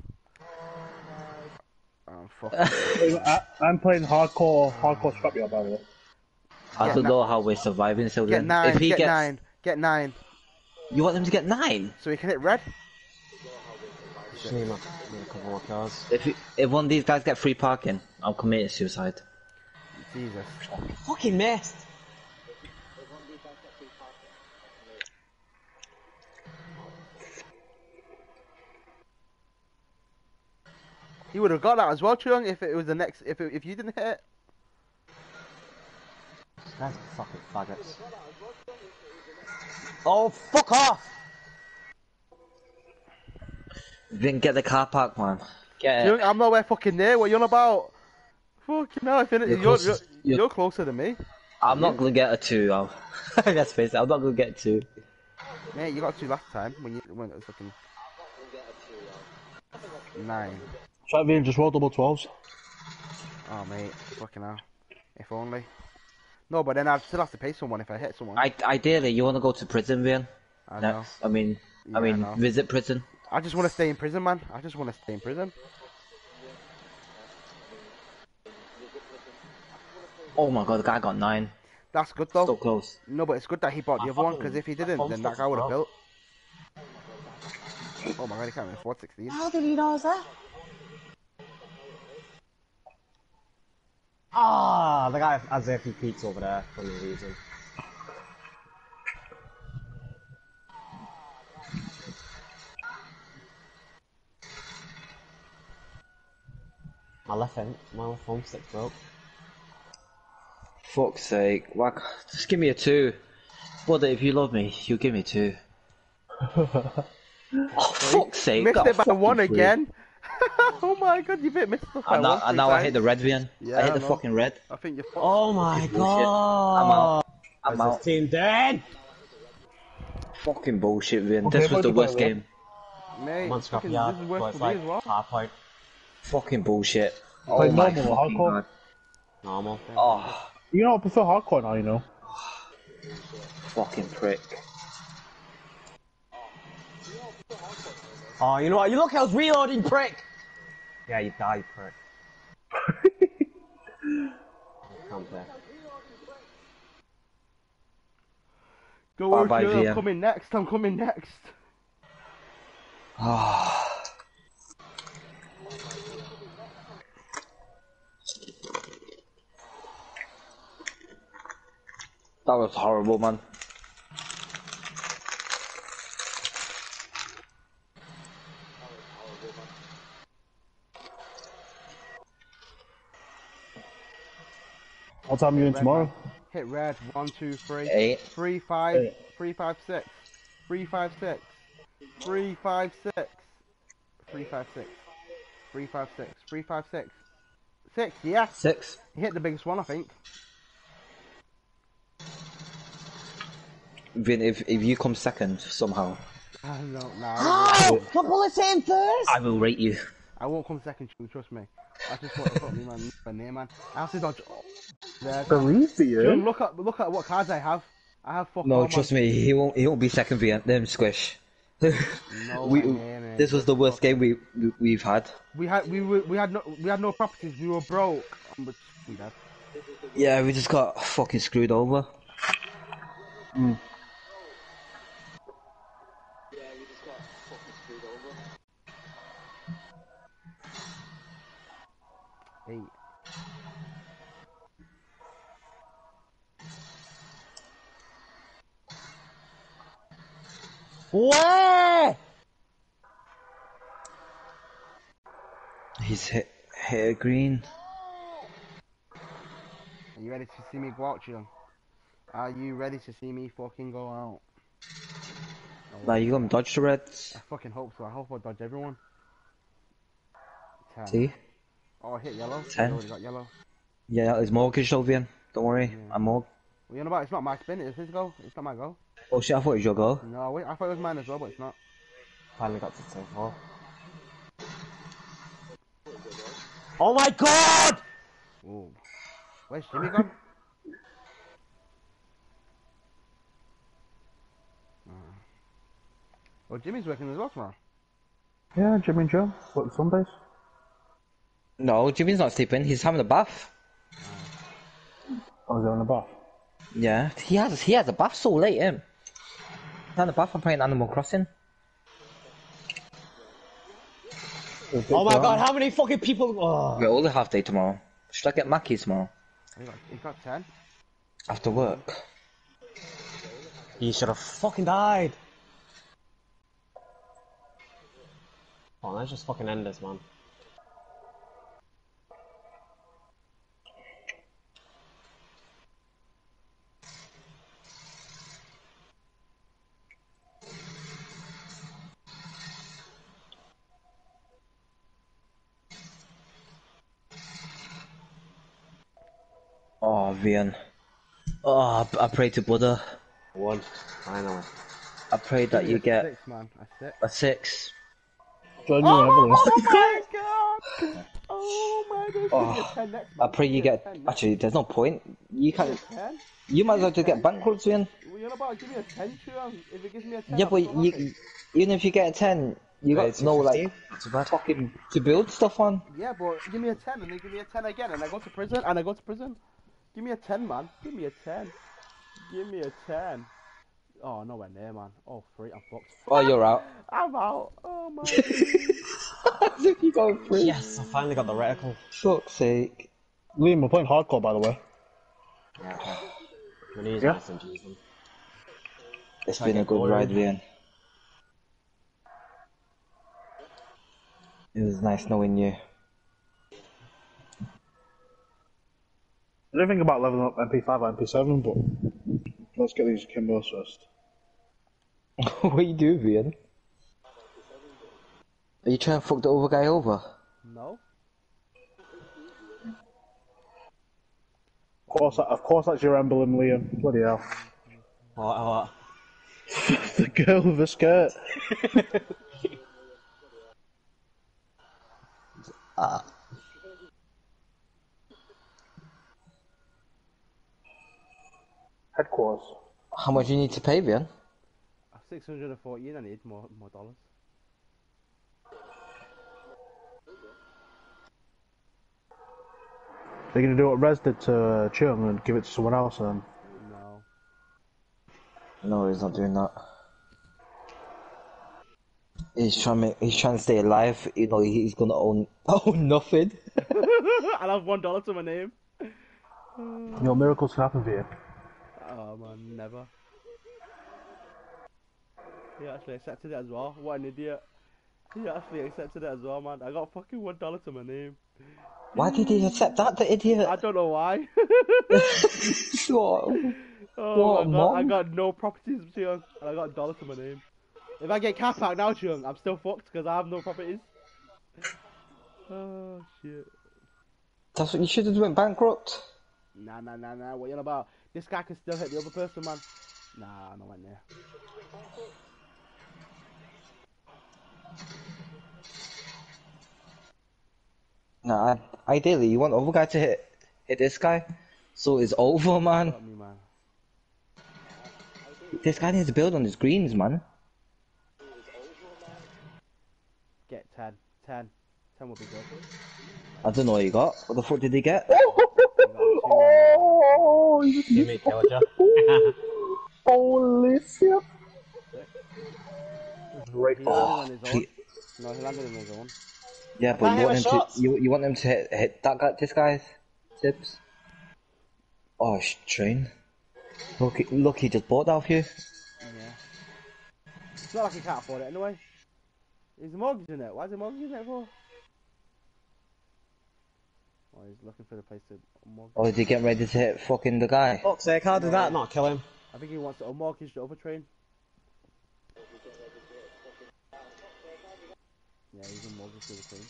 I'm fucking. I'm playing hardcore scrapyard, by the way. I Get don't na- know how we're surviving, so Get then 9, if he get gets, 9, get 9. you want them to get 9. So he can hit red? Just need a couple more kills. If one of these guys get free parking, I'm committing suicide. Jesus. Fucking missed. He would have got that as well, Chung, if it was the next. If you didn't hit it. These guys are fucking faggots. Oh, fuck off! Then get the car park, man. Get Jung, it. I'm nowhere fucking near. What you on about? Fucking hell, You're you're closer than me. I'm not gonna get a 2. Let's face it, I'm not gonna get 2. Mate, you got 2 last time when it was fucking 9. Try and just roll double 12s. Oh mate, fucking hell. If only. No, but then I'd still have to pay someone if I hit someone. Ideally, you wanna go to prison, Vian? I know. Next. I mean, Yeah, I know. visit prison. I just want to stay in prison, man. I just want to stay in prison. Oh my god, the guy got 9. That's good though. So close. No, but it's good that he bought the other one, because if he didn't, then that guy would have built. Oh my god, he can't even afford 16. How did he know that? Ah, the guy has a few peaks over there for no reason. My left thumbstick broke. Fuck's sake. Why just give me a 2. Brother, if you love me, you give me 2. Oh, fuck's sake. Missed got a it by fucking 1 3. again. Oh my god, you missed it by And 1. now I hit the red, Vian. Yeah, I hit I the know. fucking red. I think you're fucked. Oh my Bullshit. god! I'm out. Is this team dead? Fucking bullshit, Vian. Okay, This was the what worst about game. Mate, I'm on fucking, scrapyard, this is but worse it's for me like as well. hard point. Fucking bullshit. Oh Play my normal or fucking hardcore? god. Normal. Oh, You know, I prefer hardcore now, you know. fucking prick. Oh, you know what? You look, I was reloading, prick! Yeah, you died, prick. Come there. Go Bye over bye, here, Via. I'm coming next, I'm coming next. Ah. That was horrible, man. What time are you in tomorrow? Hit red, 1, 2, 3. 8. 3, 5, Eight. 3, 5, 6. 3, 5, 6. 3, 5, 6. 3, 5, 6. 3, 5, 6. 3, 5, 6. 6, yeah. 6. He hit the biggest one, I think. Vin, if you come second somehow, I don't know, nah, Oh! Couple of team first! I will rate you. I won't come second, trust me. I just want to put me my name, man. I have to dodge. There. Believe you. Jun, look at what cards I have. I have fuck all, No, man. trust me, he won't be second Vin. Them squish. No we, way, man. this was the worst game we've had. We had no properties. We were broke. But we had. Yeah, we just got fucking screwed over. Mm. 8. Where? He's hit a green. Are you ready to see me go out, Jun? Are you ready to see me fucking go out? Like, you gonna dodge the reds? I fucking hope so. I hope I dodge everyone. 10. See? Oh, I hit yellow. 10. I already got yellow. Yeah, it's mortgage though, Vin. Don't worry, Yeah. I'm mortgage. Well, you know what? It's not my spin. It's his goal. It's not my goal. Oh shit, I thought it was your goal. No, wait. I thought it was mine as well, but it's not. Finally got to 10-4. Oh my god! Ooh. Where's Jimmy gone? Oh, Jimmy's working as well tomorrow. Yeah, Jimmy and Joe. What, Sundays? No, Jimmy's not sleeping, he's having a bath. Oh, is he on the bath? Yeah, he has a bath so late, him. He's having a bath, I'm playing Animal Crossing. Oh my god, how many fucking people? Oh. We're all a half day tomorrow. Should I get Mackie tomorrow? He got 10. After work? He should have fucking died. Oh, let's just fucking end this, man. Vian. Oh, I pray to Buddha. One. Finally. I pray that Give me you a get 6, man. A 6. a 6. Join you and Evelyn. Oh my god! Oh my god! Give me a 10 next, I man. pray Give you me a get. 10 next. Actually, there's no point. You Give me can't. a 10. You might as well just get bankrupt, Vian. What you on about? Give me a 10, Chung. If it gives me a 10, Yeah, I'm but so happy. even if you get a 10, you got no like Not too bad. fucking to build stuff on. Yeah, but give me a 10 and then give me a 10 again and I go to prison and I go to prison. Give me a 10, man. Give me a 10. Give me a 10. Oh, nowhere near, man. Oh, free. I'm fucked. Oh, you're out. I'm out. Oh my god. As if you go free. Yes, I finally got the reticle. Fuck's sake. Liam, we're playing hardcore, by the way. Yeah, okay. My knees Yeah. are nice and cheesy. It's I been a get good bored. ride, Vian. It was nice knowing you. I didn't think about leveling up MP5 or MP7, but let's get these Kimbos first. What you do, Vian? Are you trying to fuck the other guy over? No. Of course that's your emblem, Liam. Bloody hell. What? The girl with the skirt. Headquarters. How much you need to pay, Vian? 614. I need more dollars. They're gonna do what Rez did to Chung and give it to someone else and No. No, he's not doing that. He's trying to stay alive. You know, he's gonna own nothing. I'll have $1 to my name. you know miracles can happen for you. Oh man, never. He actually accepted it as well. What an idiot. He actually accepted it as well, man. I got fucking $1 to my name. Why did he accept that, the idiot? I don't know why. What? Oh What, my god, I Mom? got no properties, Chung, and I got $1 to my name. If I get cap out now, Chung, I'm still fucked because I have no properties. Oh shit. That's what you should have went bankrupt. Nah. What you on about? This guy can still hit the other person, man. Nah, no one there. Nah, ideally you want the other guy to hit this guy, so it's over, man. Got me, man. This guy needs to build on his greens, man. Get 10. 10 would be good. I don't know what he got. What the fuck did he get? Oh, You make Villager. holy shit! Great He ball. landed on his own. No, he landed on his own. Yeah, but Can't you hit want my him to shots. you want him to hit that guy, this guy's tips. Oh, train. Look, he just bought that off you. Yeah. It's not like he can't afford it anyway. He's mortgaging it. Why is he mortgaging it for? Oh, he's looking for the place to unmortgage. Or is he getting ready to hit fucking the guy? Fuck's sake, how did that not kill him? I think he wants to unmortgage the other train. Yeah, he's unmortgaged the other train.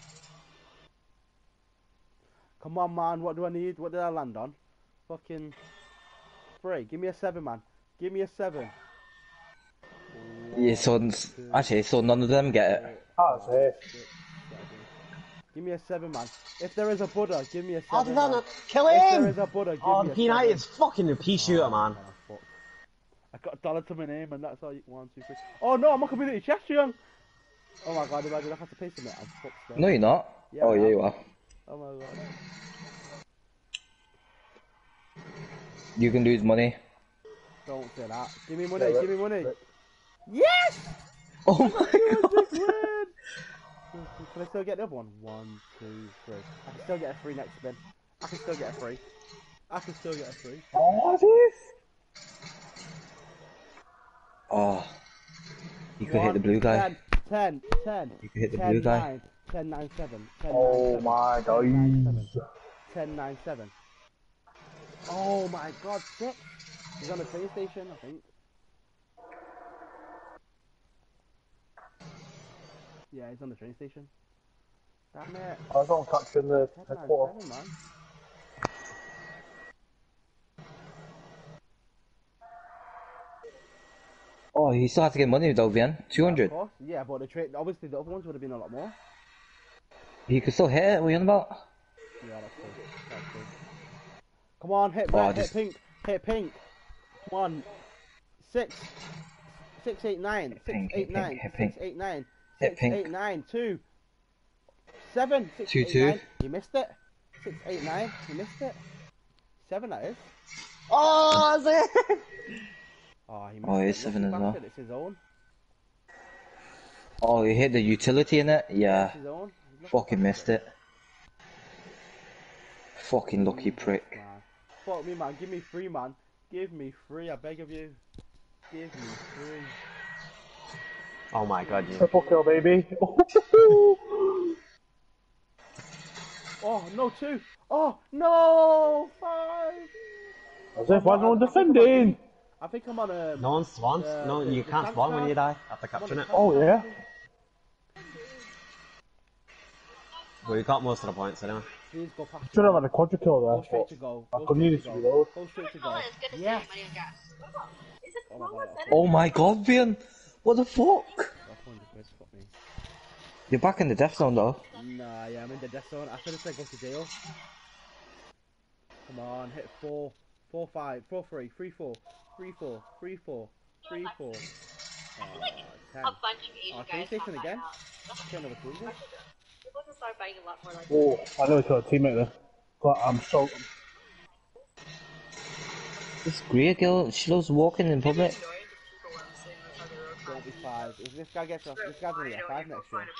Come on, man. What do I need? What did I land on? Fucking 3. Give me a 7, man. Give me a 7. Yeah, so actually, so none of them get it. That's it. Give me a 7, man. If there is a Buddha, give me a 7. How did that man. not kill If there him? is a Buddha, give Oh, me the a P 7. United's fucking a pea shooter, man. Oh, fuck. I got $1 to my name, and that's all you 1, 2, 3. Oh no, I'm on community chest, young. Oh my god, imagine I have to pay some it. I'm fucked still. No, you're not. Yeah, Oh, I yeah, am. you are. Oh my god. You can lose money. Don't say that. Give me money, give me money. Yes! Oh my god. Can I still get the other one? 1, 2, 3. I can still get a free next spin. I can still get a free. I can still get a free. Oh, this? Oh. You could hit the blue guy. 10. You could hit the 10, blue guy. 9, 10, 9, 7. 10, Oh 9, 7. my 10, 9, 7. days. 10, 9, 7. Oh my god, 6. He's on the train station, I think. Yeah, he's on the train station. Damn it. I was on catching the 10, 9, headquarters. 7, man. he still has to get money though, Vian. Of 200. course. Yeah, but the trade, obviously the other ones would have been a lot more. He could still hit it. What are you on about? Yeah, that's true. That's true. Come on, hit Oh, red, just- hit pink, hit pink. Come on. 6, 6, 8, 9, 6, pink, 8, hit 9, pink, hit 6, pink. 8, 9, Hit 6, pink. 8, 9, 2, 7, 6, 2, 8, 2. 9. He missed it. 6, 8, 9. He missed it. 7, that is. Oh, that's it! Oh, he missed Oh, it. it's 7 Lucky as well. bastard, it's his own. Oh, he hit the utility in it? Yeah. It's his own. Lucky Fucking missed bastard. it. Fucking lucky prick. Man. Fuck me, man. Give me 3, man. Give me 3, I beg of you. Give me 3. Oh my god, you. Triple kill, baby. Oh, no, 2. Oh, no! 5. As if why no one defending? I think I'm on a... No one spawns. No, you can't spawn when you die after capturing it. Oh yeah. Well, you got most of the points anyway. Please go past. Should have had a quadra kill Go there. straight to go. I Go could straight need to to go. reload. Go straight to go. Oh, it's good to Yes. see money and gas. Is it Oh my god. Oh my god, Vian! What the fuck? That's 100 quid, fuck me. You're back in the death zone though. Nah, yeah, I'm in the death zone. I should have said go to jail. Come on, hit 4, 4, 5, 4, 3, 3, 4, 3, 4, 3, 4, 3, 4. Oh, 10. A bunch of Asian Oh, guys train station come again? back out. Get another 200. People can start buying a lot more like Oh, I nearly killed a teammate there. But I'm so. This Greer girl, she loves walking in public. Don't be 5. If this guy gets off, this guy's gonna get 5 next year.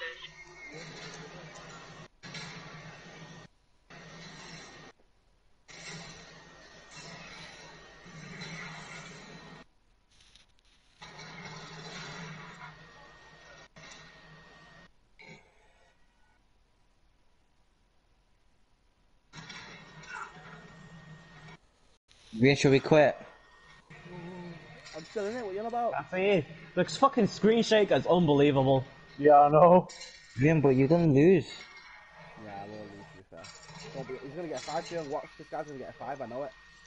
Vian, should we quit? I'm still in it, what you on about? That's it. The fucking screen shake is unbelievable. Yeah, I know. Vian, but you're gonna lose. Yeah, I will lose, to be fair. Don't be, he's gonna get a 5 here. Watch, this guy's gonna get a 5, I know it.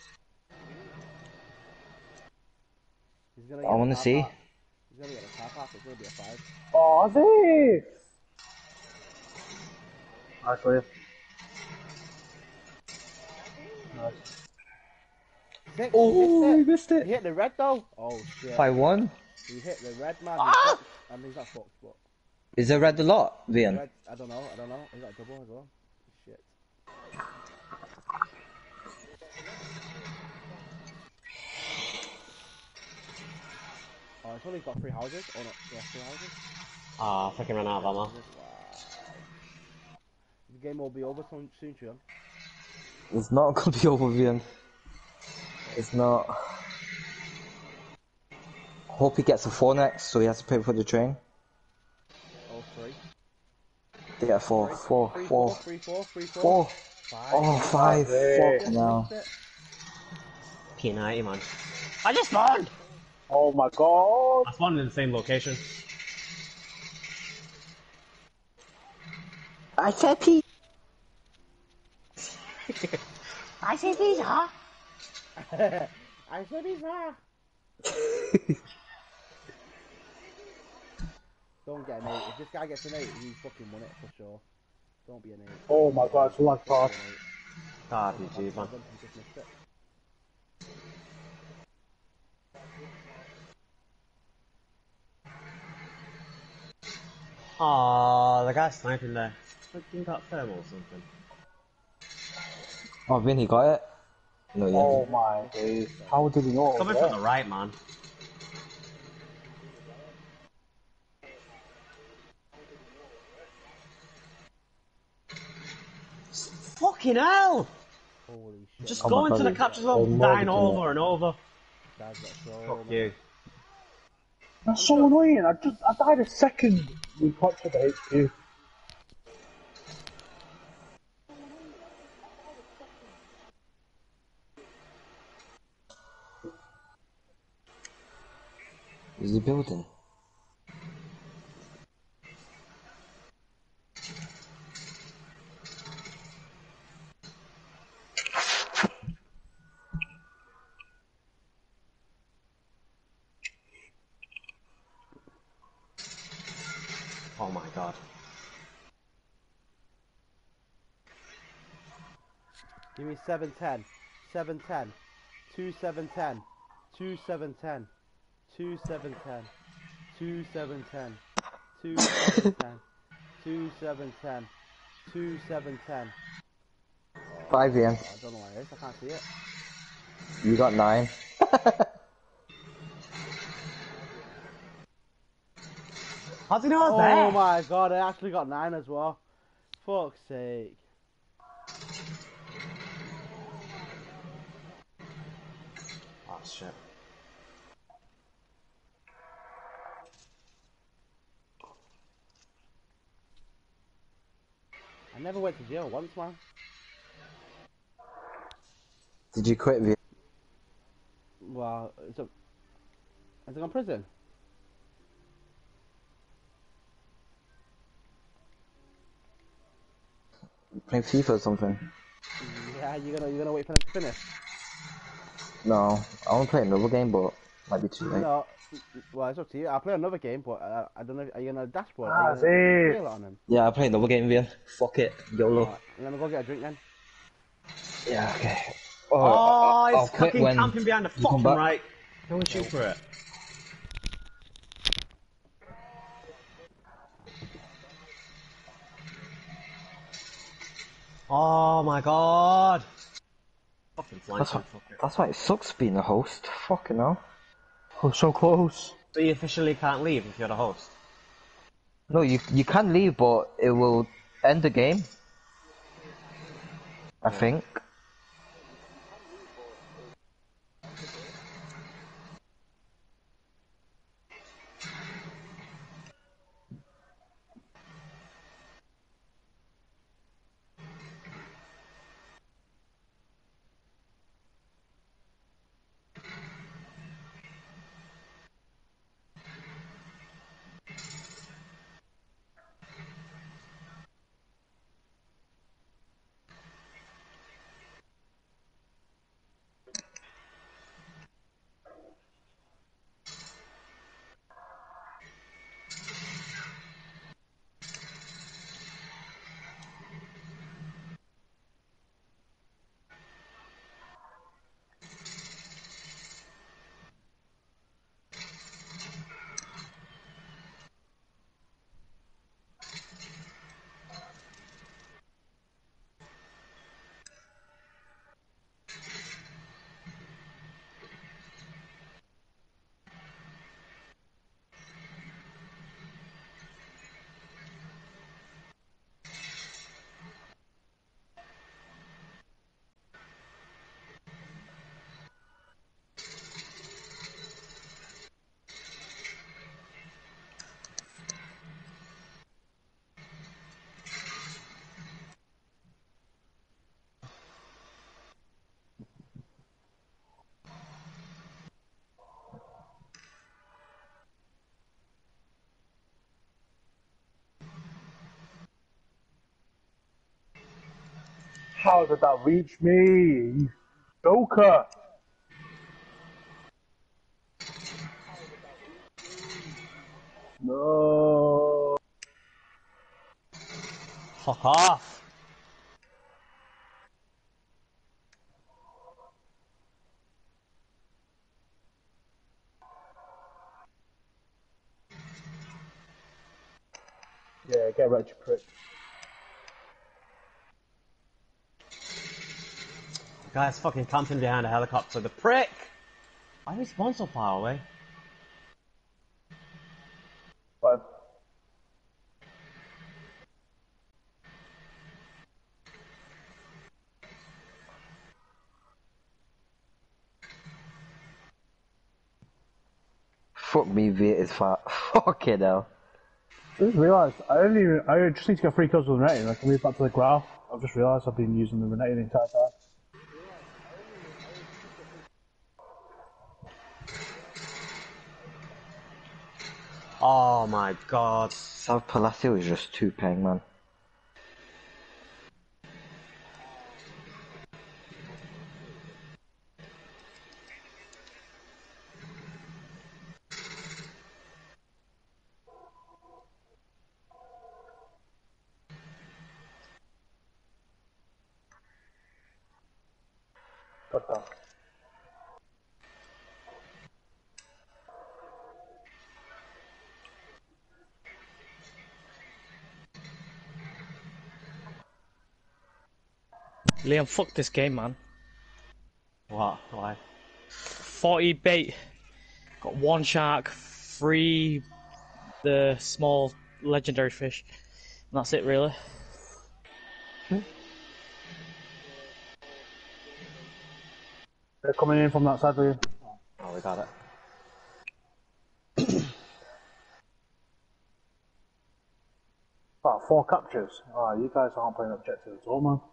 He's gonna get I a wanna car see. park. He's gonna get a car park, it's gonna be a 5. Oh, this. Actually. Nice. 6, Oh, he he missed missed it. He it. hit the red though. Oh shit. 5-1. He hit the red man. He's fucked. I mean, he's not fucked, but Is there red a lot, Vian? red. I don't know. He got a double as well. Shit. Oh, it's only got 3 houses. Oh no, yeah, 3 houses. Ah, fucking ran out of ammo. Wow. The game will be over soon, Sean. It's not gonna be over, Vian. It's not. Hope he gets a 4 next, so he has to pay for the train. Oh, 3. They get 4, 4, 3, 4, 3, 4, 3, 4. 4. 5. Oh, 5. Fuck now. P90, man. I just spawned! Oh my god. I spawned in the same location. I said P. I say these, huh? I said he's Don't get an 8. If this guy gets an 8, he's fucking won it for sure. Don't be an 8. Oh my god, it's one pass. RPG, man. He just missed it. Aw, the guy sniping there. Fucking got thermal or something. Oh, Vin, he got it? No, yeah. Oh my days. How did he know? Coming from the right, man. Fucking hell! Holy shit. Just Oh my go into God, the he's capture zone and got dying more than over and over. Guys got so Fuck many- you. That's so annoying. I died a second we captured the HQ. Is he building? Oh my god. Give me 710. 710. 2710. 2710. 2710. 2710. 2710. 2710. 2710. 5 VM. I don't know what it is. I can't see it. You got 9. How's he know Oh that? my god, I actually got 9 as well. Fuck's sake. Oh shit. I never went to jail once, man. Did you quit VM? Well, has it gone prison? Playing FIFA or something? Yeah, you're gonna wait for them to finish. No, I want to play another game, but might be too late. No, well, it's up to you. I'll play another game, but I don't know. Are you gonna dashboard? Ah, Are you gonna play a lot on them? Yeah, I'll play another game, VM. Fuck it, YOLO. Alright, let me go get a drink then. Yeah, okay. Oh, I'll it's quit fucking when camping behind the you come fucking back. right. Go and shoot for it. Oh my god. Fucking flanking fucker. That's why it sucks being a host. Fucking hell. Oh, so close. So you officially can't leave if you're the host? No, you can leave, but it will end the game. I think. How did that reach me? Joker! No. Fuck off. Yeah, get wrecked, you prick. The guy's fucking camping behind a helicopter. The prick! Why do we spawn so far away? Fine. Fuck me, V is fat. Fucking hell. I just realised, I just need to get 3 kills with Renetti and I can move back to the graph. I've just realised I've been using the Renetti the entire time. Oh my god. South Palacio is just too peng, man. What the? Liam, fuck this game, man. What? Why? 40 bait. Got 1 shark, 3 the small legendary fish. And that's it, really. They're coming in from that side, Liam. Oh, we got it. About 4 captures. Oh, you guys aren't playing objective at all, man.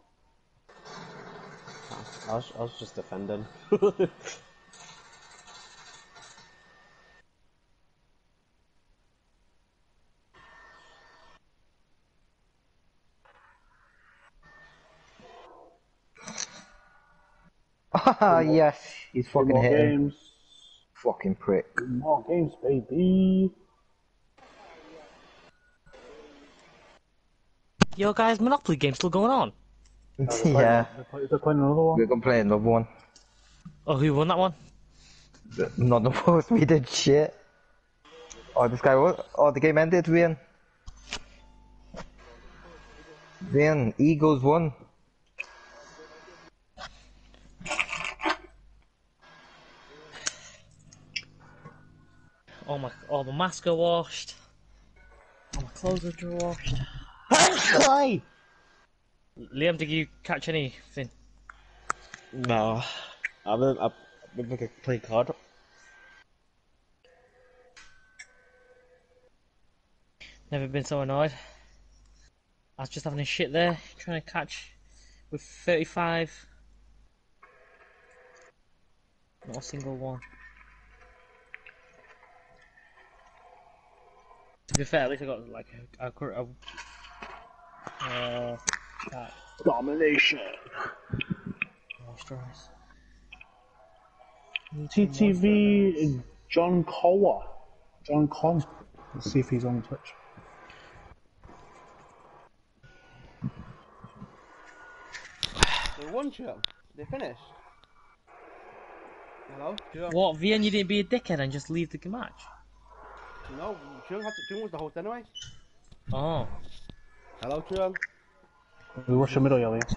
I was just defending. Ah, yes, he's 2 fucking more hitting. games. Fucking prick. 2 more games, baby. Yo, guys, Monopoly game still going on? Yeah, They're playing another one. we're gonna play another one. Oh, who won that one? None of us, we did shit. Oh, this guy was. Oh, the game ended, Rian. Rian, Eagles won. All my masks are washed. All my clothes are washed. Liam, did you catch anything? No. I've been playing card. Never been so annoyed. I was just having a shit there, trying to catch with 35. Not a single one. To be fair, at least I got like chat. Domination. Moisturize. TTV John Collar. John Con. Let's see if he's on Twitch. They won, Joe. They finished. Hello, Joe. What, Vian, you didn't be a dickhead and just leave the match? No, Joe was the host anyway. Oh. Hello, Joe. We rush the middle, yeah, Liam.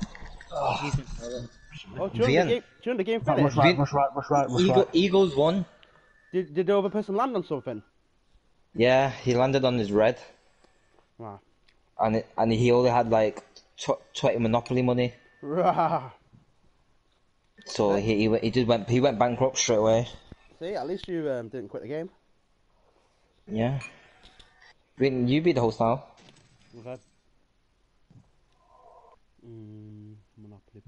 Oh, Vian. Joe, the game Rush finished. right, rush right, rush right, rush right. Eagles won. Did the other person land on something? Yeah, he landed on his red, Wow. and he only had like 20 Monopoly money. Rah. So he went bankrupt straight away. See, at least you didn't quit the game. Yeah. Rian, you be the host now. Okay. Monopoly.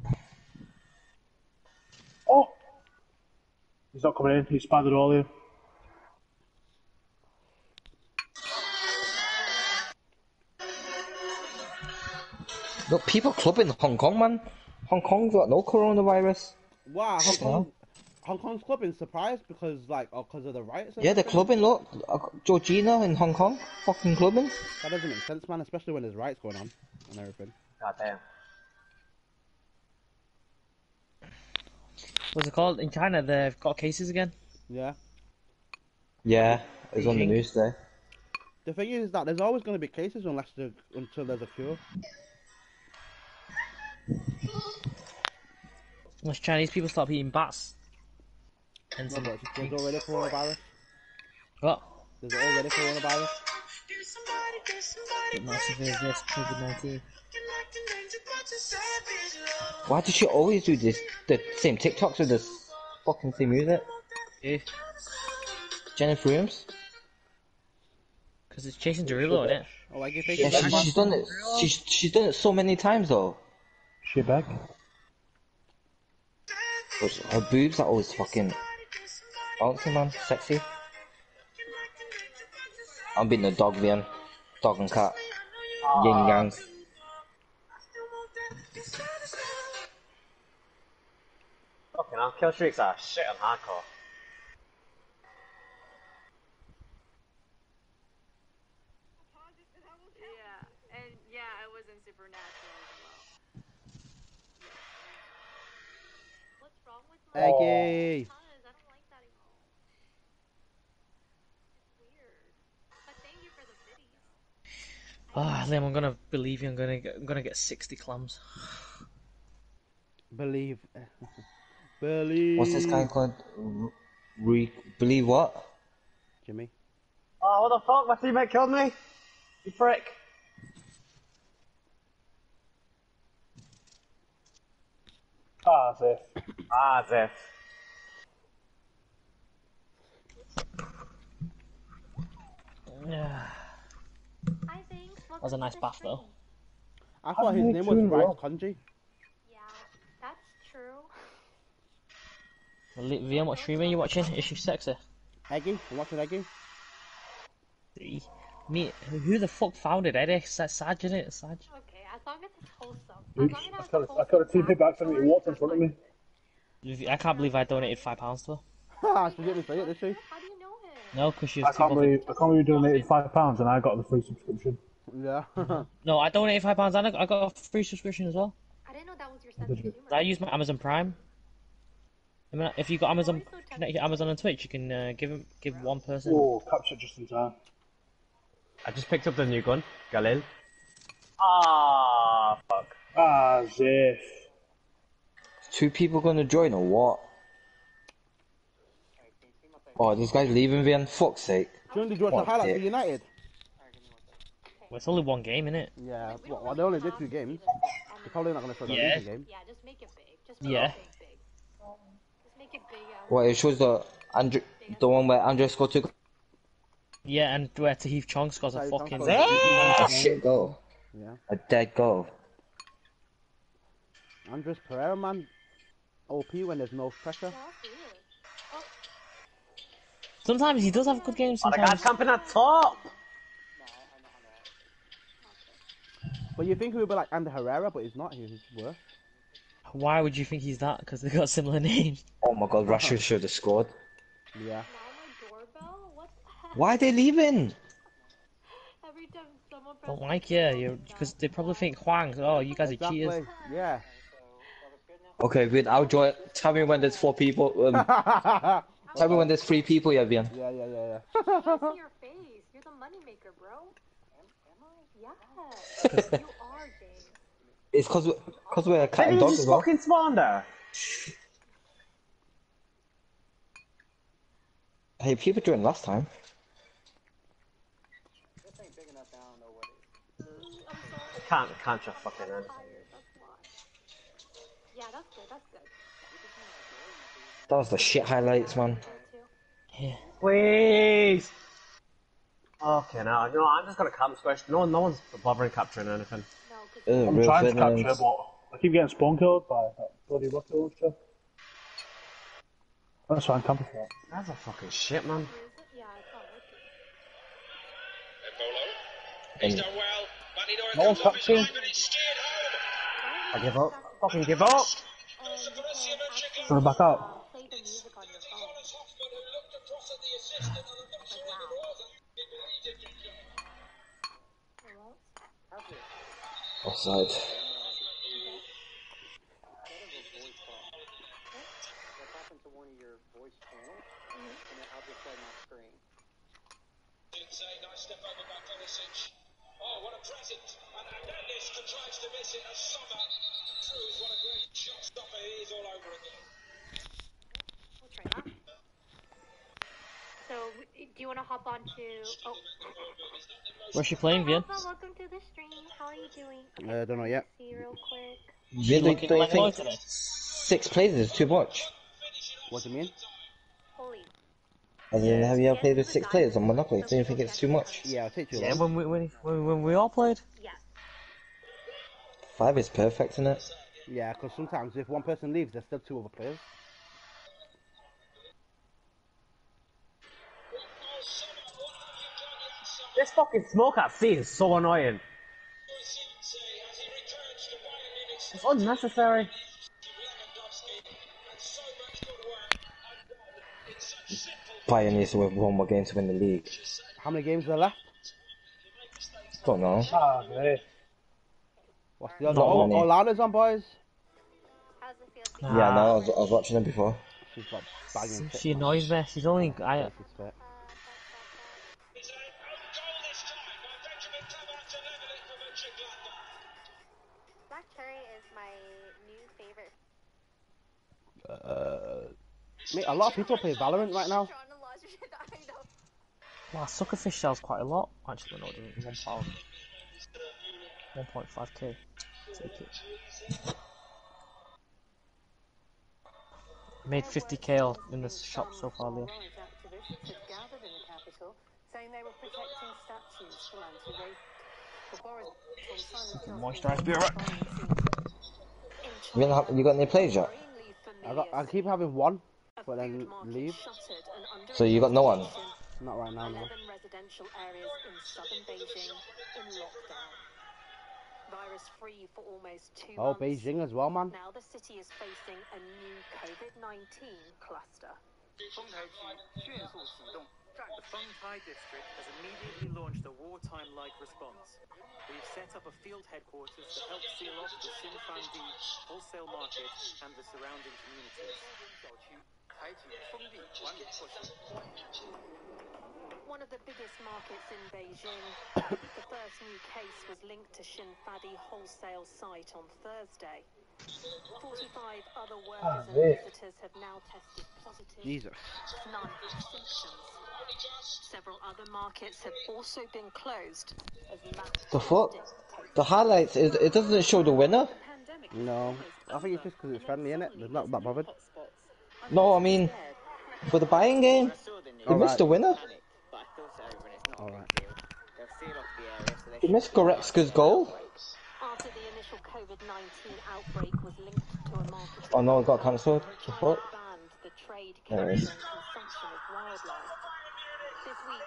Oh! He's not coming in, he's spied the door, Liam. Look, people clubbing Hong Kong, man. Hong Kong's got no coronavirus. Wow, Hong Kong's clubbing surprised because because of the riots. Yeah, they're clubbing. Look, Georgina in Hong Kong, fucking clubbing. That doesn't make sense, man. Especially when there's riots going on and everything. God damn. What's it called? In China, they've got cases again. Yeah. Yeah, it was on the news there. The thing is that there's always going to be cases until there's a cure. Unless Chinese people stop eating bats. And No, but there's already coronavirus. What? There's already coronavirus. But not severe as this, COVID-19. Why does she always do the same TikToks with this fucking same music? If Jennifer Williams? Because it's Jason Derulo, isn't it? Oh, I get Yeah, she's done it. She's done it so many times though. She back? But her boobs are always fucking bouncy, man, sexy. I'm being a dog, man. Dog and cat. Yin yang. Fucking hell, kill streaks are shit on hardcore. Yeah, and yeah, I was in Supernatural as well. What's wrong with Eggy. Because I don't like that emote. It's weird. But thank you for the biddies. Ah, Liam, I'm gonna believe you. I'm gonna get 60 clams. Believe. Believe. What's this guy called? Believe what? Jimmy. Oh, what the fuck? My teammate killed me? You prick. Ah, safe. Ah, Ziff. Yeah. Hi, thanks. That was a nice bath though. I thought his me name was too, Rice bro. Kanji. Yeah, that's true. Liam, what stream are you watching? Is she sexy? Eggy. I'm watching Eggy. Me, who the fuck founded Eddie? Saj, isn't it? Saj? Okay, as long as it's wholesome. As Oops, long as it I has got wholesome a teammate back from me. He walked in front of me. I can't believe I donated £5 to her. Haha, she didn't say it, did she? How do you know him? No, because she I was too can't bothered. believe you donated £5 and I got the free subscription. Yeah. No, I donated £5 and I got a free subscription as well. I didn't know that was your sense Did of you? humor. I use my Amazon Prime. I mean, if you got Amazon, connect your Amazon and Twitch, you can give one person. Oh, captured just in time. I just picked up the new gun, Galil. Ah, fuck. Ah, safe. 2 people gonna join or what? Oh, this guy's leaving Vian. Fuck's sake. June, did you watch the What highlights dick. for United? Well, it's only one game, innit? Yeah. Well, they only did 2 games. They're probably not going to show the Yeah. losing game. Yeah, just make it big. Just make Yeah. it big. Just make it big. What, it shows the one where Andre scored 2 Yeah, and where Tahith Chong scores a Tahith Chong fucking... scores a shit goal. Yeah. A dead goal. Andres Pereira, man. OP when there's no pressure. Sometimes he does have good games, Oh, the guy's sometimes. camping at top! But you think he would be like Ander Herrera, but he's not. He's worse. Why would you think he's that? Because they got similar names. Oh my god, Rashford should have scored. Yeah. Now my doorbell? What the heck? Why are they leaving? Every time someone Don't presses like you, because they probably think Huang. Oh, you guys are cheaters. Exactly. Yeah. Okay, Vian, I'll join. Tell me when there's 4 people. Tell me when there's 3 people, yeah, Vian. Yeah. I see your face. You're the moneymaker, bro. Yes. You are, James. It's cause we're a cat Did and he dog just as well. fucking spawn there? Hey, people joined last time. Can't just fucking answer. Yeah, that's good. That's good. That was the shit highlights, man. Yeah. Please! Okay, now, you know, I'm just gonna camp squish. No one's bothering capturing anything. No, because Ugh, I'm real trying to villains. capture, but I keep getting spawn killed by that bloody rocket launcher. That's fine, camping for that. That's a fucking shit, man. yeah, it's not working. Embolo. He's done well. Manidora No one's comes off his capturing. line, but he's steered home. I give up. Fucking give up! Wanna back out? Play the music on your phone. Thomas Hoffman, who looked across at the assistant, and I'm not sure if it was. He believed it could go. Offside. It's a nice step over by Pulisic. Oh, what a present. And Hernandez contrives to miss it as Sommer proves what a great shot stopper he is all over again. We'll try that. So, do you want to hop on to... Oh. Where's she playing, Vian? Alpha, welcome to the stream. How are you doing? I don't know yet. See real quick. Really, looking do you like low think today. 6 players is too much? What do you mean? Holy. As in, have you ever played with 6 players on Monopoly? Do you think it's too much? Yeah, I'll take too Yeah, long. when we all played. Yeah. 5 is perfect, isn't it? Yeah, because sometimes if one person leaves, there's still 2 other players. This fucking smoke at sea is so annoying. It's unnecessary. Bayern needs to win 1 more game to win the league. How many games are left? Don't know. Ah, great. What's the other? Not Oh, many. Lana's on, boys. How's it feel? Yeah, no, I was watching them before. She's got banging tits. She annoys me. She's only. Racist fit. It's a own goal this time by Benjamin Pavard to level it for Mönchengladbach. Black Cherry is my new favorite. Mate, a lot of people play Valorant right now. Wow, Suckerfish sells quite a lot. Actually, no, it doesn't. £1. 1.5k. Take it. Made 50k in the shop so far, Leo. Moisturize, be alright. You got any plays yet? I keep having one, but then leave. So you got no one? Not right now, no. Residential areas in southern Beijing in lockdown. Virus-free for almost 2 Oh, months. Beijing as well, man. Now the city is facing a new COVID-19 cluster. The Fengtai district has immediately launched a wartime-like response. We've set up a field headquarters to help seal off the Xinfandi wholesale market and the surrounding communities. One of the biggest markets in Beijing, the first new case was linked to Xinfadi wholesale site on Thursday. 45 other workers and visitors have now tested positive. Jesus. None have symptoms. Several other markets have also been closed as mass The fuck? The highlights is it doesn't show the winner. No, I think it's just because it's friendly, innit? They're not that bothered. No, I mean for the buying game, they missed the winner. Alright. They missed Goretzka's goal. After the initial COVID-19 outbreak was linked to a market. Oh no, it got cancelled. The fuck? Banned the trade, There it capture is. and consumption of wildlife. This week,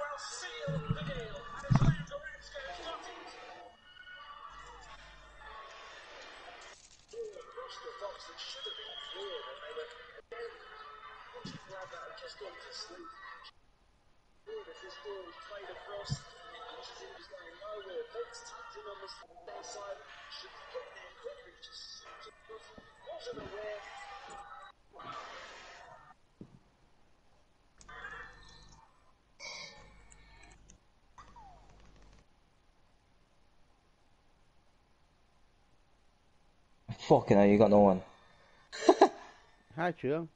Fucking hell, you got no one. Hi, true.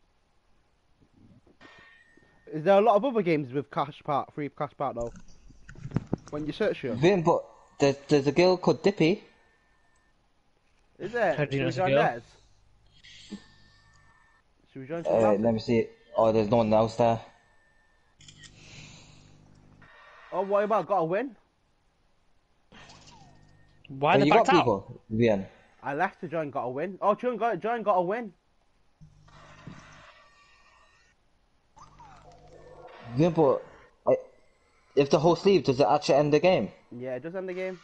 Is there a lot of other games with cash part, free cash part though? When you search you? Vin, but there's a girl called Dippy. Is there? How do you know Should we it's a join girl? theirs? Should we join someone else's? Let me see. Oh, there's no one else there. Oh, what about got a win? Why Oh, the you got backed out? people, Vin. I left to join, got a win. Oh, join got a win. Vin, but if the host leaves, does it actually end the game? Yeah, it does end the game.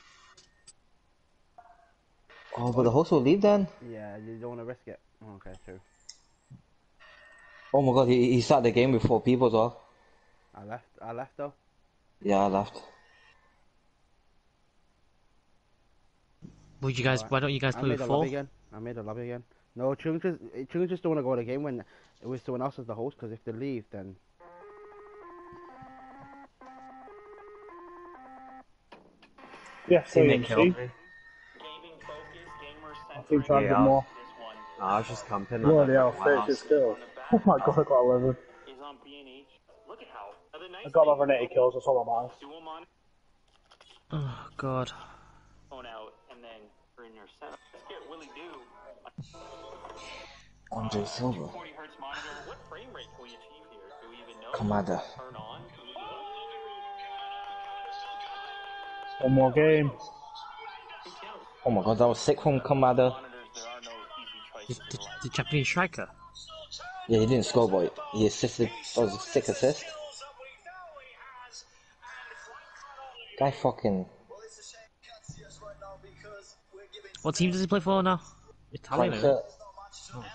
Oh, but the host will leave then. Yeah, you don't want to risk it. Oh, okay, true. Oh my god, he started the game with 4 people as well. I left though. Yeah, I left. Would you guys? Alright. Why don't you guys I play made with a lobby 4? again. I made a lobby again. No, Chung just don't want to go to the game when it was someone else as the host, because if they leave, then... Yeah, so you Teammate killed see. me. I think trying to Yeah. get more. No, I was just camping. Bloody hell, at my 36 house. kills. Oh my god, I got 11. I got over 80 kills, that's all that matters. Oh god. Andre Silva. Commander. One more game. Oh my god, that was sick from Commander. The Japanese striker. Yeah, he didn't score, but he assisted. That was a sick assist. Guy fucking. What team does he play for now? Italian. isn't it? Frankfurt.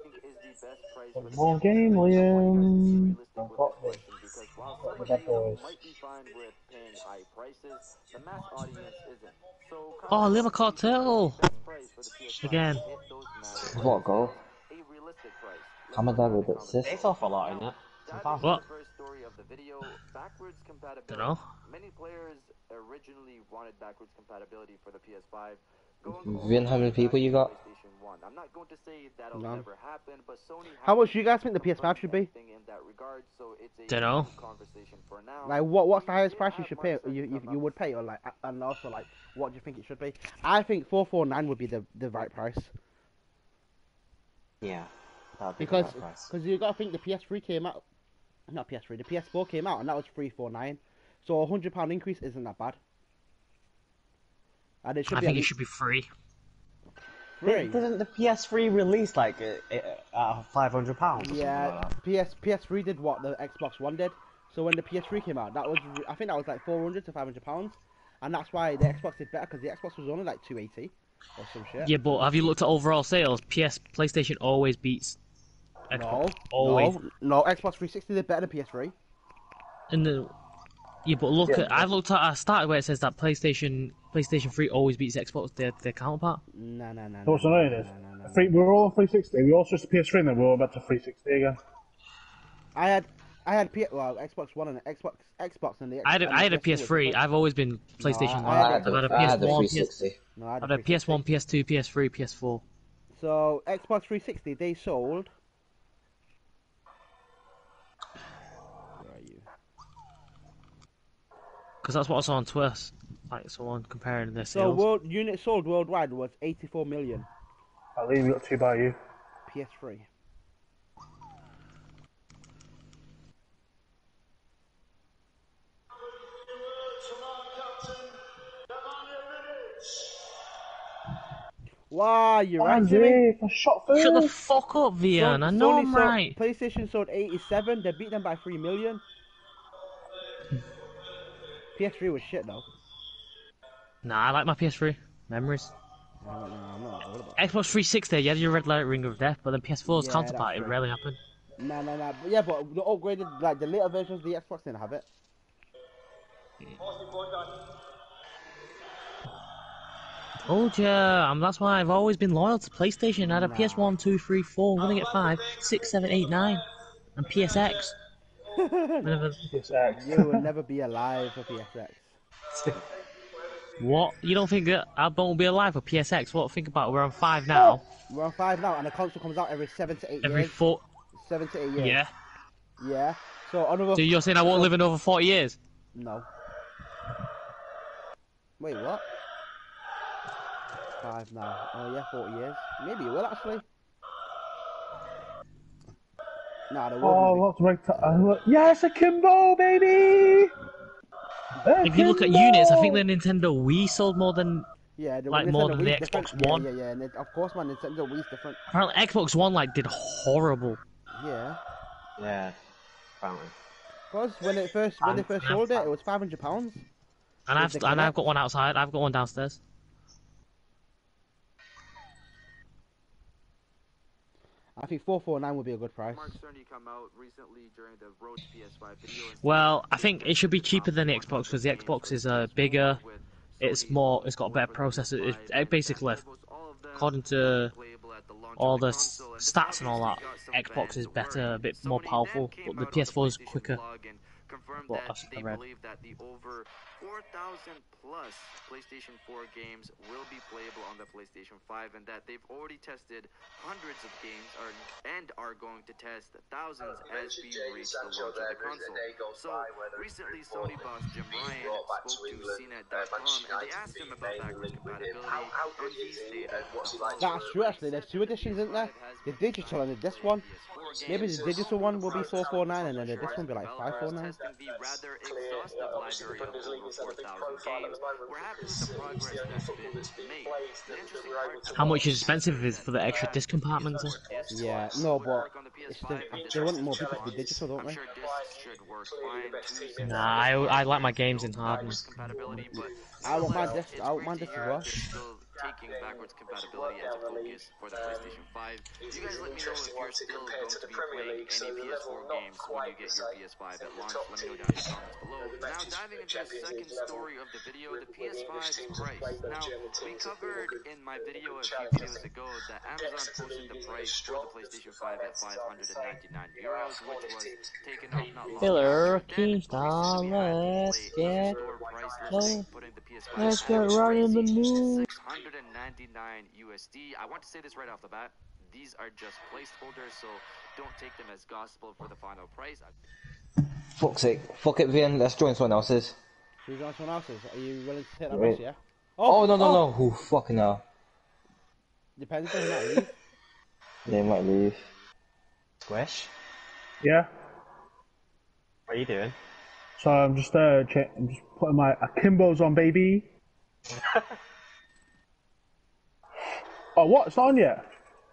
One more game, Liam. Don't got this. Got the boys. Oh, Liam Cartel! Again. What goal? Hamada with assist. It's off a lot, isn't it? What? Dunno. Many players originally wanted backwards compatibility for the PS5. Vin, how many people you got? I'm not going to say that'll None. never happen, but Sony How much do you guys think the PS5 should be? in that regard, so it's a Dunno. conversation for now. Like, what's the highest price you should pay? You would pay, or like, and also like, what do you think it should be? I think 449 would be the right price. Yeah. That'd be Because the right price. you got to think the PS3 came out, not PS3, the PS4 came out, and that was 349. So £100 increase isn't that bad. And it should I be think at it should be free. free. Didn't the PS3 release like at £500? Yeah, PS3 did what the Xbox One did. So when the PS3 came out, that was I think that was like £400 to £500, and that's why the Xbox did better, because the Xbox was only like £280 or some shit. Yeah, but have you looked at overall sales? PlayStation always beats Xbox. No, Always. no, Xbox 360 did better than PS3. Yeah, but look at I've looked at I started where it says that PlayStation 3 always beats Xbox their counterpart. No. So what's annoying is, we're all on 360. We all switched to PS3 and then we're all back to 360 again. I had Xbox One and Xbox and the. I had a PS3. I've always been PlayStation 1. I've had a PS1, I had I've had a PS1, PS2, PS3, PS4. So Xbox 360, they sold. Where are you? Because that's what I saw on Twitter. Like someone comparing their So sales. units sold worldwide was 84 million. I'll leave you got two by you. PS3. Wow, you're right, Jimmy. Shut the fuck up, Vian. I know I'm right. PlayStation sold 87. They beat them by 3 million. PS3 was shit though. Nah, I like my PS3. Memories. I'm not worried about Xbox 360, you had your Red Light Ring of Death, but then PS4's Yeah, counterpart, that's it right. rarely happened. No. But yeah, but the upgraded, like the later versions of the Xbox didn't have it. Told ya, that's why I've always been loyal to PlayStation. I had a PS1, 2, 3, 4, I'm gonna get 5, 6, 7, 8, 9, and PSX. PSX. You will never be alive for PSX. What? You don't think that I won't be alive for PSX? What? Think about it, we're on 5 now. We're on 5 now, and the console comes out every 7 to 8 years. Every 4. 7 to 8 years. Yeah. Yeah. So another. So you're saying I won't live another 40 years? No. Wait, what? 5 now. Oh yeah, 40 years. Maybe it will actually. Nah, there Oh, won't what's right? Yes, Akimbo, baby! If you look at units, I think the Nintendo Wii sold more than be. Yeah, like more than the Xbox One. Yeah. And of course, man, Nintendo Wii's different. Apparently, Xbox One like did horrible. Yeah. Yeah. Apparently. Because when they first sold it, it was £500. And I've got one outside. I've got one downstairs. I think 449 would be a good price. Well, I think it should be cheaper than the Xbox because the Xbox is bigger. It's got a better processor. It basically, according to all the stats and all that, Xbox is better, a bit more powerful, but the PS4 is quicker. What I read. That the over 4,000 plus PlayStation 4 games will be playable on the PlayStation 5, and that they've already tested hundreds of games and are going to test thousands as we reach the launch of the console. So recently, Sony boss Jim Ryan spoke to CNET.com, and they asked him about backwards compatibility, and he stated, That's true, actually. There's 2 editions, isn't there? The digital and the disc one. Maybe the digital one will be 449, and then the disc one will be like 549. the rather exhaustive library of over 4,000 games. We're happy with the progress that's been made. The interesting part How much is expensive is for the extra disc compartments? Yeah, no, but they want more people to be digital, don't they? Nah, I like my games in hard. I want my disc as well. taking backwards compatibility as a focus for the PlayStation 5. You guys let me know if you're still going to be playing any PS4 games when you get your PS5 at launch. Let me know down in the comments below. Now, diving into the second story of the video, the PS5's price. Now, we covered in my video a few videos ago that Amazon posted the price for the PlayStation 5 at €599, which was taken off not long Killer after. Then, Keystone, recently we had the let's get store price listing, putting the PS5 let's at get right in the crazy mood. $699. I want to say this right off the bat. These are just placeholders, so don't take them as gospel for the final price. Fuck's sake. Fuck it, Vian. Let's join someone else's. Should we join someone else's? Are you willing to take that Wait. risk, yeah? Oh, no. Ooh, fucking hell. Depends if they might leave. They might leave. Squish? Yeah. What are you doing? So I'm just putting my Akimbos on, baby. Oh, what? It's not on yet?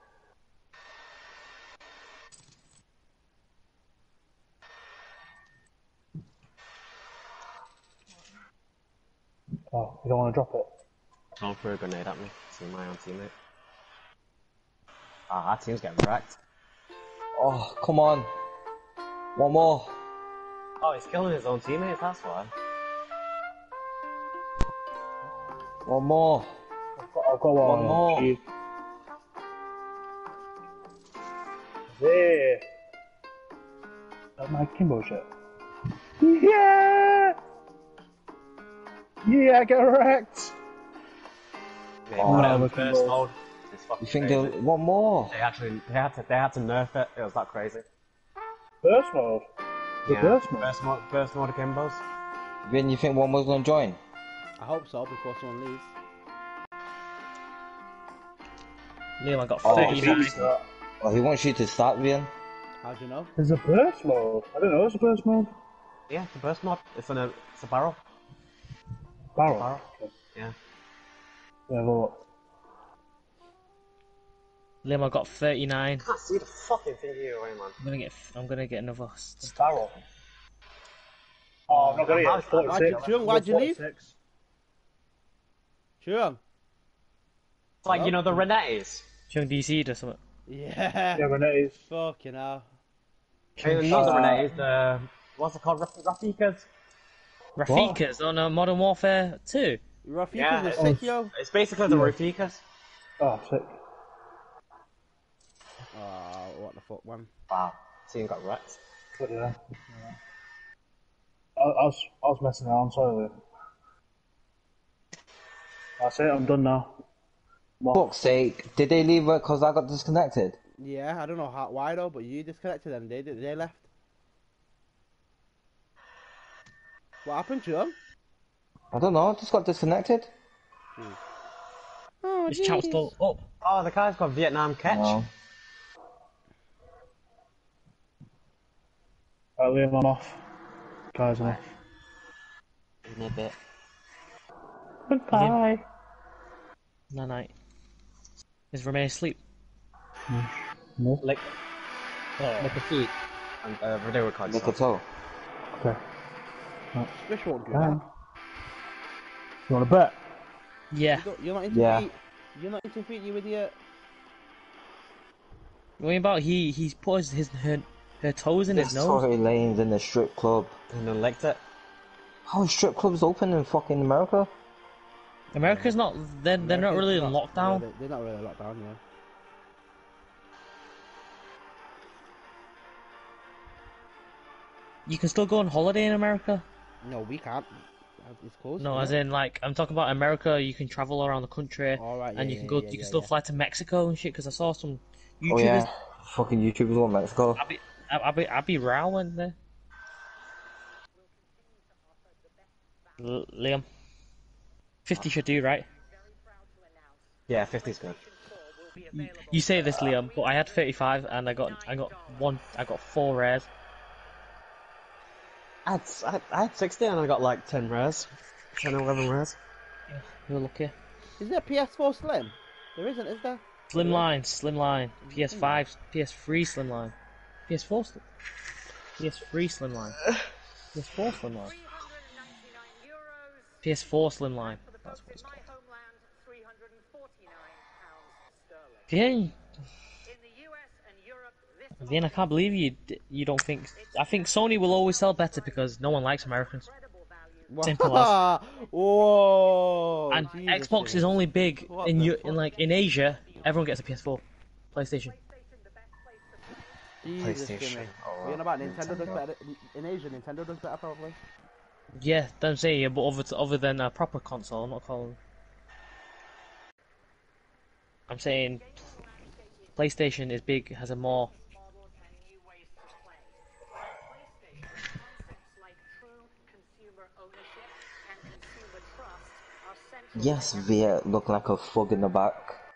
Oh, you don't want to drop it? Don't throw a grenade at me. See my own teammate. Ah, our team's getting wrecked. Oh, come on. One more. Oh, he's killing his own teammates, that's why. One more. I've got one more. Jeez. There. That's my Kimbo shit. Yeah! Yeah, get wrecked! Yeah, put it on look first at mode. It's fucking You think crazy. they'll... One more. They had to nerf it. It was that crazy. Burst mode? The burst mode? Burst mode Akimbos. Vian, you think one more's gonna join? I hope so, before someone leaves. Liam, I got Oh, 39. Oh, he wants you to start, Vian. How do you know? There's a burst mode. I didn't know there's a burst mode. Yeah, it's a burst mod. It's a barrel. Barrel? Okay. Yeah. Yeah, look. Liam, I got 39. Can't see the fucking thing here away, man. I'm gonna get another. Barrel. Oh, I'm not gonna get 46. Why'd you leave? Chung. It's like, you know, the Renettes. Chung DC'd or something. Yeah. Yeah, Renettes. Fucking hell. Not the Renettes, the... What's it called? Rafikas? Rafikas on Modern Warfare 2. Rafikas Yeah, are sick, yo. it's basically the Rafikas. Oh, sick. Oh, what the fuck, man. Wow. Team got wrecked. But yeah. I was messing around, sorry. That's it, I'm done now. Fuck's sake. Did they leave because I got disconnected? Yeah, I don't know why though, but you disconnected them. They left. What happened to them? I don't know, I just got disconnected. Oh, This chap's still up. Oh, the guy's got Vietnam catch. No. Right, Liam, I'm off. Guys, off. In a bit. Goodbye. No night. Is Remain asleep? No. Lick the feet. And video record. Look at all. Okay. Squish won't do Bye. that. You want to bet? Yeah. You're not into Yeah. feet. You're not into feet, you idiot. What about he's put her toes in his nose? Tory Lane's in the strip club. And then licked it. How are strip clubs open in fucking America? America's not. They're not really in lockdown. Yeah, they're not really locked down, yeah. You can still go on holiday in America. No, we can't. It's closed. No, isn't as it? in like I'm talking about America. You can travel around the country, Alright, and yeah, you can yeah, go. yeah, You can yeah, still yeah. fly to Mexico and shit. Because I saw some YouTubers. Oh yeah. Fucking YouTubers all in Mexico. I'll be rowing there. Liam, 50 should do, right? Yeah, 50's good. You say this, Liam, but I had 35 and I got 4 rares. I had 60 and I got like 10 rares. 10 or 11 rares. You're lucky. Is there PS4 Slim? There isn't, is there? Slimline. PS5, PS3 Slimline. PS4 Slim. PS3 Slimline. PS4 Slimline. PS4 Slimline. That's what it's called. Vian, Vian, I can't believe you don't think. I think Sony will always sell better because no one likes Americans. Simple as. Whoa! And Jesus, Xbox is James. only big What in the in like in Asia. Everyone gets a PS4, PlayStation. Jesus, PlayStation. Jimmy. Oh, What you on about? Nintendo does Nintendo. better in Asia. Nintendo does better probably. Yeah, don't say it, but other than a proper console, I'm not calling. I'm saying PlayStation is big, has a more. Yes, Viet look like a thug in the back.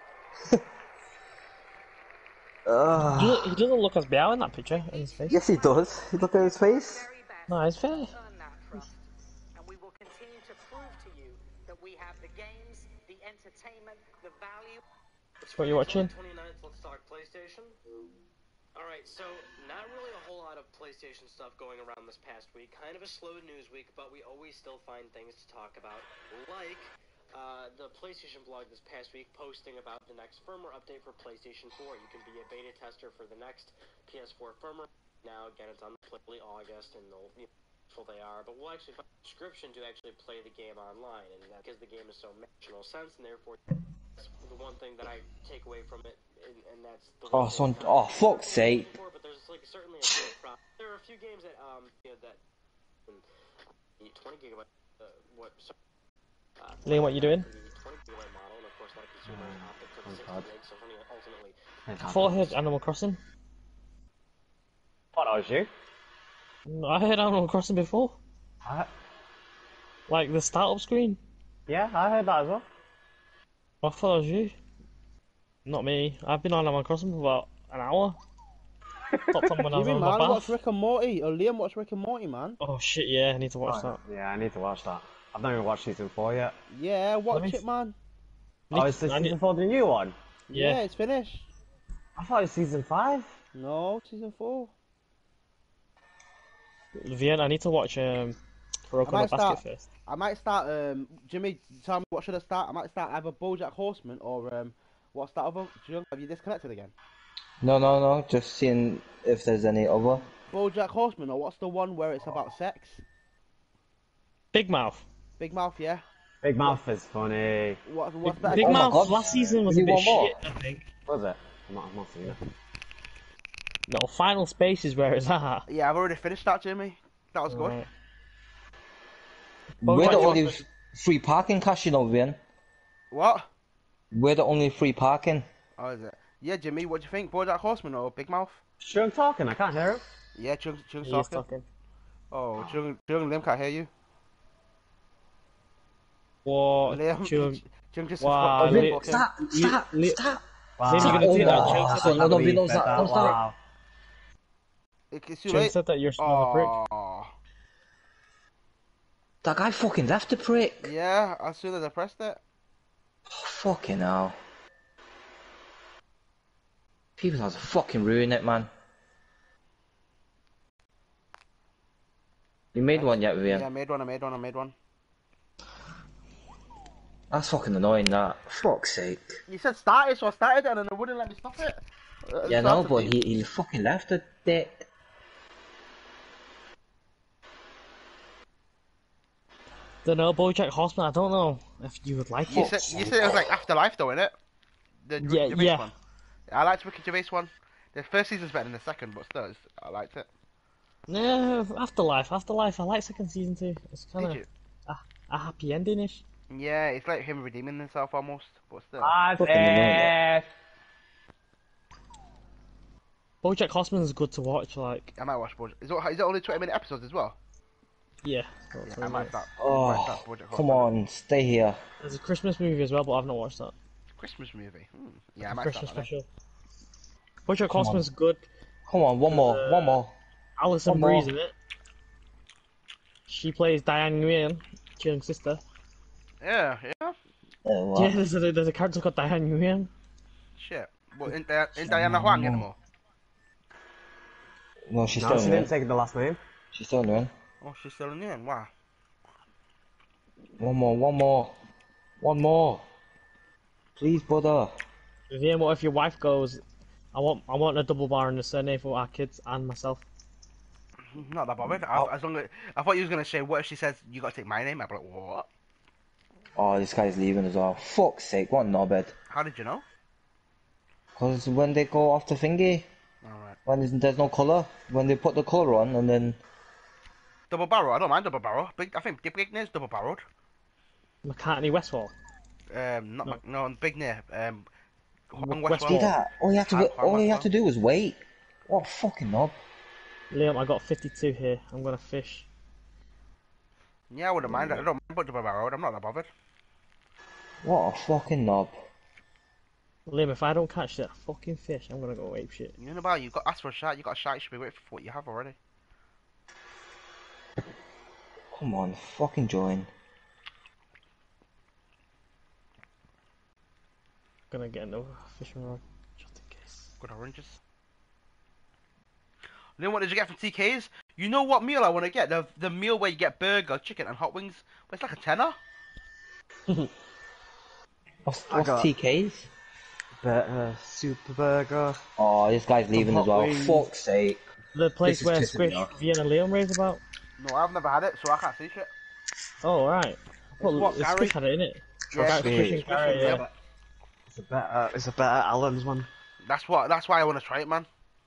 He doesn't look as bad in that picture in his face. Yes, he does. Look at his face. No, it's fair. And we will continue to prove to you that we have the games, the entertainment, the value. What you watching? 29th, let's talk PlayStation. Alright, so not really a whole lot of PlayStation stuff going around this past week. Kind of a slow news week, but we always still find things to talk about. Like the PlayStation blog this past week posting about the next firmware update for PlayStation 4. You can be a beta tester for the next PS4 firmware. Now, again, it's on early August, and they'll full they are, but we'll actually find a subscription to actually play the game online, and that because the game is so makes no sense, and therefore that's the one thing that I take away from it, and that's the Oh, son. Oh, fuck's sake. but there's like certainly a big problem. There are a few games that that 20 gigabyte Liam, what you doing? 20 gigabyte model, and of course a lot of consumers opted for the 60 gig, so ultimately I thought I heard Animal Crossing. What, that was you? I heard Animal Crossing before. Like the startup screen. Yeah, I heard that as well. I thought it was you. Not me. I've been on Animal Crossing for about an hour. Stopped on when I was Jimmy, on my man, watch bath. Rick and Morty. Or Liam, watch Rick and Morty, man. Oh shit, yeah, I need to watch that. Yeah, I need to watch that. I've not even watched season 4 yet. Yeah, watch me- it, man. Oh, is this I need- season 4 the new one? Yeah, it's finished. I thought it was season 5. No, season 4. Vian, I need to watch Kuroko no Basket first. I might start. Jimmy, tell me what should I start? I might start either BoJack Horseman or what's that other? Have you disconnected again? No. Just seeing if there's any other. BoJack Horseman, or what's the one where it's about sex? Big Mouth. Big Mouth, yeah. Big Mouth is funny. What's better? Big Oh my Mouth God. last season was Is a he bit one more? shit, I think. Was it? I'm not seeing it. No, Final Space is where it's at. Yeah, I've already finished that, Jimmy. That was good. Right. We're the BoJack only Horseman- free parking cash, you know, Vian. What? We're the only free parking. Oh, is it? Yeah, Jimmy, what do you think? BoJack Horseman or Big Mouth? Chung talking, I can't hear him. Yeah, Chung's He is talking. talking. Oh, Chung and Liam can't hear you. What? Liam, Chung- Chung just Wow, fucking Li- talking. Stop! You- Stop! Li- Stop! Wow. Liam, you're gonna Oh, do that. wow. Chung So said no, that, don't be no that. Don't start. Wow. It's too Chung late. said that you're a small prick. Oh, That guy fucking left the prick. yeah, as soon as I pressed it. Fucking hell. People have to fucking ruin it, man. You made one yet, Vivian? Yeah, I made one. That's fucking annoying, that. Fuck's sake. You said start it, so I started it, and then it wouldn't let me stop it. Yeah, no, but he fucking left the dick. Don't know, BoJack Horseman. I don't know if you would like You it. said it was like Afterlife, though, innit? The Yeah, Gervais yeah. one. I liked Ricky Gervais one. The first season's better than the second, but still, I liked it. Yeah, Afterlife. I like second season too. It's kind Did you? of a happy ending-ish. Yeah, it's like him redeeming himself almost, but still. BoJack Horseman is good to watch. Like, I might watch BoJack. Is it only 20-minute episodes as well? yeah. Yeah, I might start. Oh, come on, stay here. There's a Christmas movie as well, but I've not watched that. Christmas movie. Yeah, I might Christmas start that. special. BoJack Horseman's good. Come on, one more. Alison One Brie's more. in it. She plays Diane Nguyen, Chung's sister. Yeah. Oh, Yeah, there's a character called Diane Nguyen. Shit. But in Diana Huang anymore? No, she's No, still she in didn't it. take the last name. She's still in it. Oh, she's still in the end. Wow. One more. Please, brother. Vivian, what if your wife goes, I want a double bar and a surname for our kids and myself? Not that bothered. As long as I thought you was gonna say, what if she says you gotta take my name? I'd be like, what? Oh, this guy's leaving as well. Fuck's sake, what a knobhead. How did you know? Because when they go off the thingy, Alright. when there's no colour, when they put the colour on and then... Double barrel. I don't mind double barrel. I think the Big Near's double barreled. McCartney Westwall. No, Big Near. Huang West Westwall. See that? All you have to do is wait. What a fucking knob. Liam, I got 52 here. I'm gonna fish. Yeah, I wouldn't mind. I don't mind about double barreled. I'm not that bothered. What a fucking knob. Liam, if I don't catch that fucking fish, I'm gonna go ape shit. You know about you got asked for a shot. You got a shot. You should be waiting for what you have already. Come on, fucking join. Gonna get another fishing rod, just in case. Good oranges. Then what did you get from TK's? You know what meal I want to get? The meal where you get burger, chicken, and hot wings. But it's like a tenner. What's TK's? Super burger. Oh, this guy's leaving as well. wings. Fuck's sake. The place This is where pissing me Squish, off. Vienna, Liam raves about. No, I've never had it, so I can't see shit. Oh, right. Well, what, Squish Gary? had it, innit? Yeah, Squish and Gary, yeah. It's a better Allen's one. That's why I want to try it, man.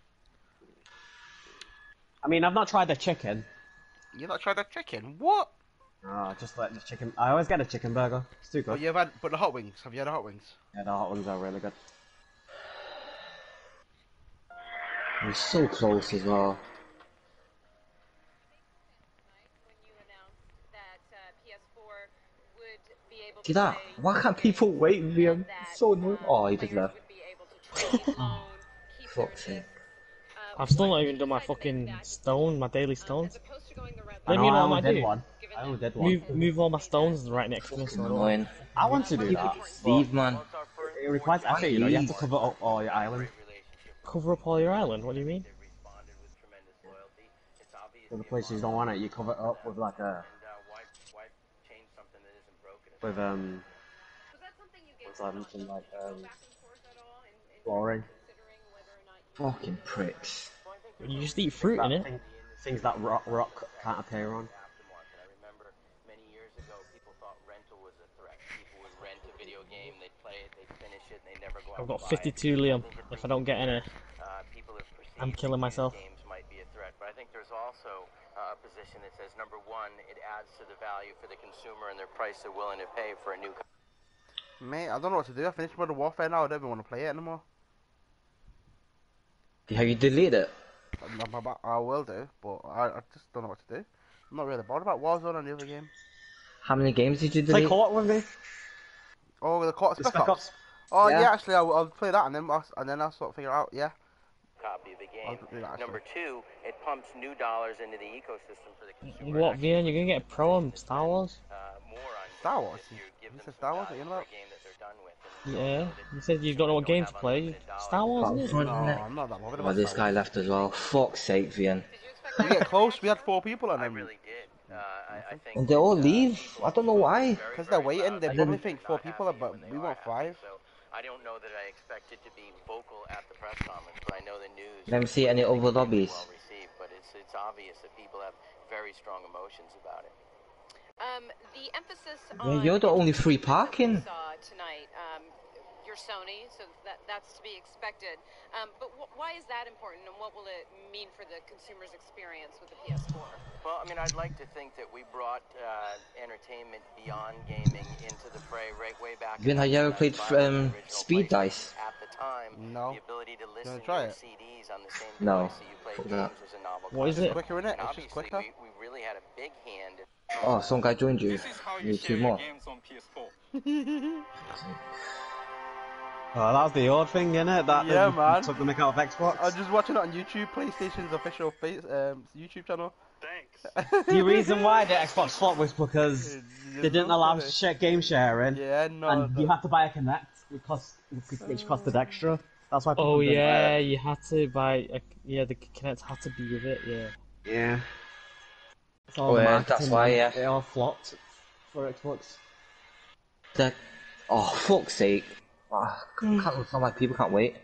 I mean, I've not tried the chicken. You not tried that chicken? What? Oh, just like the chicken. I always get a chicken burger. It's too good. But the hot wings. Have you had the hot wings? Yeah, the hot ones are really good. We're so close as well. See that? Why can't people wait, Liam? So annoying. Oh, he just left. Fuck's sake. I've still not even done my fucking stone, my daily stones. I Let know, me know I what only I did do. one. I only did one. Move all my stones right next to me. So I don't- Annoying. I want to do that. Leave, man. It requires effort, you know. You have to cover up all your island. Cover up all your island? What do you mean? So the places you don't want it, you cover it up with like a... With, what's that, something like, flooring. Fucking pricks. You just eat fruit, That innit? Things that rock can't appear on. I've got 52, Liam. If I don't get any, I'm killing myself. But I think there's also a position that says, number one, it adds to the value for the consumer and their price they're willing to pay for a new. Mate, I don't know what to do. I finished Modern Warfare now. I don't even want to play it anymore. Have you deleted it? I will do, but I just don't know what to do. I'm not really bothered about Warzone and the other game. How many games did you Play delete? co-op with me. Oh, the Spec Spec Ops. Ops. Oh Yeah. yeah, actually, I'll play that and then I'll sort of figure out. Yeah. Copy of the I'll game. do that, Number two, it pumps new dollars into the ecosystem for the consumer. What, Vian? You're gonna get a pro on Star Wars? More on Star Wars. You said Star Wars? What are you about? Yeah. You said you don't know what game to play. Star Wars, isn't it? No, I'm not that bothered Oh, about this Star guy left as well. Fuck's sake, Vian. Wars. We get close. We had 4 people and then. I think And they all leave. I don't know why. Because they're waiting. They I probably didn't- think 4 people, but we want 5. I don't know that I expected to be vocal at the press conference, but I know the news. Let me see any other lobbies. Well received, but it's obvious that people have very strong emotions about it. The emphasis Yeah, on you're the only free parking. tonight. You're Sony, so that's to be expected. But why is that important, and what will it mean for the consumer's experience with the PS4? Well, I mean, I'd like to think that we brought entertainment beyond gaming into the fray way back. Vin, have you ever played Speed Dice? At the time, No. the ability to listen try to it? CDs on the same No. device that you play Fuck games that. was a novel What is concept. it? Quicker, innit? And It's just obviously, quicker. we really had a big hand. Oh, some guy joined you. You need 2 more. Oh, that was the odd thing, innit? That Yeah, they man. took the mick out of Xbox. I'm just watching it on YouTube, PlayStation's official YouTube channel. The reason why the Xbox flopped was because they didn't allow game sharing. Yeah, no. And you had to buy a Kinect, which costed extra. That's why people Oh didn't buy yeah, it. you had to buy. Yeah, the Kinect had to be with it. Yeah. Yeah. It's all Oh, the yeah, marketing, that's why, man. yeah. It all flopped for Xbox. That. Oh, fuck's sake. Can't, some like people can't wait.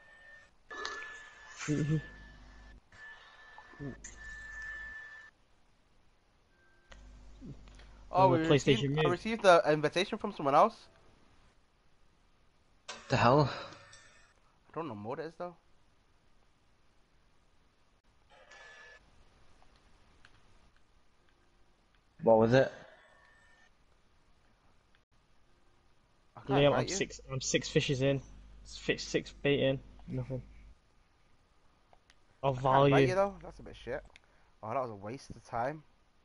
Oh, the PlayStation I Move. received an invitation from someone else. The hell? I don't know what it is though. What was it? I can't Liam, invite you. I'm six fishes in. Six bait in. Nothing. Of I can't invite value. you though. That's a bit shit. Oh, that was a waste of time.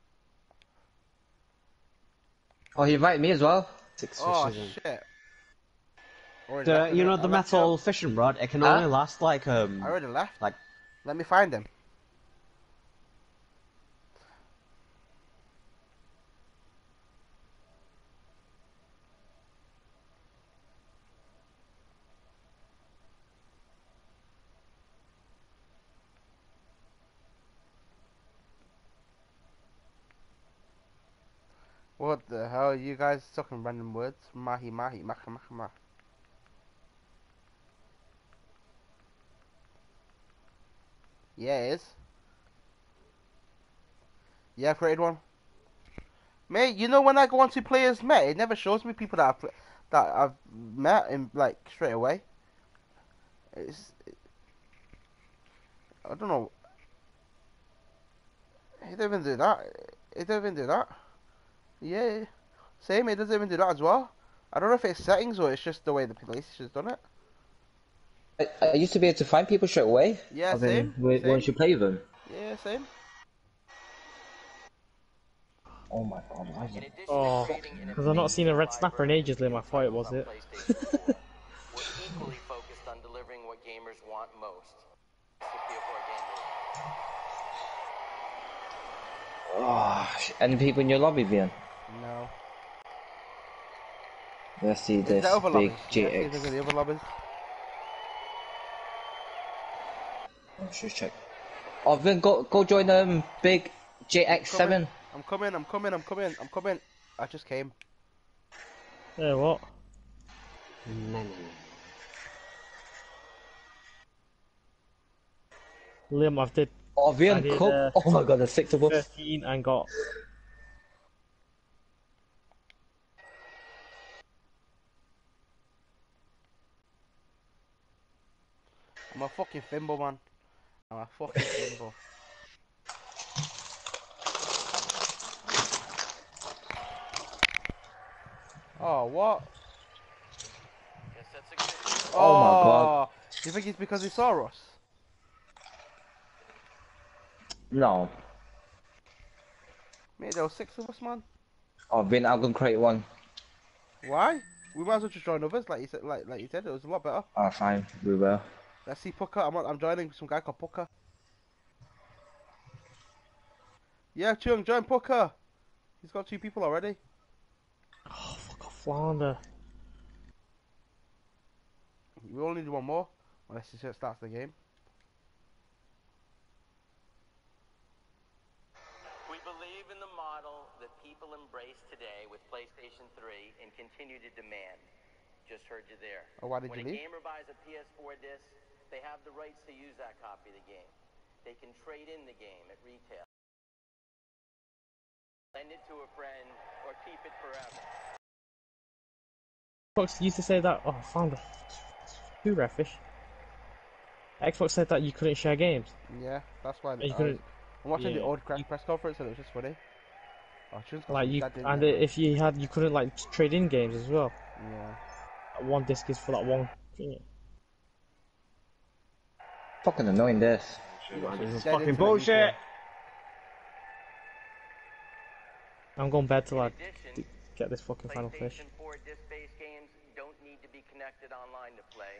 Oh, he invited me as well. 6 Oh fishes in. shit. You know the metal fishing rod? It can only last like I already left. Like, let me find him. What the hell are you guys talking random words? Mahi mahi maha maha maha. Yeah, it is. Yeah, I've created one. Mate, you know when I go on to players met, it never shows me people that I've met in like straight away. I don't know. It don't even do that. It don't even do that. Yeah, same. It doesn't even do that as well. I don't know if it's settings or it's just the way the PlayStation's done it. I used to be able to find people straight away. Yeah, same. same. Once you play with them. Yeah, same. Oh my god, why is it? Oh, because I've not seen a red snapper in ages, Liam. I thought it was it. We're equally focused on delivering what gamers want most. Oh, any people in your lobby, Vian? No. Let's see Is this there other big lobbies? Yeah, see if GX. there's any other lobbies. I should check. Oh, Vin, go join big JX7. I'm coming. I just came. Yeah, what? Liam, I've did. Oh, I Vian, did, come. Oh my god, there's 6 of us. 13 and got. I'm a fucking thimble, man. I'm a fucking thimble. Oh, what? Oh my god. Do you think it's because he saw us? No. Mate, there were 6 of us, man. Oh, Vin, I'm gonna create one. Why? We might as well just join others, like you said. Like you said, it was a lot better. Ah, fine, we will. Let's see Pucker. I'm joining some guy called Pucker. Yeah, Chung, join Pucker. He's got 2 people already. Oh, fuck off, Flounder. We only need 1 more, unless he starts the game. We believe in the model that people embrace today with PlayStation 3 and continue to demand. Just heard you there. Oh, why did when you leave? a gamer buys a PS4 disc, they have the rights to use that copy of the game. They can trade in the game at retail, lend it to a friend, or keep it forever. Xbox used to say that. Oh, Flounder. Who Redfish? Xbox said that you couldn't share games. Yeah, that's why. You I'm watching the yeah. old press conference and it was just funny. Oh, Chung's got Like some you, dad, didn't and he? if you couldn't like trade in games as well. Yeah. That 1 disc is for that 1 thing. Fucking annoying this. This is Dead fucking internet bullshit. I'm going bed till I get this fucking final fish. PlayStation 4 disc-based games don't need to be connected online to play.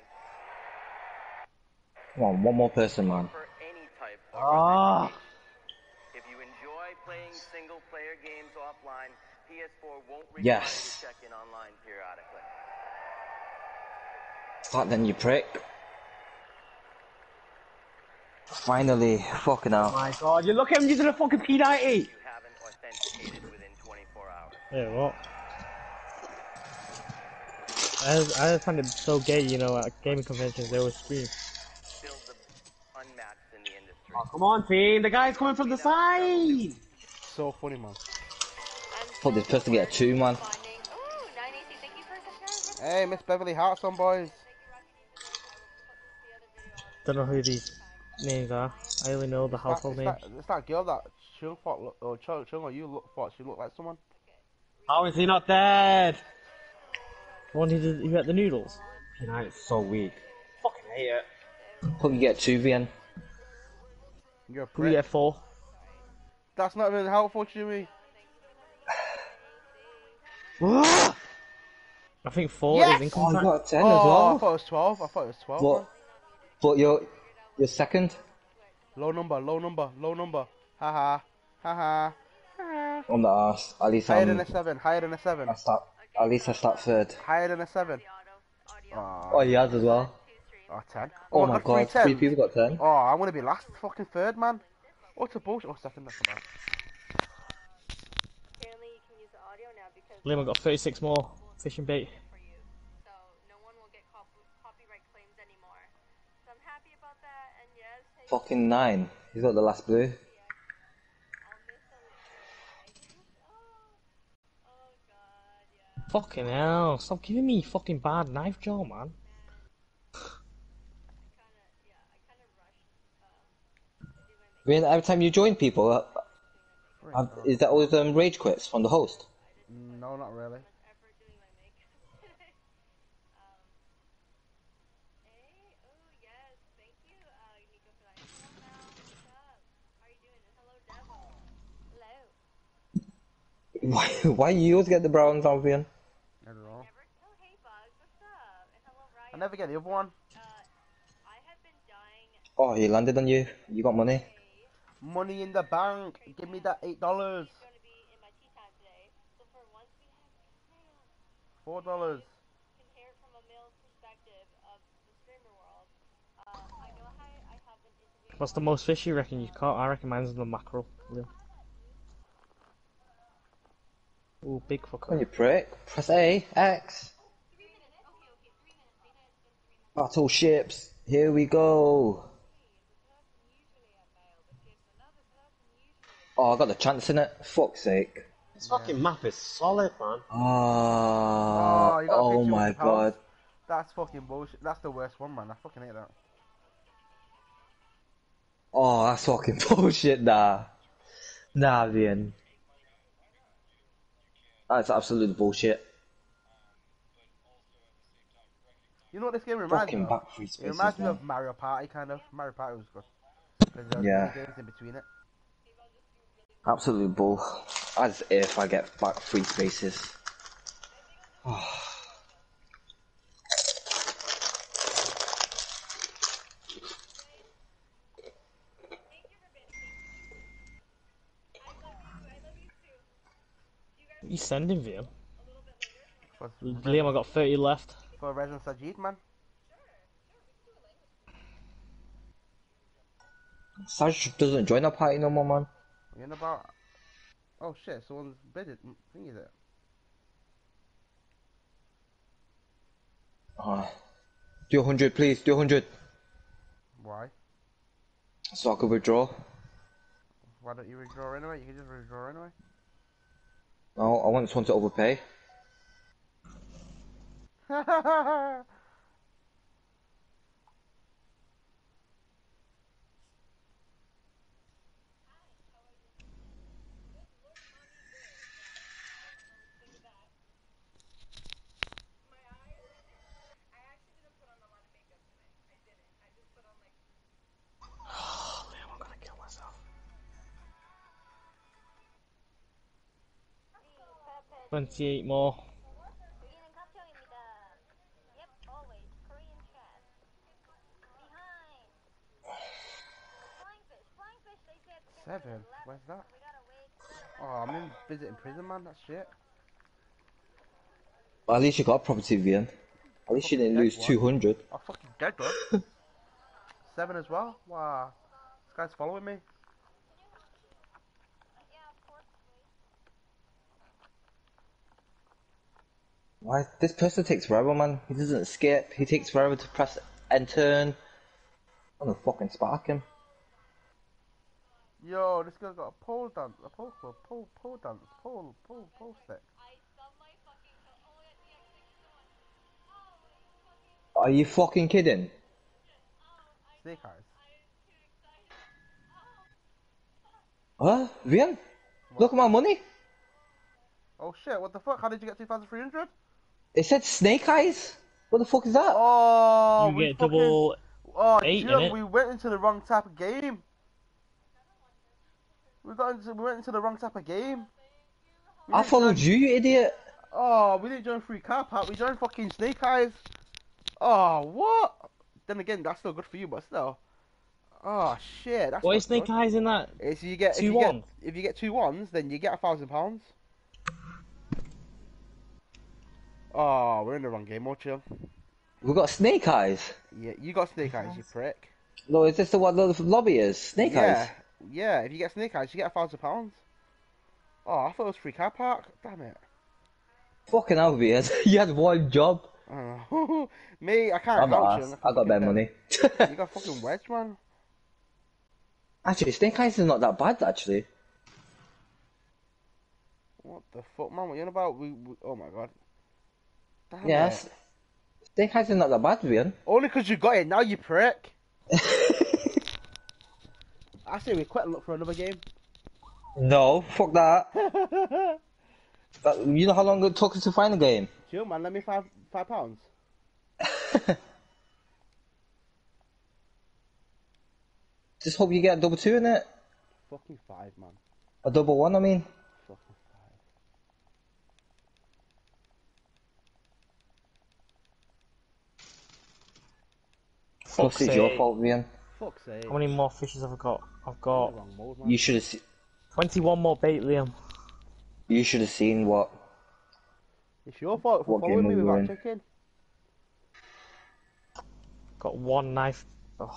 Come on, one more person, man. For any type of Ah. If you enjoy playing single-player games offline, PS4 won't require Yes. you to check in online periodically. Start then, you prick. Finally, fucking hell. Oh my god, you look at him using a fucking P90! You haven't authenticated within 24 hours. Yeah, what? I find it so gay, you know, at gaming conventions they always scream. Still the unmatched in the industry. Oh, come on, team. The guy's coming from the side. So funny, man. Thought this person get a 2, man. Hey, Miss Beverly Hearts on, boys. Don't know who these names are. I only know the household names. It's that girl that Chung thought, or Chung or you thought she looked like someone. How is he not dead? The one who ate the noodles. United's so weak. Fucking hate it. Hope you get 2, VN. You're a Who we prick. get 4? That's not even helpful, Chewie. I think 4 Yes! is income Oh, you tax. got 10 as Oh, well. I thought it was 12. I thought it was 12. But you're second. Low number. Haha. Haha. On the arse. At least Higher than a 7. At least I start third. Higher than a 7. Oh, he has as well. Oh, 10. Oh I my got god, 3 3 10s. people got 10. Oh, I'm gonna be last fucking third, man. What's a bullshit? Oh, second, that's bad. Liam, I got 36 more fishing bait. Fucking 9. He's got the last blue. Fucking hell, stop giving me fucking bad knife jaw, man. VN, every time you join people, is that always rage quits from the host? No, not really. Why you always get the brown on, VN? I don't know. I never get the other one. Oh, he landed on you. You got money. Money in the bank. Give me that $8. $4. What's the most fish you reckon you caught? I reckon mine's the mackerel. Liam. Ooh, big fucker. Come on, you prick. Press A, X. Battleships. Here we go. Oh, I got the chance in it. Fuck's sake. This fucking map is solid, man. You got a Oh picture my with the house? god. That's fucking bullshit. That's the worst one, man. I fucking hate that. Oh, that's fucking bullshit, nah. Nah, VN. That's absolute bullshit. You know what this game reminds me Fucking of? back free It spaces, reminds me man. of Mario Party, kind of. Mario Party was good. Because there was Yeah. many games in between it. Absolute bull. As if I get back free spaces. You sending Liam? For Liam, I got 30 left. For Resident Sajid, man. Saj doesn't join our party no more, man. You know about... Oh shit, someone's bidded. Thing is it? Do 100, please. Do 100. Why? So I could withdraw. Why don't you withdraw anyway? You can just withdraw anyway. No, I want someone to overpay. Liam, I'm gonna kill myself. 28 more. Seven? Where's that? Oh, I'm in visiting prison, man. That's shit. Well, at least you got a property, VN. At least you didn't lose 200. Oh, fucking dead, bro. 7 as well? Wow. This guy's following me. Why? This person takes forever, man. He doesn't skip. He takes forever to press and turn. I'm gonna fucking spark him. Yo, this guy's got a pole dance, pole stick. Are you fucking kidding? Snake eyes. Huh? Vian? Look at my money. Oh shit, what the fuck? How did you get 2,300? It said snake eyes? What the fuck is that? Oh, You we get fucking... double Oh, 8 Jim, innit? we went into the wrong type of game. We went into the wrong type of game. I followed you, you idiot. Oh, we didn't join free car park. We joined fucking snake eyes. Oh, what? Then again, that's still good for you, but still. Oh shit, that's What not is snake good. eyes in that? If you get 2 1. If you get 2 1s, then you get £1,000. Oh, we're in the wrong game, more chill. We got snake eyes. Yeah, you got snake eyes, you prick. No, is this the what the lobby is? Snake eyes. Yeah, if you get snake eyes, you get £1,000. Oh, I thought it was free car park. Damn it. Fucking hell, Vian. You had one job. Oh, me, I can't I'm count not you. I got better money. You got fucking wedge, man. Actually, snake eyes is not that bad, actually. What the fuck, man? What you on about? Oh my god. Damn Yes. it. Snake eyes is not that bad, Vian. Only because you got it now, you prick. I say we quit and look for another game. No, fuck that. You know how long it took us to find a game? Chill, man. Let me £5. Just hope you get a double 2 in it. Fucking 5, man. A double 1, I mean. Fucking 5. Plus, it's your fault, Vian. Fuck's sake. How many more fishes have I got? I've got Wrong mode, man. You should have. 21 more bait, Liam. You should have seen what. It's your fault for What following game me we were without in. checking. Got 1 knife. Oh.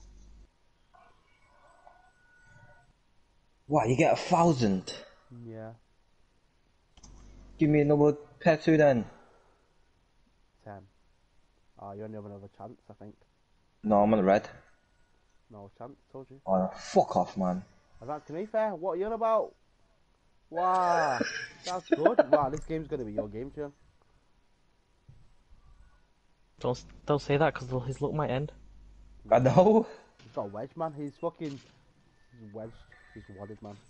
What? You get 1,000? Yeah. Give me another pair 2 then. 10. Oh, you only have another chance, I think. No, I'm on the red. No chance, told you. Oh, fuck off, man. About to me fair, what are you on about? Wow, that's good. Wow, this game's gonna be your game, Jim. Don't say that because his luck might end. I know. He's got a wedge, man. He's fucking... He's wedged. He's wadded, man.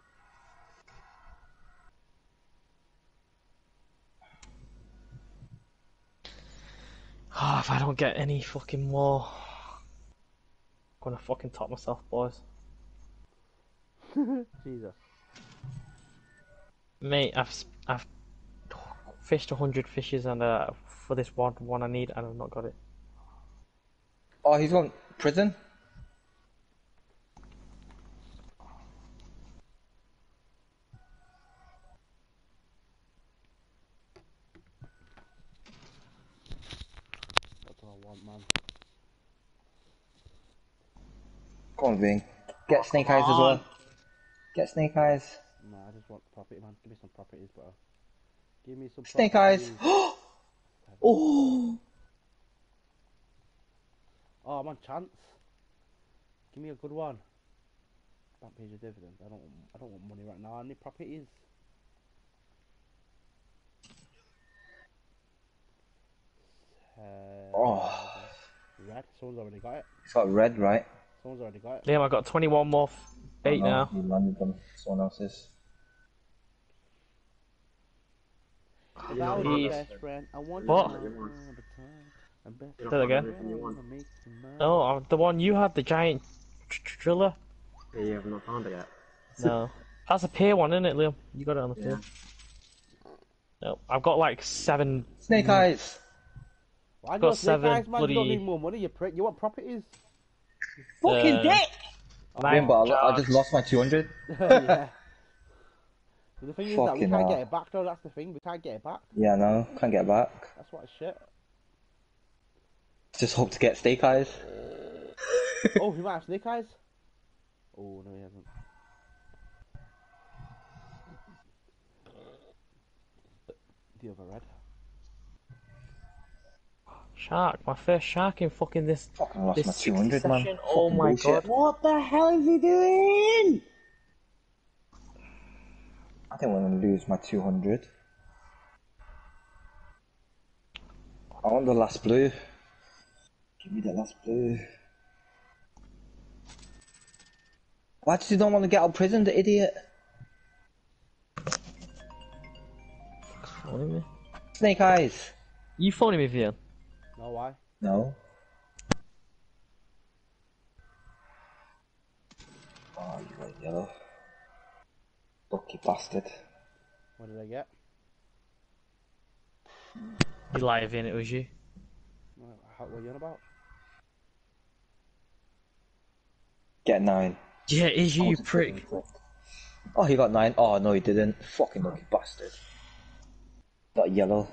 Oh, if I don't get any fucking more, I'm gonna fucking top myself, boys. Jesus. Mate, I've fished 100 fishes and for this one I need and I've not got it. Oh, he's on prison? That's what I want, man. Go on, Ving. Get snake eyes as well. Get snake eyes. Nah, I just want property, man. Give me some properties, bro. Give me some Snake eyes. properties. Oh! Oh, I'm on chance. Give me a good one. Don't pay your dividend. I don't want money right now. I need properties. Oh. Red. Someone's already got it. It's got red, right? Someone's already got it. Liam, I got 21 more bait Oh, no, now. You landed on someone else's. If I was Jeez. your best friend, I want What? you all the time. I'm best Say that again. friend, I wanna make you mine. Oh, the one you had, the giant driller. Yeah, you have not found it yet. No, that's a pier one, isn't it, Liam? You got it on the pier. No, I've got like 7. Snake eyes. Why do you got want snake 7 eyes, man? You don't bloody- need more money, you prick. You want properties? Fucking dick! Nine But I jars. just lost my 200. Yeah. But the thing is that we Fucking can't hell. get it back though, that's the thing. We can't get it back. Yeah, no, can't get back. That's what shit. Just hope to get snake eyes. Oh, he might have snake eyes. Oh, no, he hasn't. Do you have a red? Shark, my first shark in fucking this. Fucking lost this my 200, man. session. Oh Fucking my bullshit. god. What the hell is he doing? I think we're gonna lose my 200. I want the last blue. Give me the last blue. Why does he not want to get out of prison, the idiot? Phoning me? Snake Eyes. You phoning me, Vian? No, why? No. Oh, you got yellow. Lucky bastard. What did I get? You lie, Vian, it was you. What are you on about? Get 9. Yeah, it is you, you prick. Oh, he got 9. Oh, no, he didn't. Fucking lucky bastard. Got yellow.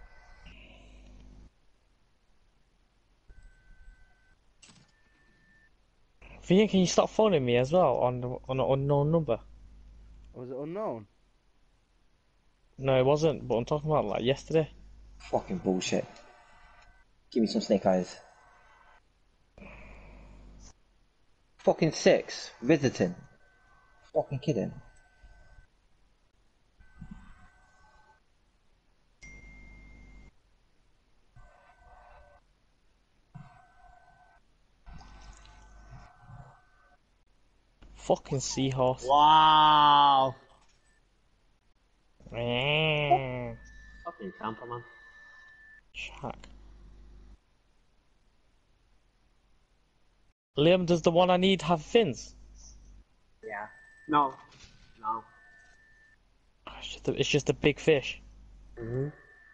Vian, can you stop phoning me as well on an unknown number? Was it unknown? No, it wasn't, but I'm talking about like yesterday. Fucking bullshit. Give me some Snake Eyes. Fucking 6. Visiting. Fucking kidding. Fucking seahorse. Wow. Mm. Fucking camper, man. Shark. Liam, does the one I need have fins? Yeah. No. No. It's just a big fish. Mm-hmm.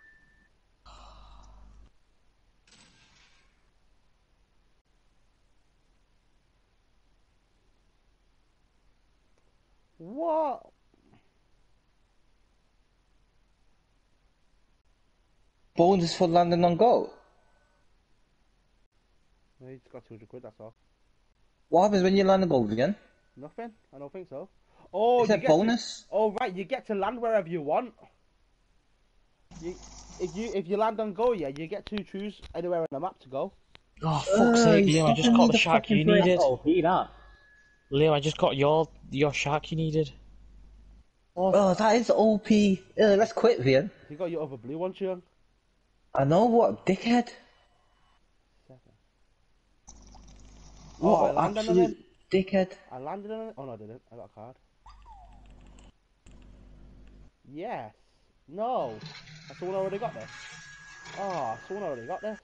What? Bonus for landing on goal. He just got 200 quid, that's all. What happens when you land on goal again? Nothing? I don't think so. Oh, Is you that get bonus? Oh, right, you get to land wherever you want. If you land on go, yeah, you get to choose anywhere on the map to go. Oh, fuck's sake, Liam, I just got the shark you needed. Oh, heat up. Liam, I just got your shark you needed. Oh, that is OP. Let's quit, Vian. You got your other blue one, Chion. I know, what a dickhead. Oh, I What landed on absolute it. dickhead. I landed on it. Oh, no, I didn't. I got a card. Yes. No. Someone already got this. Oh, someone already got this.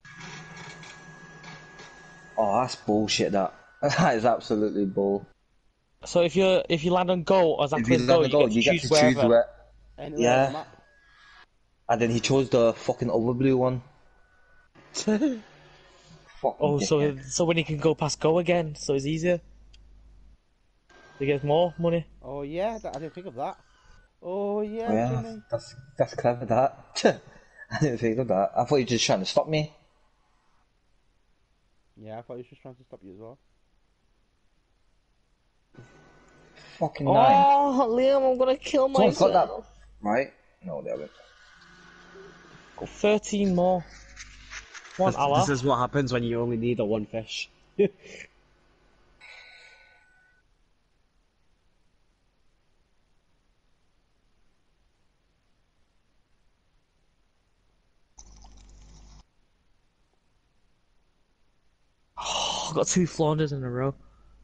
Oh, that's bullshit, that. That is absolutely bull. So if you land on goal or If exactly you as goal, land on goal, you get to choose wherever. where. Anywhere on the Yeah. map. And then he chose the fucking other blue one. Fucking Oh, dickhead. so when he can go past go again, so it's easier. He gets more money. Oh, yeah, I didn't think of that. Oh, yeah, Oh, yeah, Jimmy. that's clever, that. I didn't think of that. I thought you were just trying to stop me. Yeah, I thought he was just trying to stop you as well. Fucking 9. Oh, Liam, I'm gonna kill Someone's got myself. that. Right? No, they haven't. Got 13 more. One hour. This is what happens when you only need a one fish. Oh, I've got 2 flounders in a row.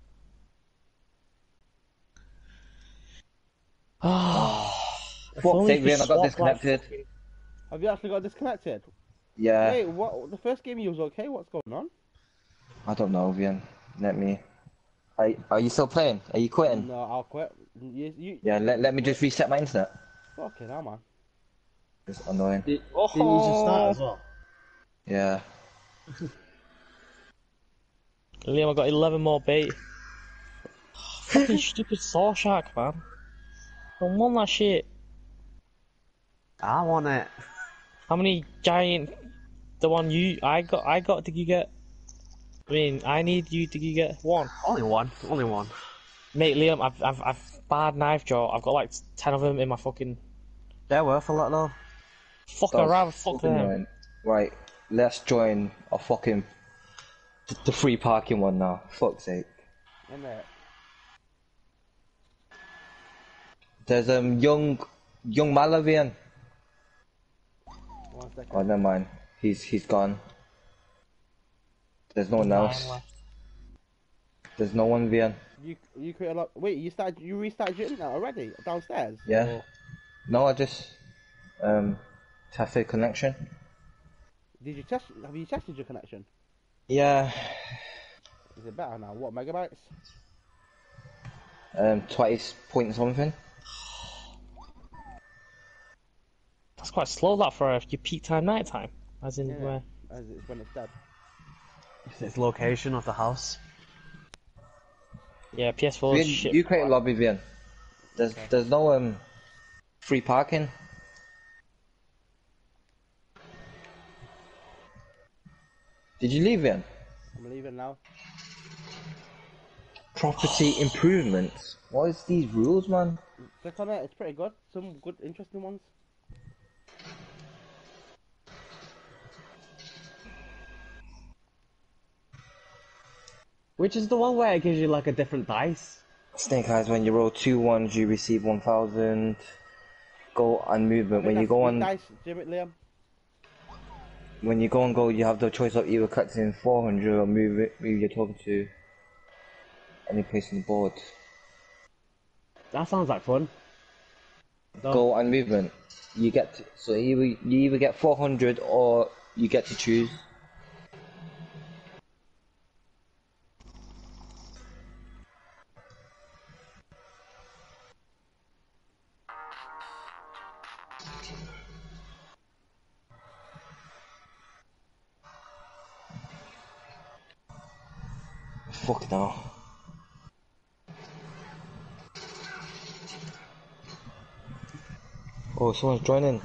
Oh, if Fuck's only sake, we Vian, I got swapped, disconnected. Have you actually got disconnected? Yeah. Wait, what? The first game you was okay. What's going on? I don't know, Vian. Let me. Are you still playing? Are you quitting? No, I'll quit. You Yeah, let me just reset my internet. Fucking hell, man. It's annoying. Didn't you just start as well? Yeah. Liam, I got 11 more bait. Fucking stupid saw shark, man. I don't want that shit. I want it. How many giant? The one I got. Did you get? I mean, I need you. Did you get one? Only one. Only one. Mate, Liam, I've bad knife jaw. I've got like 10 of them in my fucking. They're worth a lot though. Fuck, I'd rather fuck them. Annoying. Right. let's join a fucking the free parking one now. Fuck's sake. In there. There's young Malavian. 1 second. Oh, never mind. He's gone. There's no one else. There's no one, Vian. You create a lot. Wait, you restarted your internet already downstairs? Yeah. Or... No, I just tested connection. Did you test? Have you tested your connection? Yeah. Is it better now? What megabytes? 20 point something. That's quite slow, that, for your peak time, night time. As in where? As it's when it's dead. It's location of the house. Yeah, PS4 is shit. You create a lobby, Vian. There's no free parking. Did you leave, Vian? I'm leaving now. Property improvements. What is these rules, man? Click on it. It's pretty good. Some good, interesting ones. Which is the one where it gives you like a different dice? Snake Eyes, when you roll 2 ones, you receive 1,000. Go on movement. When you go on, dice, Liam. when you go on go, you have the choice of either collecting 400 or move you're talking to any place on the board. That sounds like fun. Go on movement. You get so you either get 400 or you get to choose. Fuck no. Oh, someone's joining.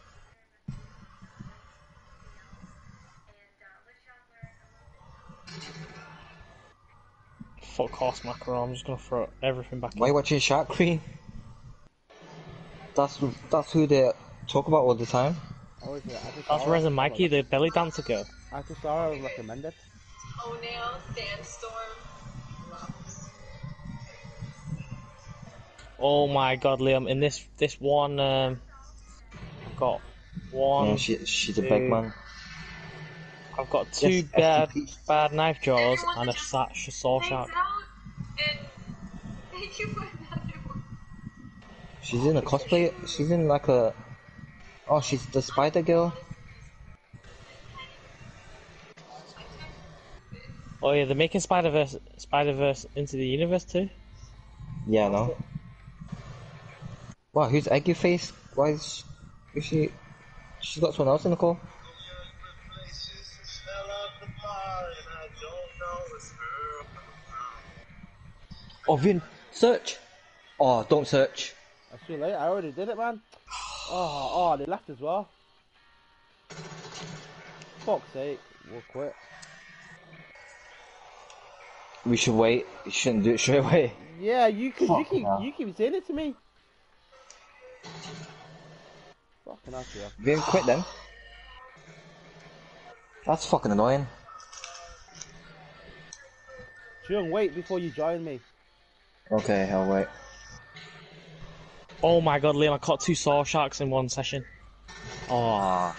Fuck horse mackerel, I'm just gonna throw everything back Why are you watching Shark Cream? That's who they talk about all the time. Oh, is it? That's Rez and Mikey, the belly dancer girl. I just saw her and recommended. Oh, now Sandstorm. Oh my god, Liam, in this one, I've got one. Yeah, she's a big man. I've got two bad knife jaws and a saw shark. Thank you for another one. She's in a cosplay. She's in like a. Oh, she's the Spider Girl. Oh yeah, they're making Spider-Verse into the universe too. Yeah, no. Wow, who's Eggy Face? Why is she? She's got someone else in the call. Oh, Vin, search. Oh, don't search. That's too late. I already did it, man. Oh, they left as well. Fuck's sake, we'll quit. We should wait. You shouldn't do it straight away. Yeah, you keep saying it to me. Fucking hell, yeah. Vin, quit then. That's fucking annoying. Chung, wait before you join me. Okay, I'll wait. Oh my god, Liam, I caught 2 saw sharks in one session. Oh.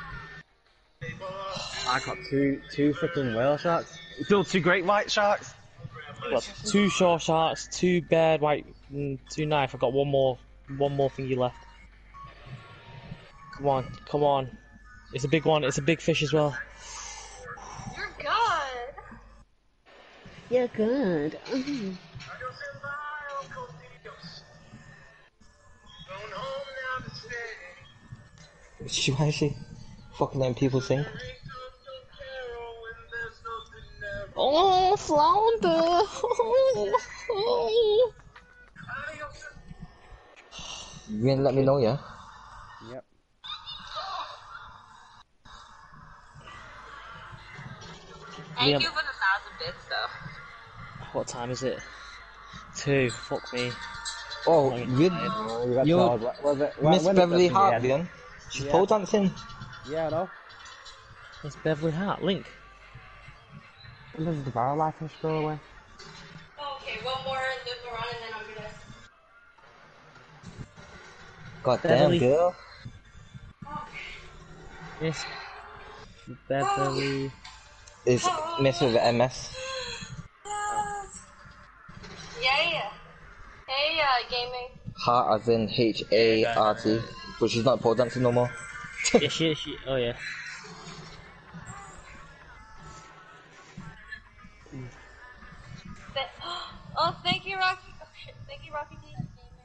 I got two freaking whale sharks. Still 2 great white sharks. Got 2 saw sharks, 2 bad white, 2 knife. I got one more thingy left. Come on. It's a big one. It's a big fish as well. You're good. You're good. Why is she fucking letting people sing? Oh, flounder! You gonna let me know, yeah? Yep. Thank you for the 1,000 bits, though. What time is it? 2. Fuck me. Oh, you're Miss Beverly Hart, Leon. She's pole dancing. Yeah, I know. It's Beverly Hart. Link. When does the barrel life fish go away? Okay, one more loop around and then I'm gonna. God Beverly. damn, girl. Miss Beverly. Is Miss with the MS. Yeah. Hey, gaming. Hart as in H-A-R-T. But she's not pole dancing no more. Yeah, she. Oh yeah. Oh, thank you, Rocky. Oh, shit. Thank you, Rocky D.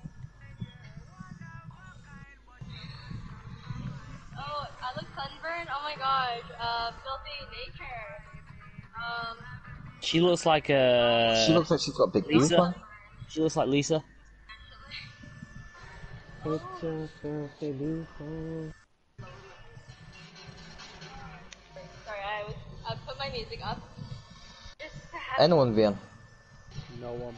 Oh, I look sunburned. Oh my gosh. Filthy nature. She looks like She looks like she's got big boobs, Lisa. man. She looks like Lisa. Sorry, I put my music up. Just to have. Anyone, Vian. No one.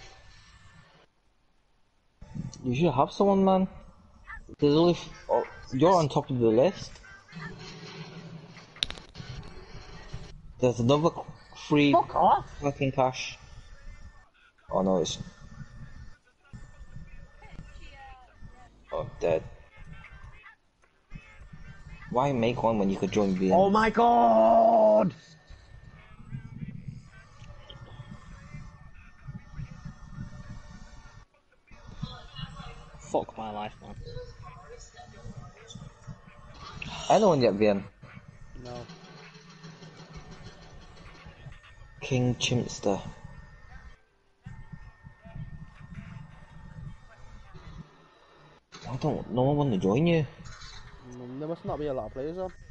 You should have someone, man. There's only oh, you're on top of the list. There's another free Fuck off! fucking cash. Oh no, it's... Oh, dead. Why make one when you could join Vian? Oh my god! Fuck my life, man. Anyone yet, Vian? No. King Chimpster. No one want to join you. There must not be a lot of players on.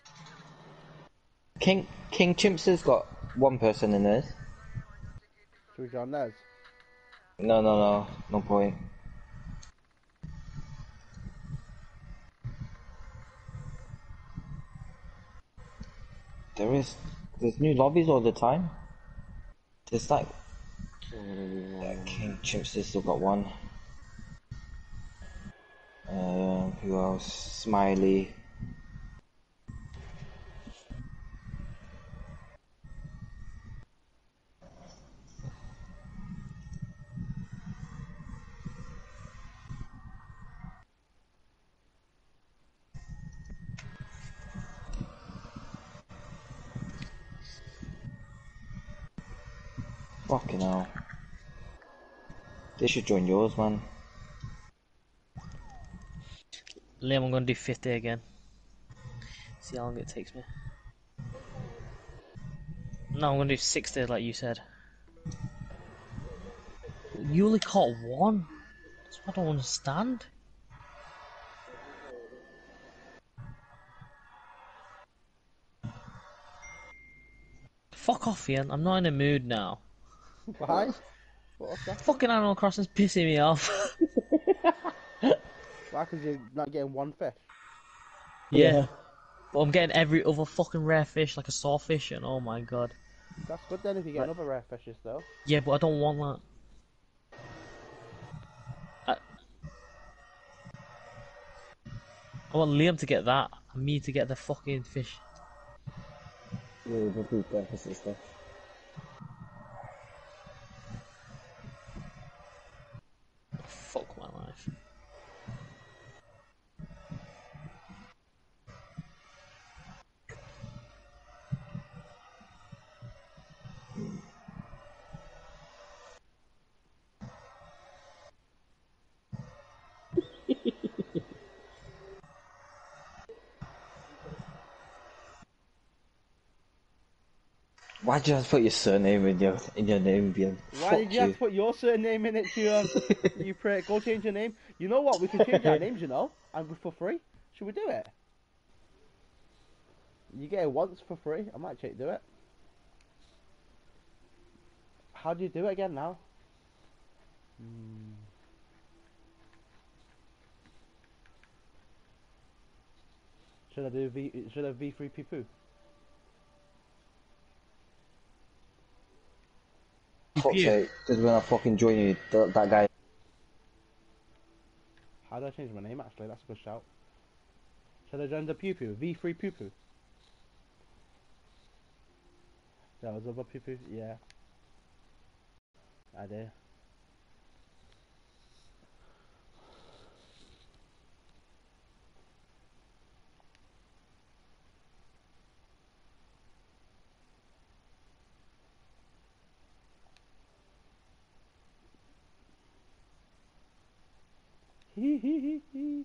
King Chimpster's got one person in this. Should we join theirs? No point. There's new lobbies all the time. There's like King Chimpster's still got one. Who else? Smiley. Fucking hell. They should join yours, man. Liam, I'm gonna do 50 again. See how long it takes me. No, I'm gonna do 60 like you said. You only caught one? That's what I don't understand. Fuck off, Ian. I'm not in a mood now. Why? What's that? Fucking Animal Crossing's pissing me off. Why? Because you're not getting one fish. Yeah. But I'm getting every other fucking rare fish, like a sawfish, and oh my god. That's good then if you get another rare fishes though. Yeah, but I don't want that. I want Liam to get that, and me to get the fucking fish. Yeah, we'll do breakfast and stuff. Fuck my life. Why'd you have to put your surname in your name, Vian? Why did you have to put your surname in it, you prick? Go change your name. You know what? We can change our names, you know, and for free. Should we do it? You get it once for free. I might do it. How do you do it again now? Should I do V3 Pipu? Fuck's sake, because when I fucking join you, that guy. How do I change my name actually? That's a good shout. Should I join the Pew Pew? V3 Pew Pew? There was other people, yeah. I do. Hee hee hee hee.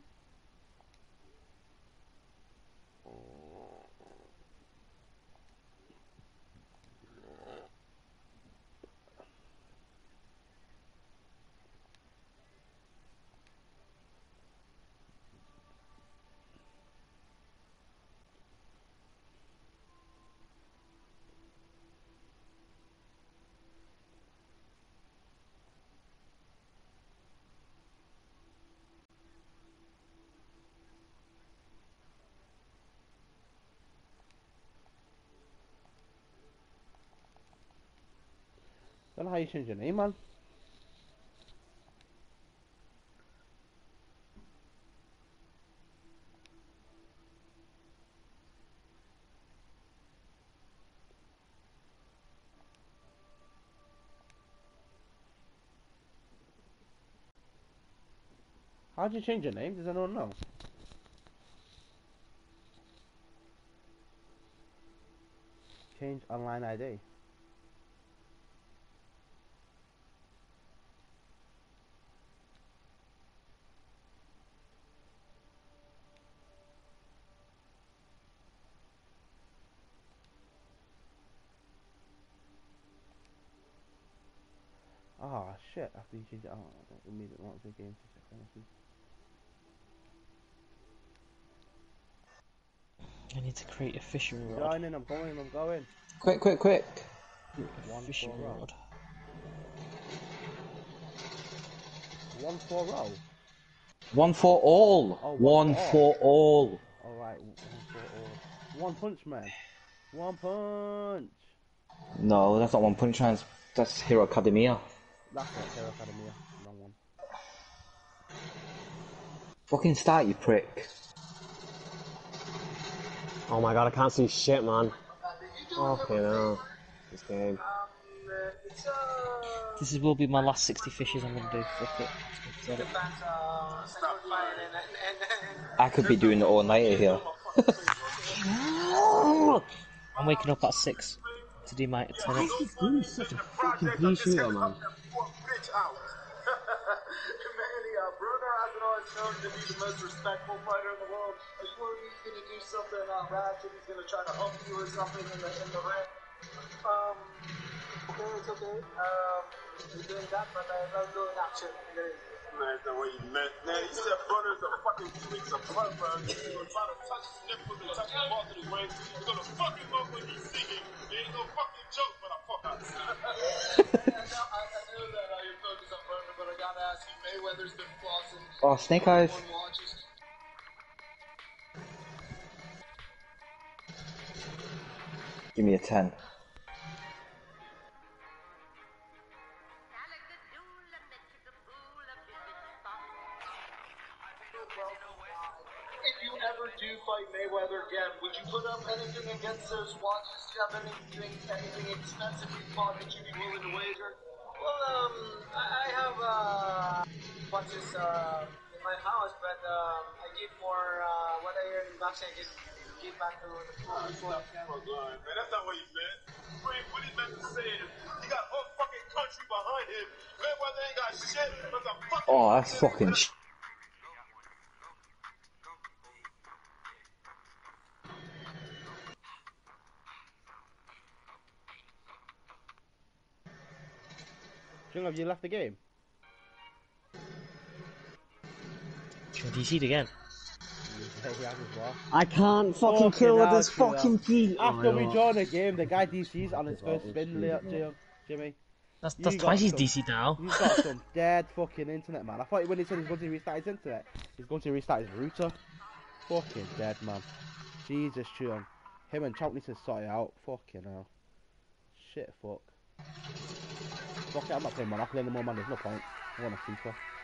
Don't know how you change your name, man. How'd you change your name? Does anyone know? Change online ID. Ah, shit, after you change it out, that immediately wants the game to check anything. I need to create a fishing rod. Joining, I'm going. Quick, quick, quick. One Fishing for row. rod. 1 for row. One for all. Oh, one for all. Alright, 1 for all. One Punch Man. One Punch. No, that's not One Punch Man. That's Hero Academia. That's not Hero Academia. Wrong one. Fucking start, you prick. Oh my god, I can't see shit, man. Okay, no. This game. This will be my last 60 fishes I'm gonna do. Fuck it. Get it. I could be doing it all night here. I'm waking up at 6 to do my 10. He's such a fucking piece of shit, man. Bruno hasn't always known to be the most respectful fighter in the world. I swear he's gonna do something ratchet. He's gonna try to hump you or something in the ring. Okay, it's okay. He's doing that, but I'm doing action. Man, that's not what you meant. Man, he said Bruno's a fucking 2 weeks apart, bro. He's gonna try to touch his nipples and touch the balls of his wings. He's gonna fuck him up when he's singing. It ain't no fucking joke, but I fuck up. I know that you're focused on Bruno, but I gotta ask you, Mayweather's been flossing. Oh, Snake Eyes. Give me a 10. If you ever do fight Mayweather again, would you put up anything against those watches? Do you have anything expensive you bought that you'd be willing to wager? Well, I have watches in my house, but I give more what I earn in bucks. I just give back to the poor. Man, that's not what he meant. What he meant to say is he got a whole fucking country behind him. Mayweather ain't got shit but the fucking. Oh, that's fucking Have you left the game? Should DC'd again? I can't fucking kill with this hell, fucking key. After we join a game, the guy DC's on his first spin, Jimmy. That's twice he's DC'd now. He's got some dead fucking internet, man. I thought when he said he's going to restart his internet, he's going to restart his router. Fucking dead, man. Jesus, Chum. Him and Chomp need to sort it out. Fucking hell. Shit, fuck. Fuck it, I'm not playing Monopoly anymore, man. There's no point. I want a FIFA.